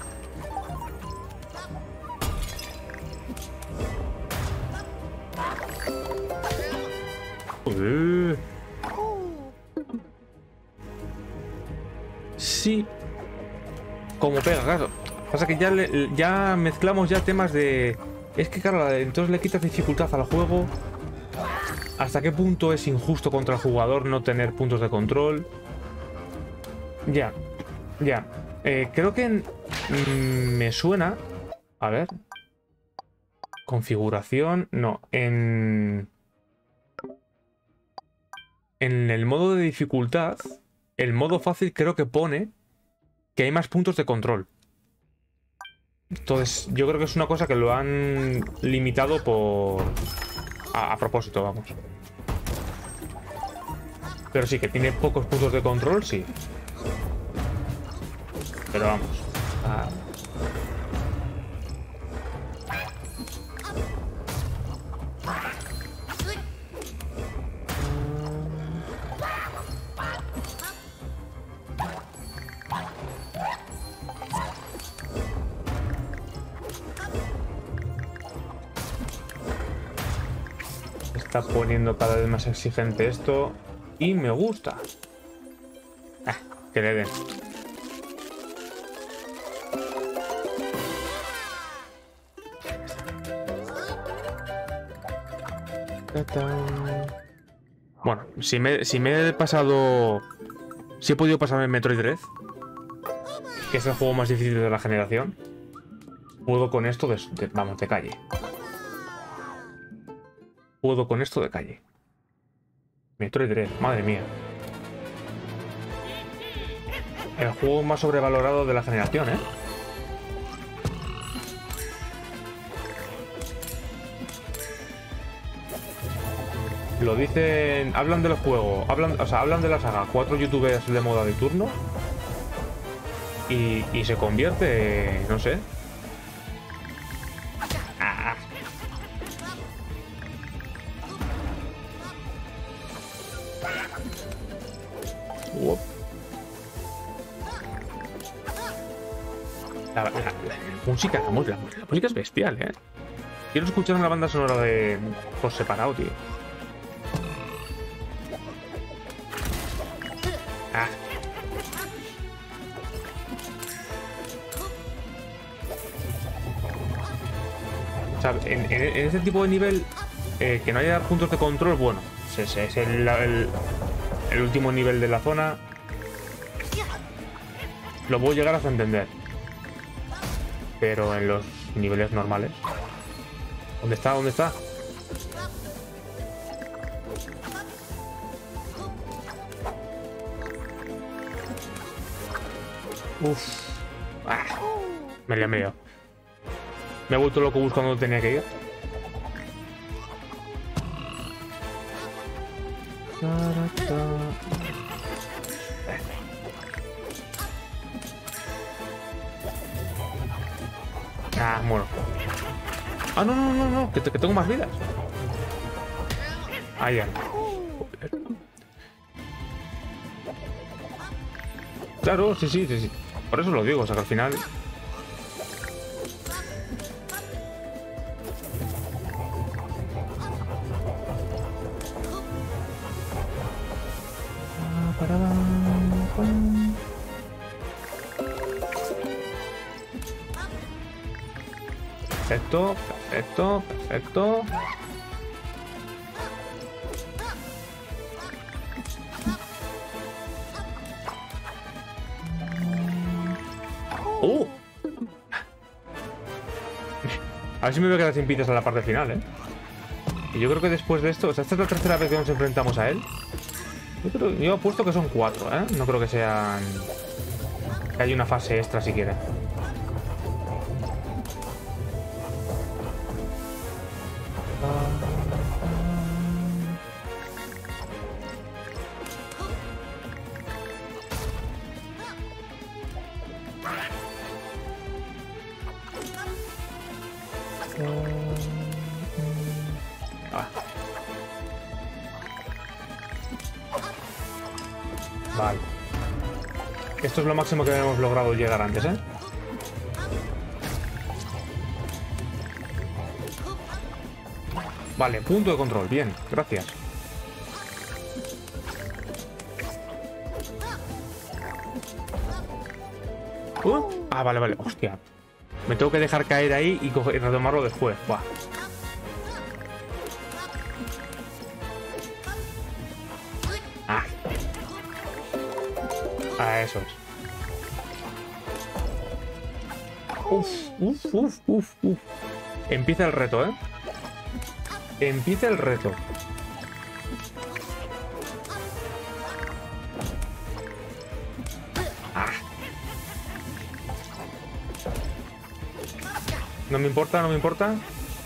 Uh. Sí. Como pega, claro. Pasa que ya, le, ya mezclamos ya temas de... Es que claro, entonces le quitas dificultad al juego. ¿Hasta qué punto es injusto contra el jugador no tener puntos de control? Ya, ya. Eh, creo que en, mm, me suena... A ver. Configuración... No, en... En el modo de dificultad, el modo fácil creo que pone que hay más puntos de control. Entonces, yo creo que es una cosa que lo han limitado por... A, a propósito, vamos. Pero sí, que tiene pocos puntos de control, sí. Pero vamos. A... Está poniendo cada vez más exigente esto. Y me gusta. Ah, que le den. Bueno, si me, si me he pasado... Si he podido pasarme en Metroid Dread, que es el juego más difícil de la generación, puedo con esto de, de, vamos, de calle. Puedo con esto de calle. Metroid Dread, madre mía. El juego más sobrevalorado de la generación, ¿eh? Lo dicen... Hablan del juego, hablan, o sea, hablan de la saga cuatro youtubers de moda de turno. Y, y se convierte, no sé. Ah. Uop. La, la, la, la música, la, la, la música es bestial, ¿eh? Quiero escuchar una banda sonora de por separado, tío. Ah. O sea, en, en, en este tipo de nivel, eh, que no haya puntos de control, bueno, es, es el, el, el último nivel de la zona. Lo puedo llegar hasta entender. Pero en los niveles normales. ¿Dónde está? ¿Dónde está? Uf. Ah. Me he liado. Me he vuelto loco buscando donde tenía que ir. Ah, bueno. Ah, no, no, no, no, que, te, que tengo más vidas. Ahí ya. Claro, sí, sí, sí, sí. Por eso lo digo, o sea que al final... Perfecto, perfecto, perfecto. ¡Oh! A ver si me voy a quedar sin pizzas a la parte final, ¿eh? Y yo creo que después de esto... O sea, esta es la tercera vez que nos enfrentamos a él. Yo, creo, yo apuesto que son cuatro, ¿eh? No creo que sean... Que haya una fase extra siquiera. Ah. Vale. Esto es lo máximo que hemos logrado llegar antes, ¿eh? Vale, punto de control. Bien, gracias. Uh, ah, vale, vale. Hostia. Me tengo que dejar caer ahí y, coger, y retomarlo después. Buah. Ah. Ah, eso es. Uf, uf, uf, uf, uf. Empieza el reto, ¿eh? Empieza el reto. Ah. No me importa, no me importa.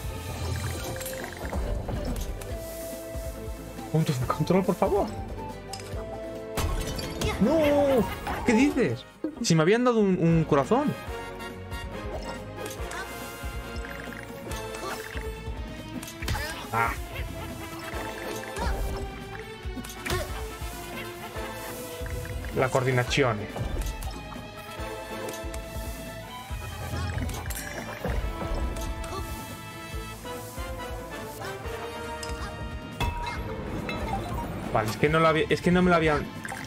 Puntos de control, por favor. ¡No! ¿Qué dices? Si me habían dado un, un corazón. Ah. La coordinación. Vale, es que no lo había, es que no me lo habían.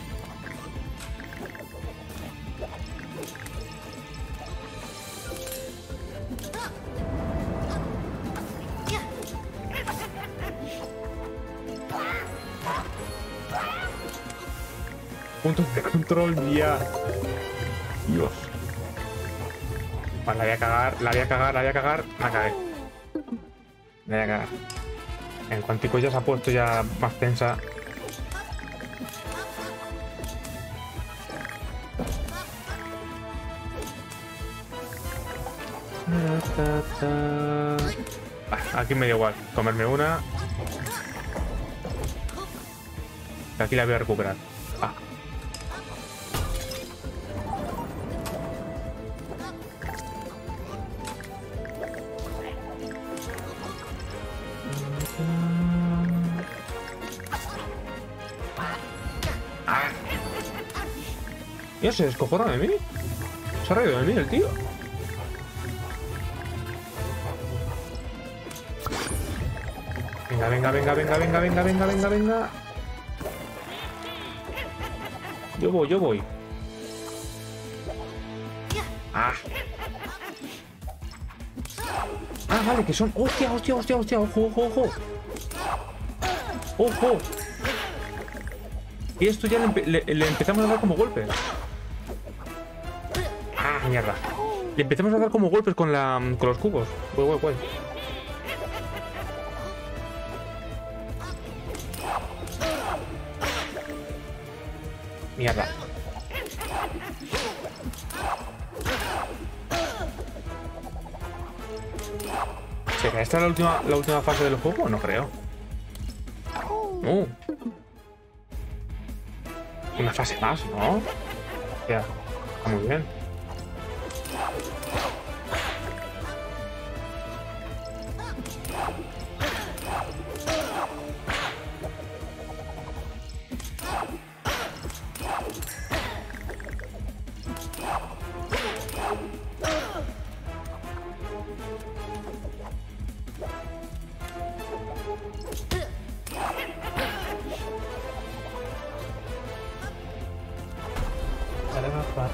Puntos de control ya. Dios. Vale, la voy a cagar, la voy a cagar, la voy a cagar. La cagué. La voy a cagar. En cuantico ya se ha puesto ya más tensa. Aquí me da igual. Comerme una. Aquí la voy a recuperar. Ah. Ya se descojona de mí. Se ha reído de mí el tío. Venga, venga, venga, venga, venga, venga, venga, venga, venga. Yo voy, yo voy. Ah. Ah, vale, que son... Hostia, hostia, hostia, hostia. Ojo, ojo, ojo. Ojo. Y esto ya le, empe le, le empezamos a dar como golpes. Ah, mierda. Le empezamos a dar como golpes con, la, con los cubos. Guay, guay, guay. Mierda. ¿Será esta la última, la última fase del juego? No creo. Uh. Una fase más, ¿no? Ya, está muy bien.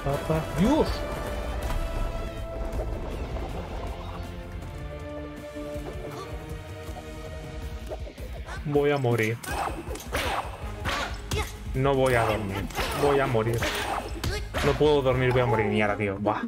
Papá. ¡Dios! Voy a morir. No voy a dormir. Voy a morir. No puedo dormir, voy a morir. Mierda, tío. Buah.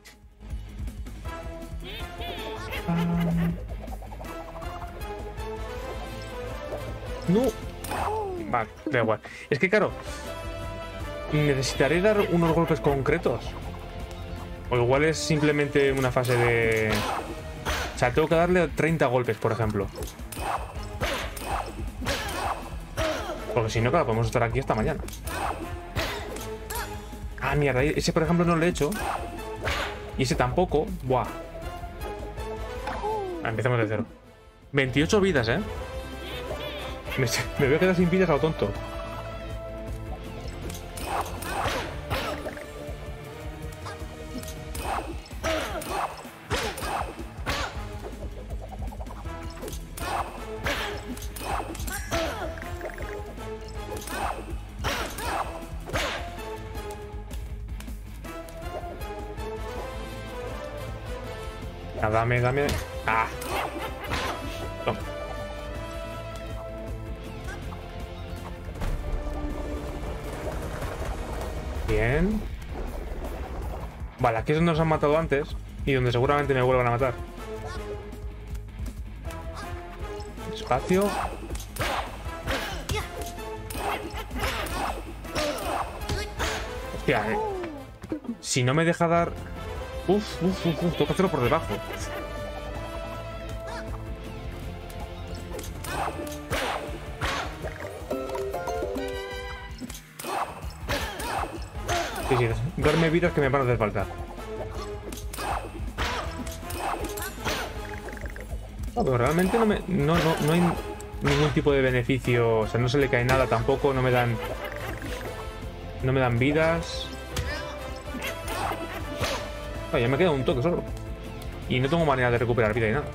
No. Vale, da igual. Es que claro, necesitaré dar unos golpes concretos. O igual es simplemente una fase de... O sea, tengo que darle treinta golpes, por ejemplo. Porque si no, claro, podemos estar aquí hasta mañana. Ah, mierda, ese por ejemplo no lo he hecho. Y ese tampoco. Buah. Empecemos de cero. veintiocho vidas, ¿eh? Me, me voy a quedar sin vidas a lo tonto. Ah, dame, dame. Ah. Toma. Bien. Vale, aquí es donde nos han matado antes y donde seguramente me vuelvan a matar. Espacio. Hostia, eh. Si no me deja dar... Uf, uf, uf, uf, tengo que hacerlo por debajo. Sí, sí, darme vidas que me van a hacer falta. No, pero realmente no, me, no, no, no hay ningún tipo de beneficio. O sea, no se le cae nada tampoco, no me dan... No me dan vidas... Oh, ya me queda un toque solo. Y no tengo manera de recuperar vida y nada.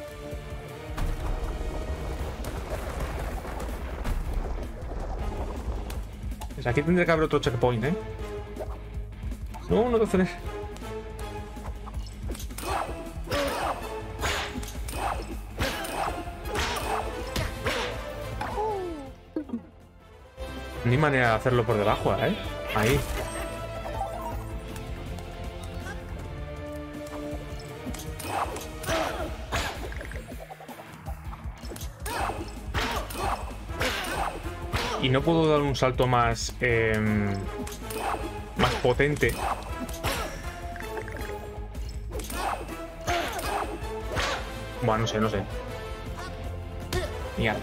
Pues aquí tendré que haber otro checkpoint, ¿eh? No, no te aceleres. No hay manera de hacerlo por debajo, ¿eh? Ahí. Y no puedo dar un salto más... Eh, más potente. Bueno, no sé, no sé. Mierda.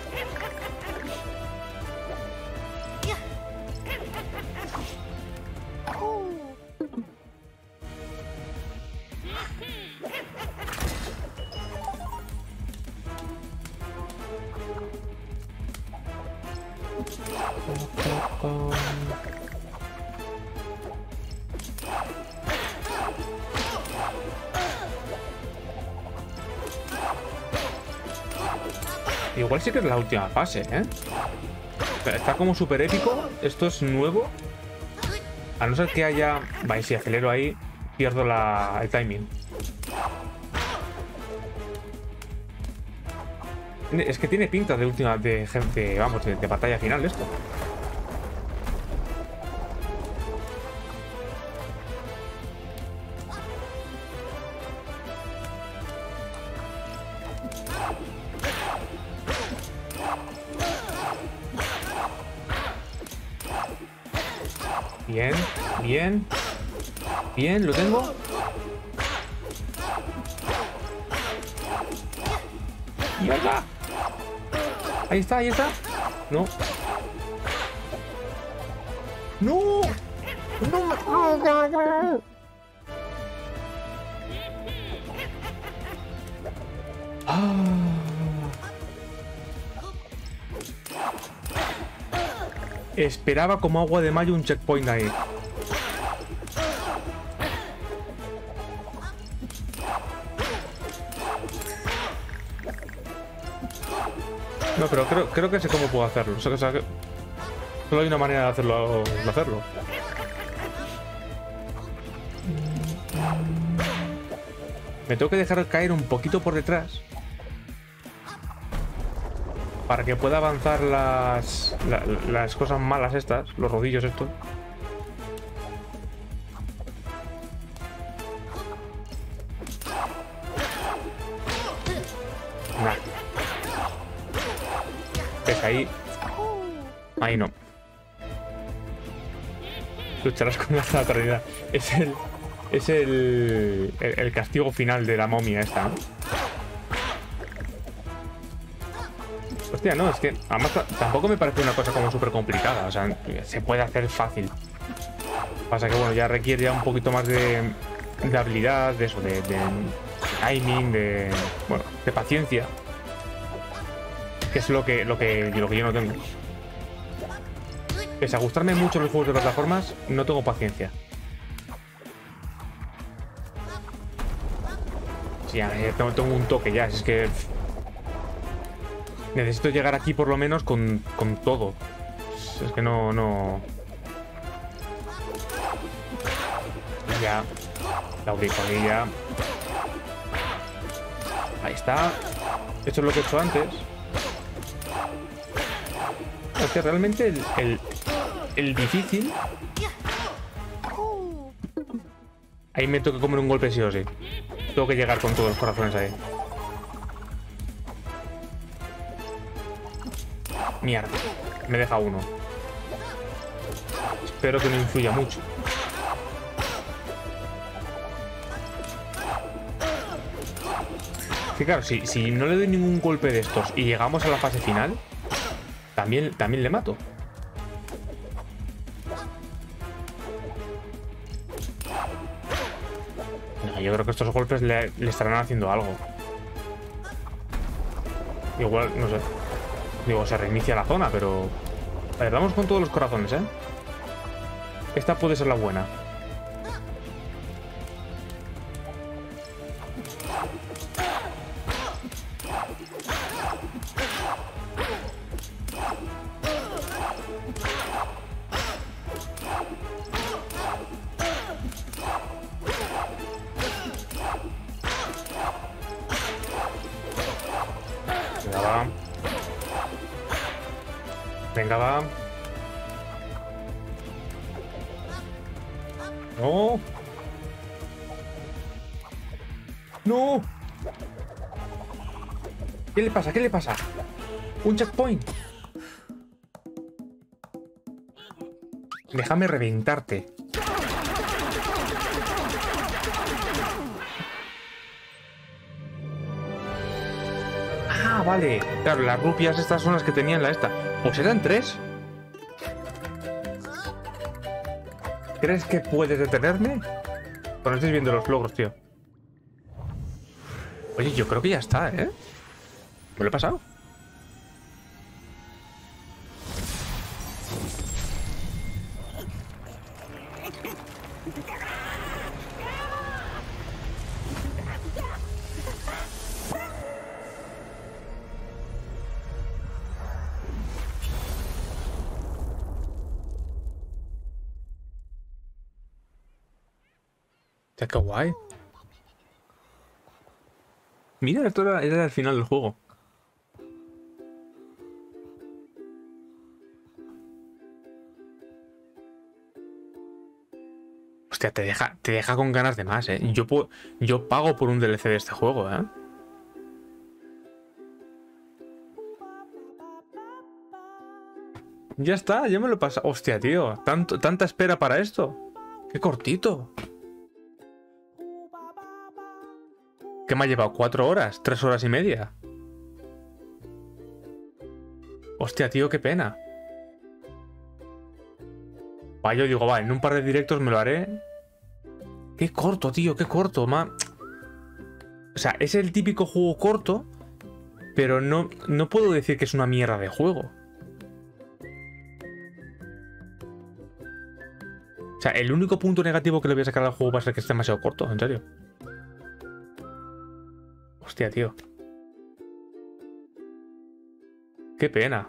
Igual sí que es la última fase, ¿eh? Está como súper épico. Esto es nuevo. A no ser que haya... Vale, si acelero ahí, pierdo la... el timing. Es que tiene pinta de última... de gente, vamos, de, de batalla final esto. Bien, bien. Bien, lo tengo. ¡Mierda! Ahí está, ahí está. No. ¡No! ¡No! ¡No! ¡No! Ah. Esperaba como agua de mayo un checkpoint ahí. No, pero creo, creo que sé cómo puedo hacerlo. O sea, o sea, que solo hay una manera de hacerlo, de hacerlo. Me tengo que dejar caer un poquito por detrás. Para que pueda avanzar las, la, las cosas malas estas. Los rodillos estos. Nah. Es ahí. Ahí no. Lucharás con la naturalidad. Es el... Es el, el... El castigo final de la momia esta, ¿no? Hostia, no, es que... Además tampoco me parece una cosa como súper complicada. O sea, se puede hacer fácil. Pasa que, bueno, ya requiere ya un poquito más de... De habilidad, de eso, de... de timing, de... Bueno, de paciencia. Que es lo que, lo que, lo que yo no tengo. Pese a gustarme mucho los juegos de plataformas, no tengo paciencia. Sí, ya, tengo, tengo un toque ya, es que... Necesito llegar aquí por lo menos con, con todo. Es que no, no... Ya. La ubico ahí ya. Ahí está. Esto es lo que he hecho antes. Es que realmente el, el, el difícil... Ahí me tengo que comer un golpe sí o sí. Tengo que llegar con todos los corazones ahí. Mierda. Me deja uno. Espero que no influya mucho. Que claro, si, si no le doy ningún golpe de estos y llegamos a la fase final... También, también le mato. No, yo creo que estos golpes le, le estarán haciendo algo. Igual, no sé. Digo, se reinicia la zona, pero... Vale, vamos con todos los corazones, ¿eh? Esta puede ser la buena. Venga, va. No. No. ¿Qué le pasa? ¿Qué le pasa? Un checkpoint. Déjame reventarte. Ah, vale. Claro, las rupias estas son las que tenían la esta. Pues eran tres. ¿Crees que puedes detenerme? Bueno, estoy viendo los logros, tío. Oye, yo creo que ya está, ¿eh? ¿Me lo he pasado? ¡Qué guay! Mira, esto era, era el final del juego. Hostia, te deja, te deja con ganas de más, ¿eh? Yo, puedo, yo pago por un D L C de este juego, ¿eh? Ya está, ya me lo he pasado. Hostia, tío, tanto, tanta espera para esto. ¡Qué cortito! ¿Qué me ha llevado? ¿Cuatro horas? ¿Tres horas y media? Hostia, tío, qué pena. Va, yo digo, va, en un par de directos me lo haré. Qué corto, tío, qué corto, ma. O sea, es el típico juego corto, pero no, no puedo decir que es una mierda de juego. O sea, el único punto negativo que le voy a sacar al juego va a ser que es demasiado corto, en serio. Hostia, tío. Qué pena.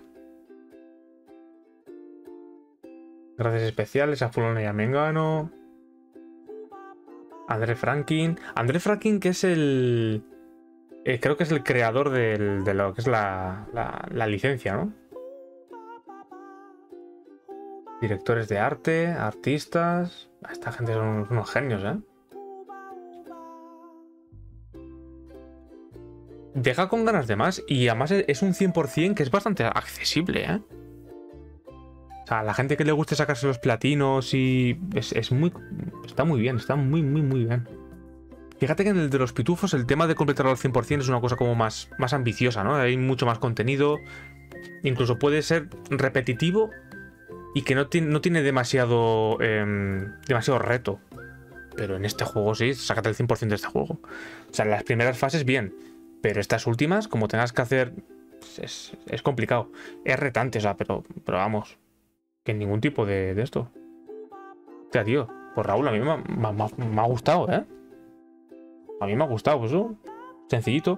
Gracias especiales a fulano y a mengano. André Franklin. André Franklin, que es el... Eh, creo que es el creador del, de lo que es la, la, la licencia, ¿no? Directores de arte, artistas... Esta gente son unos genios, ¿eh? Deja con ganas de más y además es un cien por cien que es bastante accesible, ¿eh? O sea, a la gente que le guste sacarse los platinos y... Es, es muy... Está muy bien, está muy, muy, muy bien. Fíjate que en el de los pitufos el tema de completarlo al cien por cien es una cosa como más, más ambiciosa, ¿no? Hay mucho más contenido. Incluso puede ser repetitivo y que no tiene, no tiene demasiado, eh, demasiado reto. Pero en este juego sí, sácate el cien por cien de este juego. O sea, en las primeras fases bien. Pero estas últimas, como tengas que hacer... Es, es complicado. Es retante, o sea, pero, pero vamos... Que ningún tipo de, de esto. O sea, tío, pues Raúl, a mí me, me, me, me ha gustado, ¿eh? A mí me ha gustado, pues eso. Sencillito.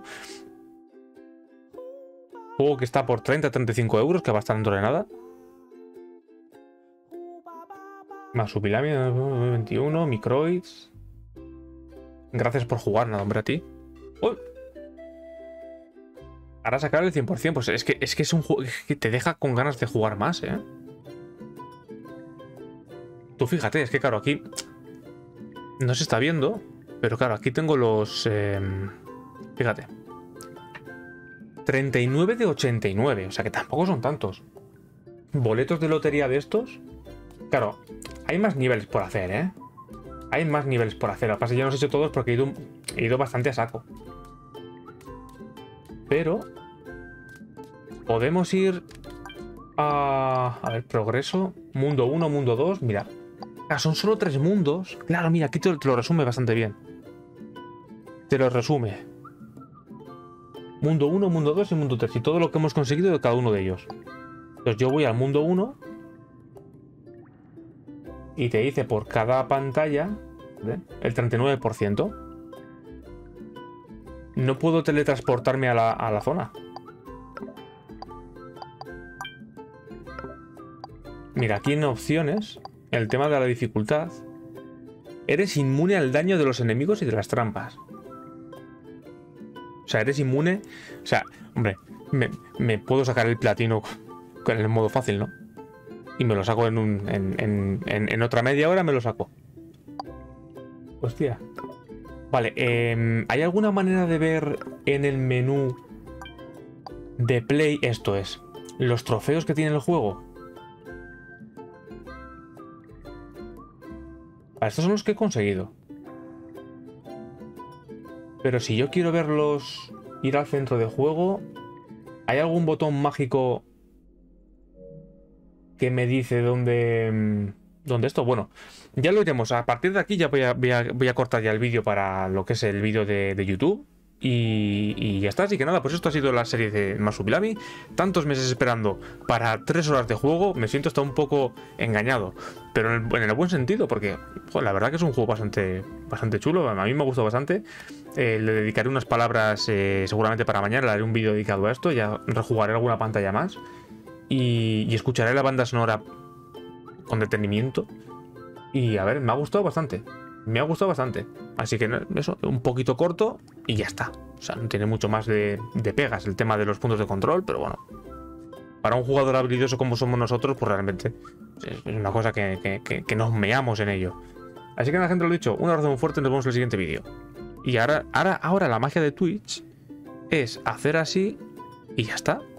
Juego que está por treinta a treinta y cinco euros, que va a estar dentro de nada. Masupilami veintiuno, Microids. Gracias por jugar, nada, hombre, a ti. ¡Uy! Ahora sacar el cien por cien, pues es que, es que es un juego que te deja con ganas de jugar más, ¿eh? Tú fíjate, es que claro, aquí no se está viendo, pero claro, aquí tengo los... Eh, fíjate. treinta y nueve de ochenta y nueve, o sea que tampoco son tantos. Boletos de lotería de estos. Claro, hay más niveles por hacer, ¿eh? Hay más niveles por hacer. Lo que pasa es que ya no los he hecho todos porque he ido, he ido bastante a saco. Pero... Podemos ir a... A ver, progreso. Mundo uno, mundo dos, mira. Ah, son solo tres mundos. Claro, mira, aquí te, te lo resume bastante bien. Te lo resume. Mundo uno, mundo dos y mundo tres. Y todo lo que hemos conseguido de cada uno de ellos. Entonces yo voy al mundo uno. Y te dice por cada pantalla, ¿eh?, el treinta y nueve por ciento. No puedo teletransportarme a la, a la zona. Mira, aquí en opciones, el tema de la dificultad. Eres inmune al daño de los enemigos y de las trampas. O sea, eres inmune... O sea, hombre, me, me puedo sacar el platino con el modo fácil, ¿no? Y me lo saco en, un, en, en, en, en otra media hora, me lo saco. Hostia. Vale, eh, ¿hay alguna manera de ver en el menú de Play, esto es, los trofeos que tiene el juego? Vale, estos son los que he conseguido. Pero si yo quiero verlos, ir al centro de juego, ¿hay algún botón mágico que me dice dónde, dónde esto? Bueno, ya lo iremos. A partir de aquí ya voy a, voy a, voy a cortar ya el vídeo para lo que es el vídeo de, de YouTube. Y, y ya está, así que nada, pues esto ha sido la serie de Masupilami. Tantos meses esperando para tres horas de juego, me siento hasta un poco engañado. Pero en el, en el buen sentido, porque joder, la verdad que es un juego bastante, bastante chulo. A mí me ha gustado bastante. Eh, le dedicaré unas palabras eh, seguramente para mañana, le haré un vídeo dedicado a esto. Ya rejugaré alguna pantalla más. Y, y escucharé la banda sonora con detenimiento. Y a ver, me ha gustado bastante. Me ha gustado bastante. Así que eso, un poquito corto y ya está. O sea, no tiene mucho más de, de pegas el tema de los puntos de control, pero bueno. Para un jugador habilidoso como somos nosotros, pues realmente es una cosa que, que, que, que nos meamos en ello. Así que nada, gente, lo dicho. Un abrazo muy fuerte, nos vemos en el siguiente vídeo. Y ahora, ahora, ahora la magia de Twitch es hacer así y ya está.